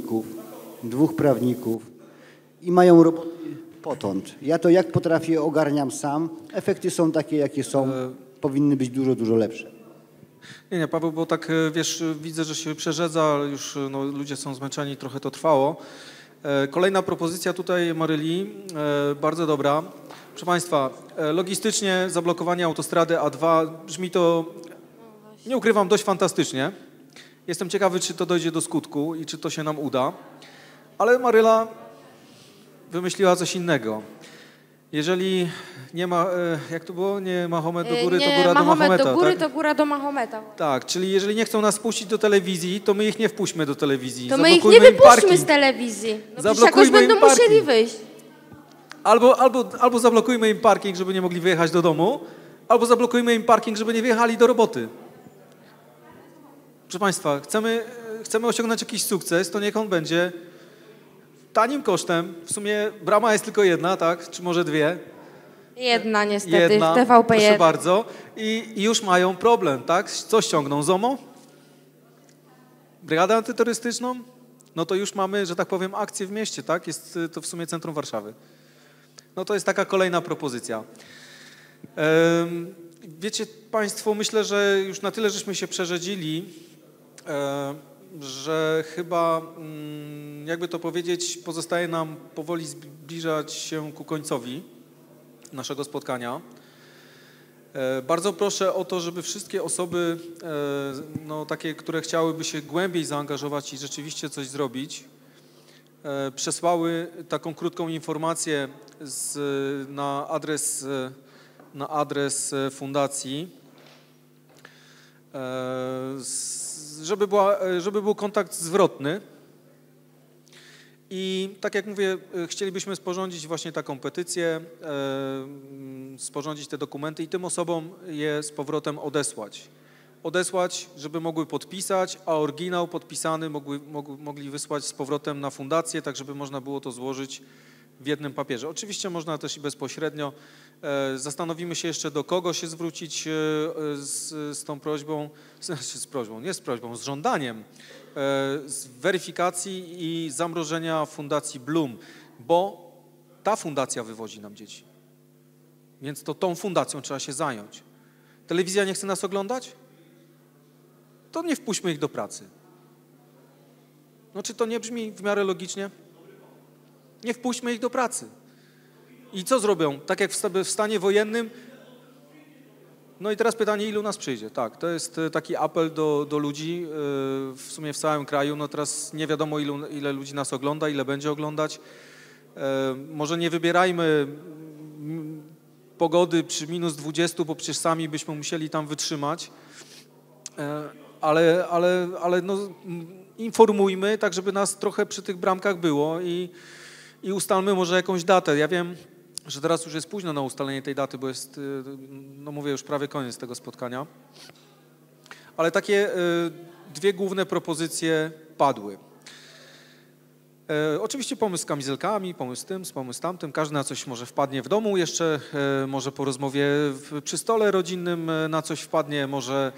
prawników i mają roboty potąd. Ja to jak potrafię ogarniam sam. Efekty są takie, jakie są. Powinny być dużo, dużo lepsze. Nie, Paweł, bo tak, wiesz, widzę, że się przerzedza, już ludzie są zmęczeni, trochę to trwało. Kolejna propozycja tutaj Maryli, bardzo dobra. Proszę Państwa, logistycznie zablokowanie autostrady A2 brzmi to, nie ukrywam, dość fantastycznie. Jestem ciekawy, czy to dojdzie do skutku i czy to się nam uda. Ale Maryla wymyśliła coś innego. Jeżeli nie ma, jak to było? Nie Mahomet do góry, to góra do Mahometa. Mahomet do góry, tak? to góra do Mahometa. Tak, czyli jeżeli nie chcą nas puścić do telewizji, to my ich nie wpuśćmy do telewizji. To my ich nie wypuśćmy z telewizji. No przecież jakoś będą musieli wyjść. Albo zablokujmy im parking, żeby nie mogli wyjechać do domu, albo zablokujmy im parking, żeby nie wyjechali do roboty. Proszę Państwa, chcemy osiągnąć jakiś sukces, to niech on będzie tanim kosztem. W sumie brama jest tylko jedna, tak? Czy może dwie? Jedna niestety, Jedna, w TVP1. proszę bardzo. I już mają problem, tak? Co ściągną? ZOMO? Brygadę antyterrorystyczną? No to już mamy, że tak powiem, akcję w mieście, tak? Jest to w sumie centrum Warszawy. No to jest taka kolejna propozycja. Wiecie Państwo, myślę, że już na tyle żeśmy się przerzedzili, że chyba, jakby to powiedzieć, pozostaje nam powoli zbliżać się ku końcowi naszego spotkania. Bardzo proszę o to, żeby wszystkie osoby, no, takie, które chciałyby się głębiej zaangażować i rzeczywiście coś zrobić, przesłały taką krótką informację na adres fundacji, żeby był kontakt zwrotny. I tak jak mówię, chcielibyśmy sporządzić właśnie taką petycję, sporządzić te dokumenty i tym osobom je z powrotem odesłać, żeby mogły podpisać, a oryginał podpisany mogli wysłać z powrotem na fundację, tak żeby można było to złożyć w jednym papierze. Oczywiście można też i bezpośrednio. Zastanowimy się jeszcze, do kogo się zwrócić z tą prośbą, z żądaniem z weryfikacji i zamrożenia fundacji Bloom, bo ta fundacja wywozi nam dzieci. Więc to tą fundacją trzeba się zająć. Telewizja nie chce nas oglądać? To nie wpuśćmy ich do pracy. No czy to nie brzmi w miarę logicznie? Nie wpuśćmy ich do pracy. I co zrobią? Tak jak w stanie wojennym? No i teraz pytanie, ilu nas przyjdzie? Tak, to jest taki apel do ludzi, w sumie w całym kraju. No teraz nie wiadomo, ile ludzi nas ogląda, ile będzie oglądać. Może nie wybierajmy pogody przy minus 20, bo przecież sami byśmy musieli tam wytrzymać. Ale no, informujmy, tak żeby nas trochę przy tych bramkach było i ustalmy może jakąś datę. Ja wiem, że teraz już jest późno na ustalenie tej daty, bo jest, no mówię, już prawie koniec tego spotkania. Ale takie dwie główne propozycje padły. Oczywiście pomysł z kamizelkami, pomysł z tym, pomysł tamtym. Każdy na coś może wpadnie w domu jeszcze, może po rozmowie przy stole rodzinnym na coś wpadnie,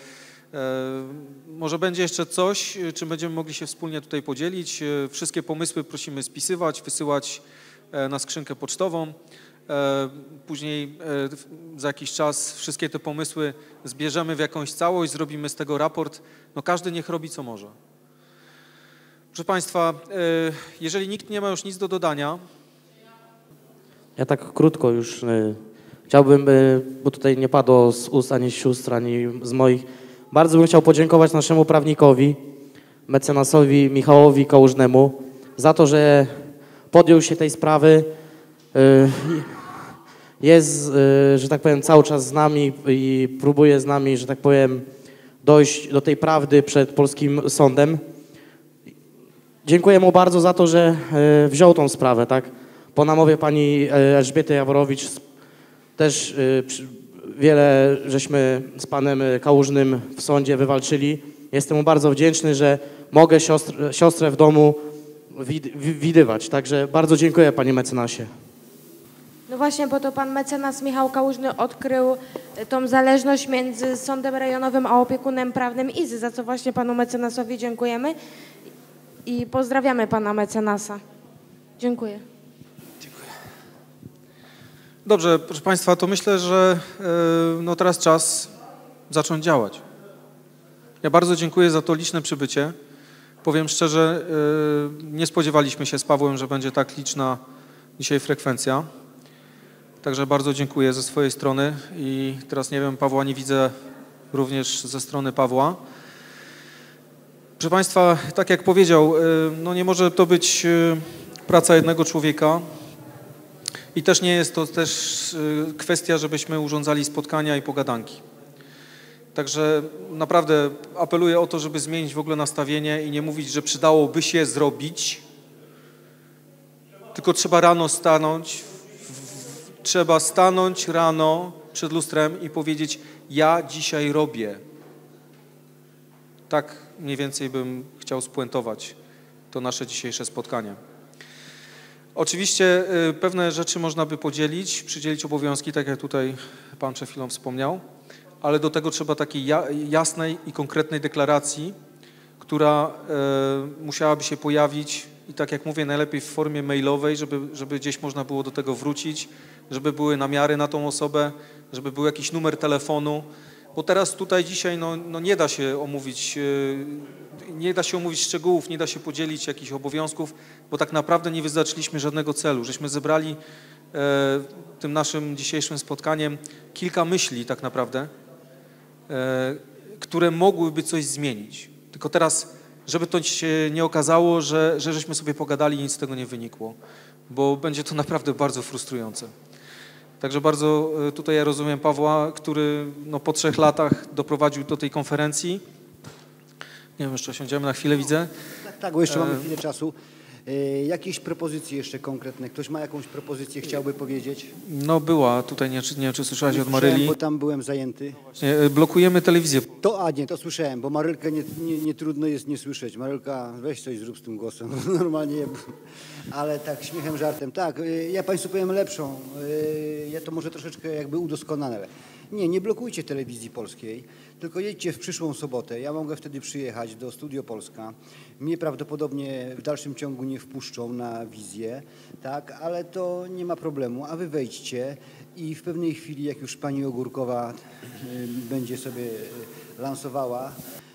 może będzie jeszcze coś, czym będziemy mogli się wspólnie tutaj podzielić. Wszystkie pomysły prosimy spisywać, wysyłać na skrzynkę pocztową. Później za jakiś czas wszystkie te pomysły zbierzemy w jakąś całość, zrobimy z tego raport. No każdy niech robi co może. Proszę Państwa, jeżeli nikt nie ma już nic do dodania. Ja tak krótko już chciałbym, bo tutaj nie padło z ust ani z sióstr, ani z moich. Bardzo bym chciał podziękować naszemu prawnikowi, mecenasowi Michałowi Kałużnemu za to, że podjął się tej sprawy. Jest, że tak powiem, cały czas z nami i próbuje z nami, że tak powiem, dojść do tej prawdy przed polskim sądem. Dziękuję mu bardzo za to, że wziął tą sprawę, tak? Po namowie pani Elżbiety Jaworowicz też wiele żeśmy z panem Kałużnym w sądzie wywalczyli. Jestem mu bardzo wdzięczny, że mogę siostrę w domu widywać. Także bardzo dziękuję, panie mecenasie. No właśnie, bo to pan mecenas Michał Kałużny odkrył tą zależność między sądem rejonowym a opiekunem prawnym Izy, za co właśnie panu mecenasowi dziękujemy i pozdrawiamy pana mecenasa. Dziękuję. Dobrze, proszę Państwa, to myślę, że no teraz czas zacząć działać. Ja bardzo dziękuję za to liczne przybycie. Powiem szczerze, nie spodziewaliśmy się z Pawłem, że będzie tak liczna dzisiaj frekwencja. Także bardzo dziękuję ze swojej strony i teraz nie wiem, Pawła nie widzę również ze strony Pawła. Proszę Państwa, tak jak powiedział, no nie może to być praca jednego człowieka i też nie jest to też kwestia, żebyśmy urządzali spotkania i pogadanki. Także naprawdę apeluję o to, żeby zmienić w ogóle nastawienie i nie mówić, że przydałoby się zrobić, tylko trzeba rano stanąć, trzeba stanąć rano przed lustrem i powiedzieć: ja dzisiaj robię. Tak mniej więcej bym chciał spuentować to nasze dzisiejsze spotkanie. Oczywiście pewne rzeczy można by podzielić, przydzielić obowiązki, tak jak tutaj Pan przed chwilą wspomniał, ale do tego trzeba takiej jasnej i konkretnej deklaracji, która musiałaby się pojawić i tak jak mówię, najlepiej w formie mailowej, żeby gdzieś można było do tego wrócić, żeby były namiary na tą osobę, żeby był jakiś numer telefonu, bo teraz tutaj dzisiaj no nie da się omówić szczegółów, nie da się podzielić jakichś obowiązków, bo tak naprawdę nie wyznaczyliśmy żadnego celu. Żeśmy zebrali tym naszym dzisiejszym spotkaniem kilka myśli tak naprawdę, które mogłyby coś zmienić. Tylko teraz, żeby to się nie okazało, że żeśmy sobie pogadali i nic z tego nie wynikło, bo będzie to naprawdę bardzo frustrujące. Także bardzo tutaj ja rozumiem Pawła, który no, po 3 latach doprowadził do tej konferencji. Nie wiem, jeszcze siądziemy na chwilę, widzę. Tak, bo jeszcze mamy chwilę czasu. Jakieś propozycje jeszcze konkretne? Ktoś ma jakąś propozycję, chciałby powiedzieć? No była, tutaj nie wiem, czy słyszałeś od Maryli. Bo tam byłem zajęty. Blokujemy telewizję. To słyszałem, bo Marylkę nie trudno jest nie słyszeć. Marylka, weź coś zrób z tym głosem. Normalnie, ale tak śmiechem, żartem. Tak, ja Państwu powiem lepszą. Ja to może troszeczkę jakby udoskonalę. Nie blokujcie telewizji polskiej, tylko jedźcie w przyszłą sobotę. Ja mogę wtedy przyjechać do Studio Polska. Mnie prawdopodobnie w dalszym ciągu nie wpuszczą na wizję, tak, ale to nie ma problemu. A wy wejdźcie i w pewnej chwili, jak już pani Ogórkowa będzie sobie lansowała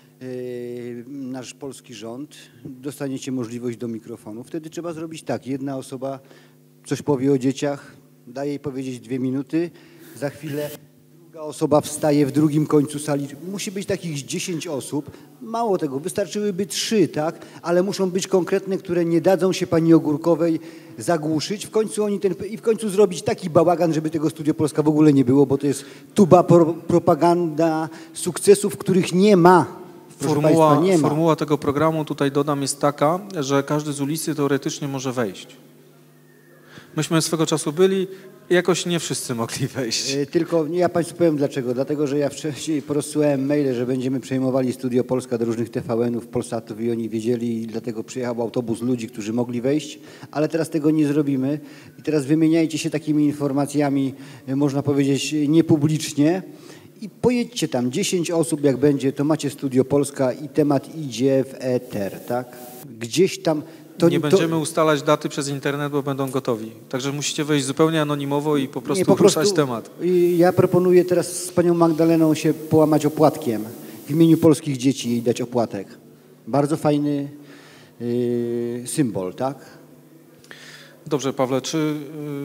nasz polski rząd, dostaniecie możliwość do mikrofonu. Wtedy trzeba zrobić tak. Jedna osoba coś powie o dzieciach, daje jej powiedzieć 2 minuty, za chwilę druga osoba wstaje w drugim końcu sali. Musi być takich 10 osób. Mało tego, wystarczyłyby 3, tak? Ale muszą być konkretne, które nie dadzą się pani Ogórkowej zagłuszyć. W końcu zrobić taki bałagan, żeby tego Studio Polska w ogóle nie było, bo to jest tuba propaganda sukcesów, których nie ma. Formuła tego programu, tutaj dodam, jest taka, że każdy z ulicy teoretycznie może wejść. Myśmy swego czasu byli i jakoś nie wszyscy mogli wejść. Tylko ja Państwu powiem dlaczego. Dlatego, że ja wcześniej porozsyłałem maile, że będziemy przejmowali Studio Polska do różnych TVN-ów, Polsatów i oni wiedzieli i dlatego przyjechał autobus ludzi, którzy mogli wejść, ale teraz tego nie zrobimy i teraz wymieniajcie się takimi informacjami, można powiedzieć, niepublicznie. I pojedźcie tam, 10 osób jak będzie, to macie Studio Polska i temat idzie w eter, tak? Gdzieś tam... Nie będziemy ustalać daty przez internet, bo będą gotowi. Także musicie wejść zupełnie anonimowo i po prostu ruszać temat. Ja proponuję teraz z panią Magdaleną się połamać opłatkiem. W imieniu polskich dzieci jej dać opłatek. Bardzo fajny symbol, tak? Dobrze, Pawle, czy...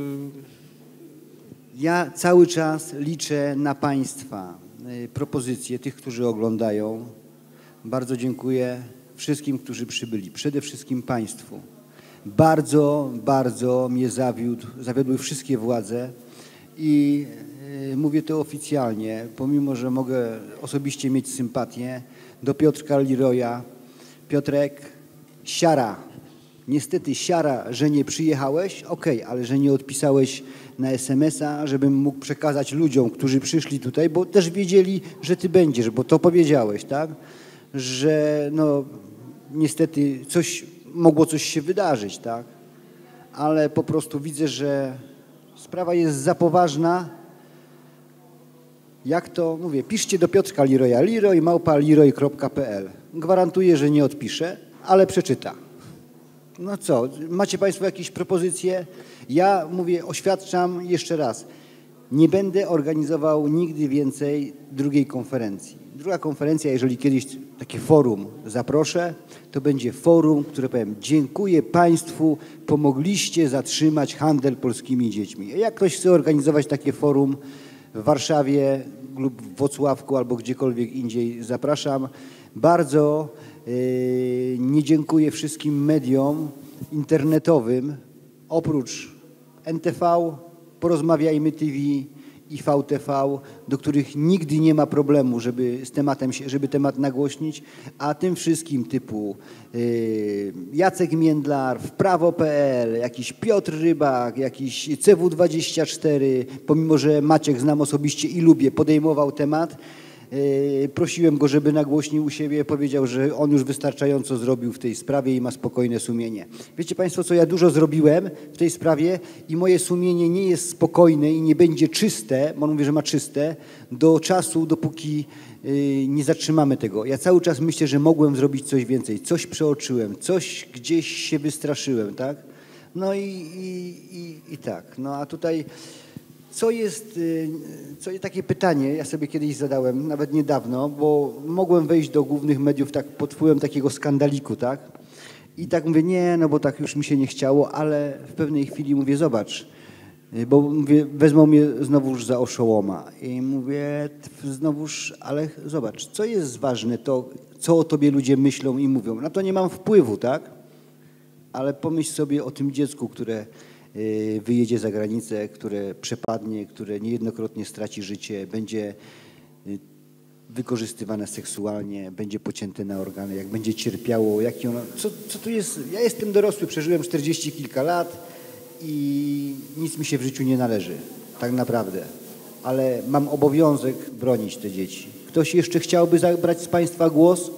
Ja cały czas liczę na Państwa propozycje, tych, którzy oglądają. Bardzo dziękuję wszystkim, którzy przybyli. Przede wszystkim Państwu. Bardzo, bardzo mnie zawiodły wszystkie władze i mówię to oficjalnie, pomimo, że mogę osobiście mieć sympatię do Piotrka Liroya. Piotrek, siara. Niestety siara, że nie przyjechałeś, okej, ale że nie odpisałeś na SMS-a, żebym mógł przekazać ludziom, którzy przyszli tutaj, bo też wiedzieli, że ty będziesz, bo to powiedziałeś, tak? Że no niestety mogło coś się wydarzyć, tak? Ale po prostu widzę, że sprawa jest za poważna. Jak to mówię, piszcie do Piotrka Liroya, liroy@liroy.pl. Gwarantuję, że nie odpiszę, ale przeczyta. No co, macie Państwo jakieś propozycje? Ja mówię, oświadczam jeszcze raz. nie będę organizował nigdy więcej drugiej konferencji. Druga konferencja, jeżeli kiedyś takie forum zaproszę, to będzie forum, które powiem: dziękuję Państwu, pomogliście zatrzymać handel polskimi dziećmi. Jak ktoś chce organizować takie forum w Warszawie lub w Włocławku albo gdziekolwiek indziej, zapraszam. Bardzo nie dziękuję wszystkim mediom internetowym, oprócz NTV, Porozmawiajmy TV i VTV, do których nigdy nie ma problemu, żeby temat nagłośnić, a tym wszystkim typu Jacek Międlar, Wprawo.pl, jakiś Piotr Rybak, jakiś CW24, pomimo że Maciek znam osobiście i lubię, podejmował temat. Prosiłem go, żeby nagłośnił u siebie, powiedział, że on już wystarczająco zrobił w tej sprawie i ma spokojne sumienie. Wiecie Państwo, co ja dużo zrobiłem w tej sprawie i moje sumienie nie jest spokojne i nie będzie czyste, bo on mówi, że ma czyste, do czasu, dopóki nie zatrzymamy tego. Ja cały czas myślę, że mogłem zrobić coś więcej, coś przeoczyłem, coś gdzieś się wystraszyłem, tak? No i tak. No a tutaj... takie pytanie, ja sobie kiedyś zadałem, nawet niedawno, bo mogłem wejść do głównych mediów tak pod wpływem takiego skandaliku, tak? I tak mówię, nie, no bo tak już mi się nie chciało, ale w pewnej chwili mówię, zobacz, bo mówię, wezmą mnie znowuż za oszołoma. I mówię, znowuż, ale zobacz, co jest ważne, to co o tobie ludzie myślą i mówią. Na to nie mam wpływu, tak? Ale pomyśl sobie o tym dziecku, które wyjedzie za granicę, które przepadnie, które niejednokrotnie straci życie, będzie wykorzystywane seksualnie, będzie pocięte na organy, jak będzie cierpiało, jaki ono... Co tu jest? Ja jestem dorosły, przeżyłem 40 kilka lat i nic mi się w życiu nie należy, tak naprawdę. Ale mam obowiązek bronić te dzieci. Ktoś jeszcze chciałby zabrać z Państwa głos?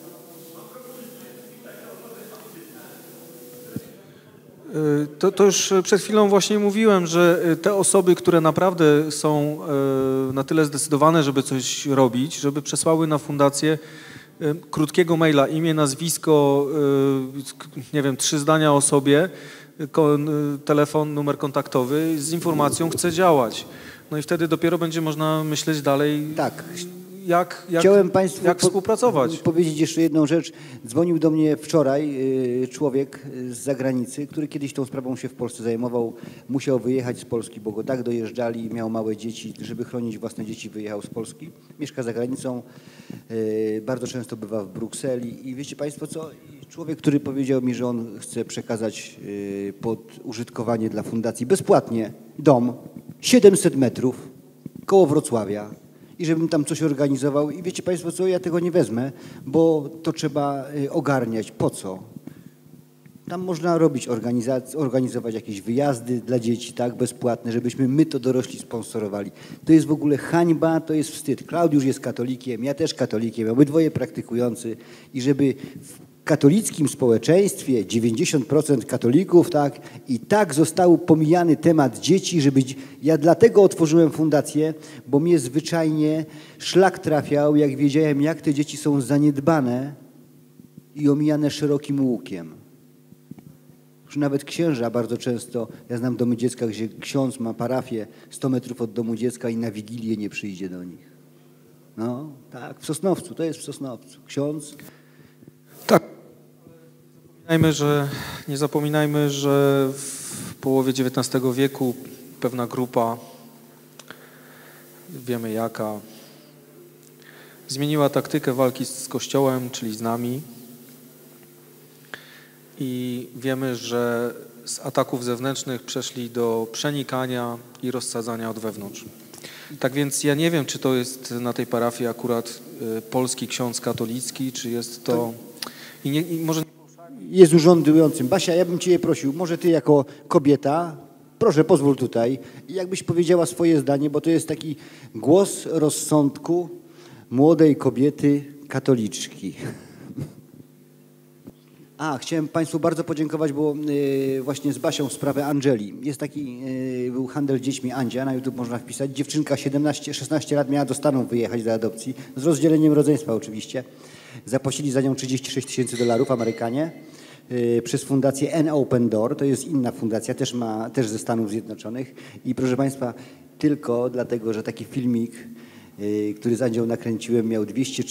To już przed chwilą właśnie mówiłem, że te osoby, które naprawdę są na tyle zdecydowane, żeby coś robić, żeby przesłały na fundację krótkiego maila, imię, nazwisko, nie wiem, 3 zdania o sobie, telefon, numer kontaktowy z informacją chcę działać. No i wtedy dopiero będzie można myśleć dalej. Tak. Chciałem Państwu współpracować. Powiedzieć jeszcze jedną rzecz. Dzwonił do mnie wczoraj człowiek z zagranicy, który kiedyś tą sprawą się w Polsce zajmował. Musiał wyjechać z Polski, bo go tak dojeżdżali, miał małe dzieci. Żeby chronić własne dzieci, wyjechał z Polski. Mieszka za granicą, bardzo często bywa w Brukseli. I wiecie Państwo co? Człowiek, który powiedział mi, że on chce przekazać pod użytkowanie dla fundacji bezpłatnie dom 700 metrów koło Wrocławia. I żebym tam coś organizował. I wiecie Państwo co, ja tego nie wezmę, bo to trzeba ogarniać. Po co? Tam można robić organizować jakieś wyjazdy dla dzieci, tak, bezpłatne, żebyśmy my to dorośli sponsorowali. To jest w ogóle hańba, to jest wstyd. Klaudiusz jest katolikiem, ja też katolikiem, obydwoje praktykujący. I żeby w katolickim społeczeństwie 90% katolików, tak, i tak został pomijany temat dzieci, żeby... Ja dlatego otworzyłem fundację, bo mnie zwyczajnie szlak trafiał, jak wiedziałem, jak te dzieci są zaniedbane i omijane szerokim łukiem. Już nawet księża bardzo często, ja znam domy dziecka, gdzie ksiądz ma parafię 100 metrów od domu dziecka i na Wigilię nie przyjdzie do nich. No, tak, w Sosnowcu, to jest w Sosnowcu. Ksiądz... Tak. Nie zapominajmy, że w połowie XIX wieku pewna grupa, wiemy jaka, zmieniła taktykę walki z Kościołem, czyli z nami. I wiemy, że z ataków zewnętrznych przeszli do przenikania i rozsadzania od wewnątrz. Tak więc ja nie wiem, czy to jest na tej parafii akurat polski ksiądz katolicki, czy jest to... może... Jest urzędującym. Basia, ja bym Cię prosił, może Ty jako kobieta, proszę pozwól tutaj, jakbyś powiedziała swoje zdanie, bo to jest taki głos rozsądku młodej kobiety katoliczki. Chciałem Państwu bardzo podziękować, bo właśnie z Basią w sprawę Angeli. Jest taki, był handel dziećmi Andzia, na YouTube można wpisać. Dziewczynka 16 lat miała do Stanów wyjechać do adopcji, z rozdzieleniem rodzeństwa oczywiście. Zapłacili za nią $36 000 Amerykanie. przez fundację An Open Door. To jest inna fundacja, też ze Stanów Zjednoczonych. I proszę Państwa, tylko dlatego, że taki filmik, który z Andzią nakręciłem, miał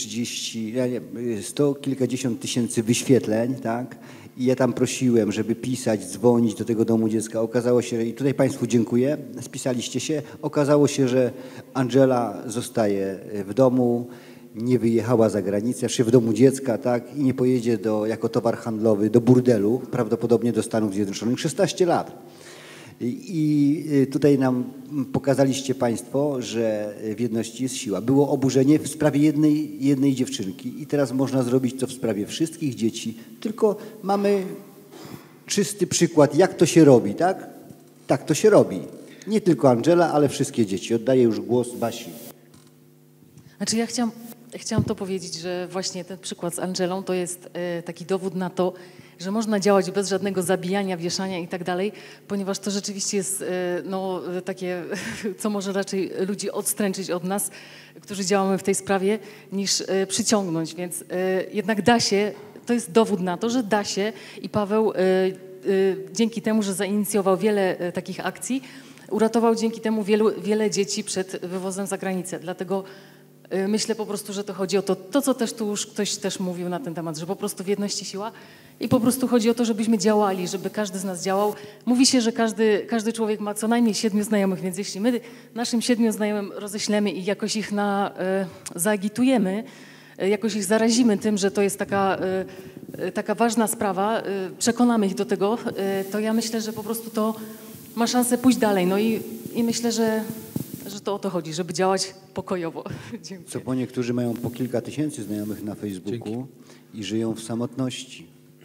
100 kilkadziesiąt tysięcy wyświetleń, tak? I ja tam prosiłem, żeby pisać, dzwonić do tego domu dziecka. Okazało się, i tutaj Państwu dziękuję, spisaliście się, okazało się, że Angela zostaje w domu, nie wyjechała za granicę, jeszcze w domu dziecka, tak? I nie pojedzie jako towar handlowy do burdelu, prawdopodobnie do Stanów Zjednoczonych, 16 lat. I tutaj nam pokazaliście Państwo, że w jedności jest siła. Było oburzenie w sprawie jednej dziewczynki i teraz można zrobić to w sprawie wszystkich dzieci, tylko mamy czysty przykład, jak to się robi, tak? Tak to się robi. Nie tylko Angela, ale wszystkie dzieci. Oddaję już głos Basi. Znaczy ja chciałam to powiedzieć, że właśnie ten przykład z Angelą to jest taki dowód na to, że można działać bez żadnego zabijania, wieszania i tak dalej, ponieważ to rzeczywiście jest no, takie, co może raczej ludzi odstręczyć od nas, którzy działamy w tej sprawie, niż przyciągnąć, więc jednak da się, to jest dowód na to, że da się i Paweł dzięki temu, że zainicjował wiele takich akcji, uratował dzięki temu wiele dzieci przed wywozem za granicę, dlatego myślę po prostu, że to chodzi o to, co też tu już ktoś też mówił na ten temat, że po prostu w jedności siła i po prostu chodzi o to, żebyśmy działali, żeby każdy z nas działał. Mówi się, że każdy człowiek ma co najmniej 7 znajomych, więc jeśli my naszym 7 znajomym roześlemy i jakoś ich zaagitujemy, jakoś ich zarazimy tym, że to jest taka ważna sprawa, przekonamy ich do tego, to ja myślę, że po prostu to ma szansę pójść dalej. No i myślę, że to o to chodzi, żeby działać pokojowo. Dziękuję. Co po niektórzy mają po kilka tysięcy znajomych na Facebooku i żyją w samotności.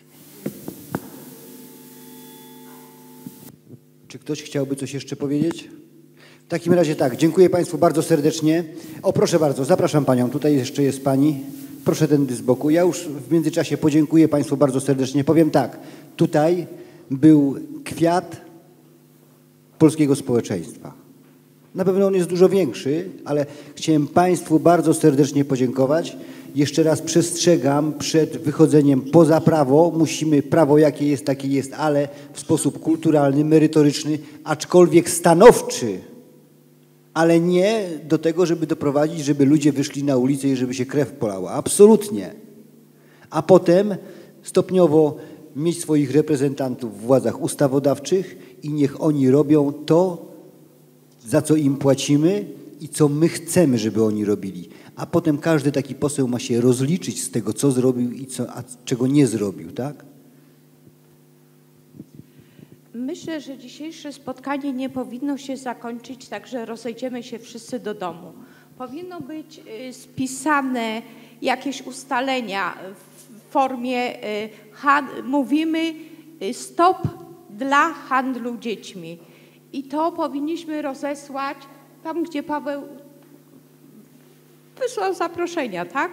Czy ktoś chciałby coś jeszcze powiedzieć? W takim razie tak, dziękuję Państwu bardzo serdecznie. O, proszę bardzo, zapraszam Panią. Tutaj jeszcze jest Pani. Proszę tędy z boku. Ja już w międzyczasie podziękuję Państwu bardzo serdecznie. Powiem tak, tutaj był kwiat polskiego społeczeństwa. Na pewno on jest dużo większy, ale chciałem Państwu bardzo serdecznie podziękować. Jeszcze raz przestrzegam przed wychodzeniem poza prawo. Musimy, prawo jakie jest, takie jest, ale w sposób kulturalny, merytoryczny, aczkolwiek stanowczy, ale nie do tego, żeby doprowadzić, żeby ludzie wyszli na ulicę i żeby się krew polała. Absolutnie. A potem stopniowo mieć swoich reprezentantów w władzach ustawodawczych i niech oni robią to, za co im płacimy i co my chcemy, żeby oni robili. A potem każdy taki poseł ma się rozliczyć z tego, co zrobił i czego nie zrobił, tak? Myślę, że dzisiejsze spotkanie nie powinno się zakończyć tak, że rozejdziemy się wszyscy do domu. Powinno być spisane jakieś ustalenia w formie, mówimy stop dla handlu dziećmi. I to powinniśmy rozesłać tam, gdzie Paweł wysłał zaproszenia, tak?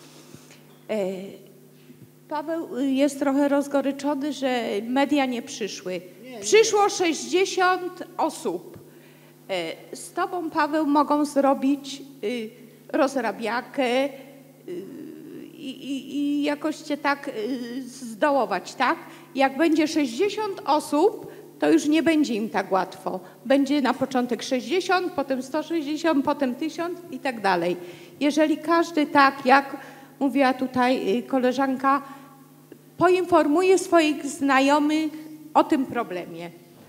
Paweł jest trochę rozgoryczony, że media nie przyszły. Przyszło 60 osób. Z Tobą, Paweł, mogą zrobić rozrabiakę i jakoś Cię tak zdołować, tak? Jak będzie 60 osób, to już nie będzie im tak łatwo. Będzie na początek 60, potem 160, potem 1000 i tak dalej. Jeżeli każdy tak, jak mówiła tutaj koleżanka, poinformuje swoich znajomych o tym problemie.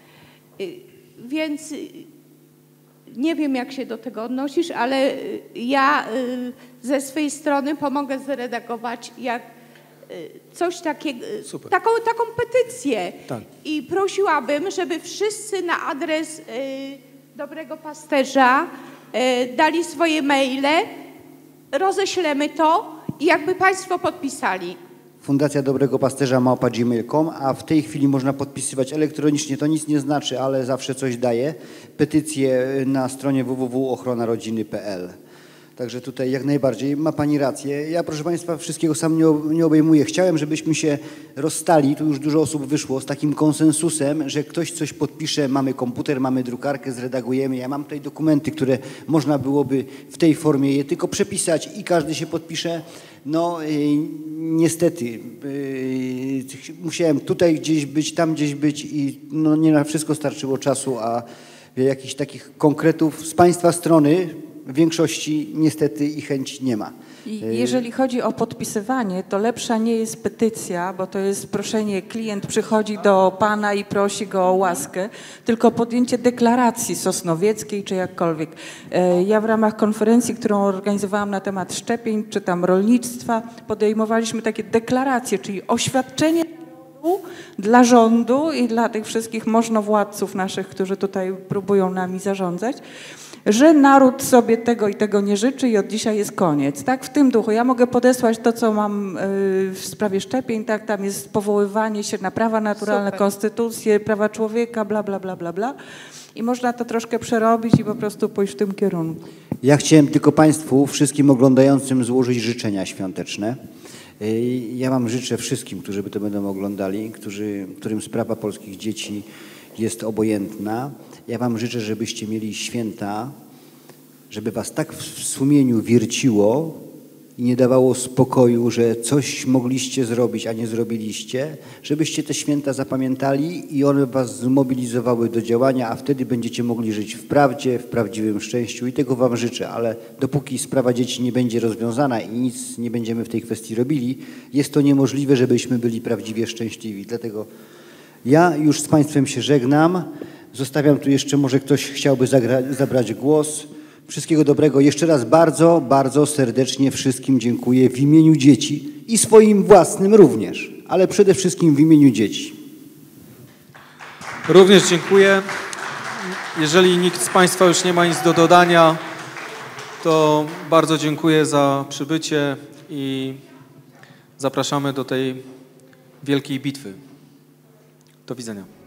Więc nie wiem, jak się do tego odnosisz, ale ja ze swojej strony pomogę zredagować coś takiego, taką petycję. Tak. I prosiłabym, żeby wszyscy na adres Dobrego Pasterza dali swoje maile, roześlemy to i jakby Państwo podpisali. Fundacja Dobrego Pasterza @gmail.com, a w tej chwili można podpisywać elektronicznie, to nic nie znaczy, ale zawsze coś daje. Petycję na stronie www.ochronarodziny.pl. Także tutaj jak najbardziej ma Pani rację. Ja, proszę Państwa, wszystkiego sam nie obejmuję. Chciałem, żebyśmy się rozstali, tu już dużo osób wyszło, z takim konsensusem, że ktoś coś podpisze, mamy komputer, mamy drukarkę, zredagujemy. Ja mam tutaj dokumenty, które można byłoby w tej formie je tylko przepisać i każdy się podpisze. No niestety musiałem tutaj gdzieś być, tam gdzieś być i no, nie na wszystko starczyło czasu, a jakichś takich konkretów z Państwa strony w większości niestety i chęć nie ma. I jeżeli chodzi o podpisywanie, to lepsza nie jest petycja, bo to jest proszenie, klient przychodzi do Pana i prosi go o łaskę, tylko podjęcie deklaracji sosnowieckiej czy jakkolwiek. Ja w ramach konferencji, którą organizowałam na temat szczepień, czy tam rolnictwa, podejmowaliśmy takie deklaracje, czyli oświadczenie dla rządu i dla tych wszystkich możnowładców naszych, którzy tutaj próbują nami zarządzać, że naród sobie tego i tego nie życzy i od dzisiaj jest koniec. Tak, w tym duchu. Ja mogę podesłać to, co mam w sprawie szczepień, tak, tam jest powoływanie się na prawa naturalne, super, konstytucję, prawa człowieka, bla, bla, bla, bla, bla. I można to troszkę przerobić i po prostu pójść w tym kierunku. Ja chciałem tylko Państwu, wszystkim oglądającym złożyć życzenia świąteczne. Ja wam życzę wszystkim, którzy to będą oglądali, którym sprawa polskich dzieci jest obojętna. Ja wam życzę, żebyście mieli święta, żeby was tak w sumieniu wierciło i nie dawało spokoju, że coś mogliście zrobić, a nie zrobiliście, żebyście te święta zapamiętali i one was zmobilizowały do działania, a wtedy będziecie mogli żyć w prawdzie, w prawdziwym szczęściu i tego wam życzę, ale dopóki sprawa dzieci nie będzie rozwiązana i nic nie będziemy w tej kwestii robili, jest to niemożliwe, żebyśmy byli prawdziwie szczęśliwi. Dlatego ja już z Państwem się żegnam. Zostawiam tu jeszcze, może ktoś chciałby zabrać głos. Wszystkiego dobrego. Jeszcze raz bardzo, bardzo serdecznie wszystkim dziękuję w imieniu dzieci i swoim własnym również, ale przede wszystkim w imieniu dzieci. Również dziękuję. Jeżeli nikt z Państwa już nie ma nic do dodania, to bardzo dziękuję za przybycie i zapraszamy do tej wielkiej bitwy. Do widzenia.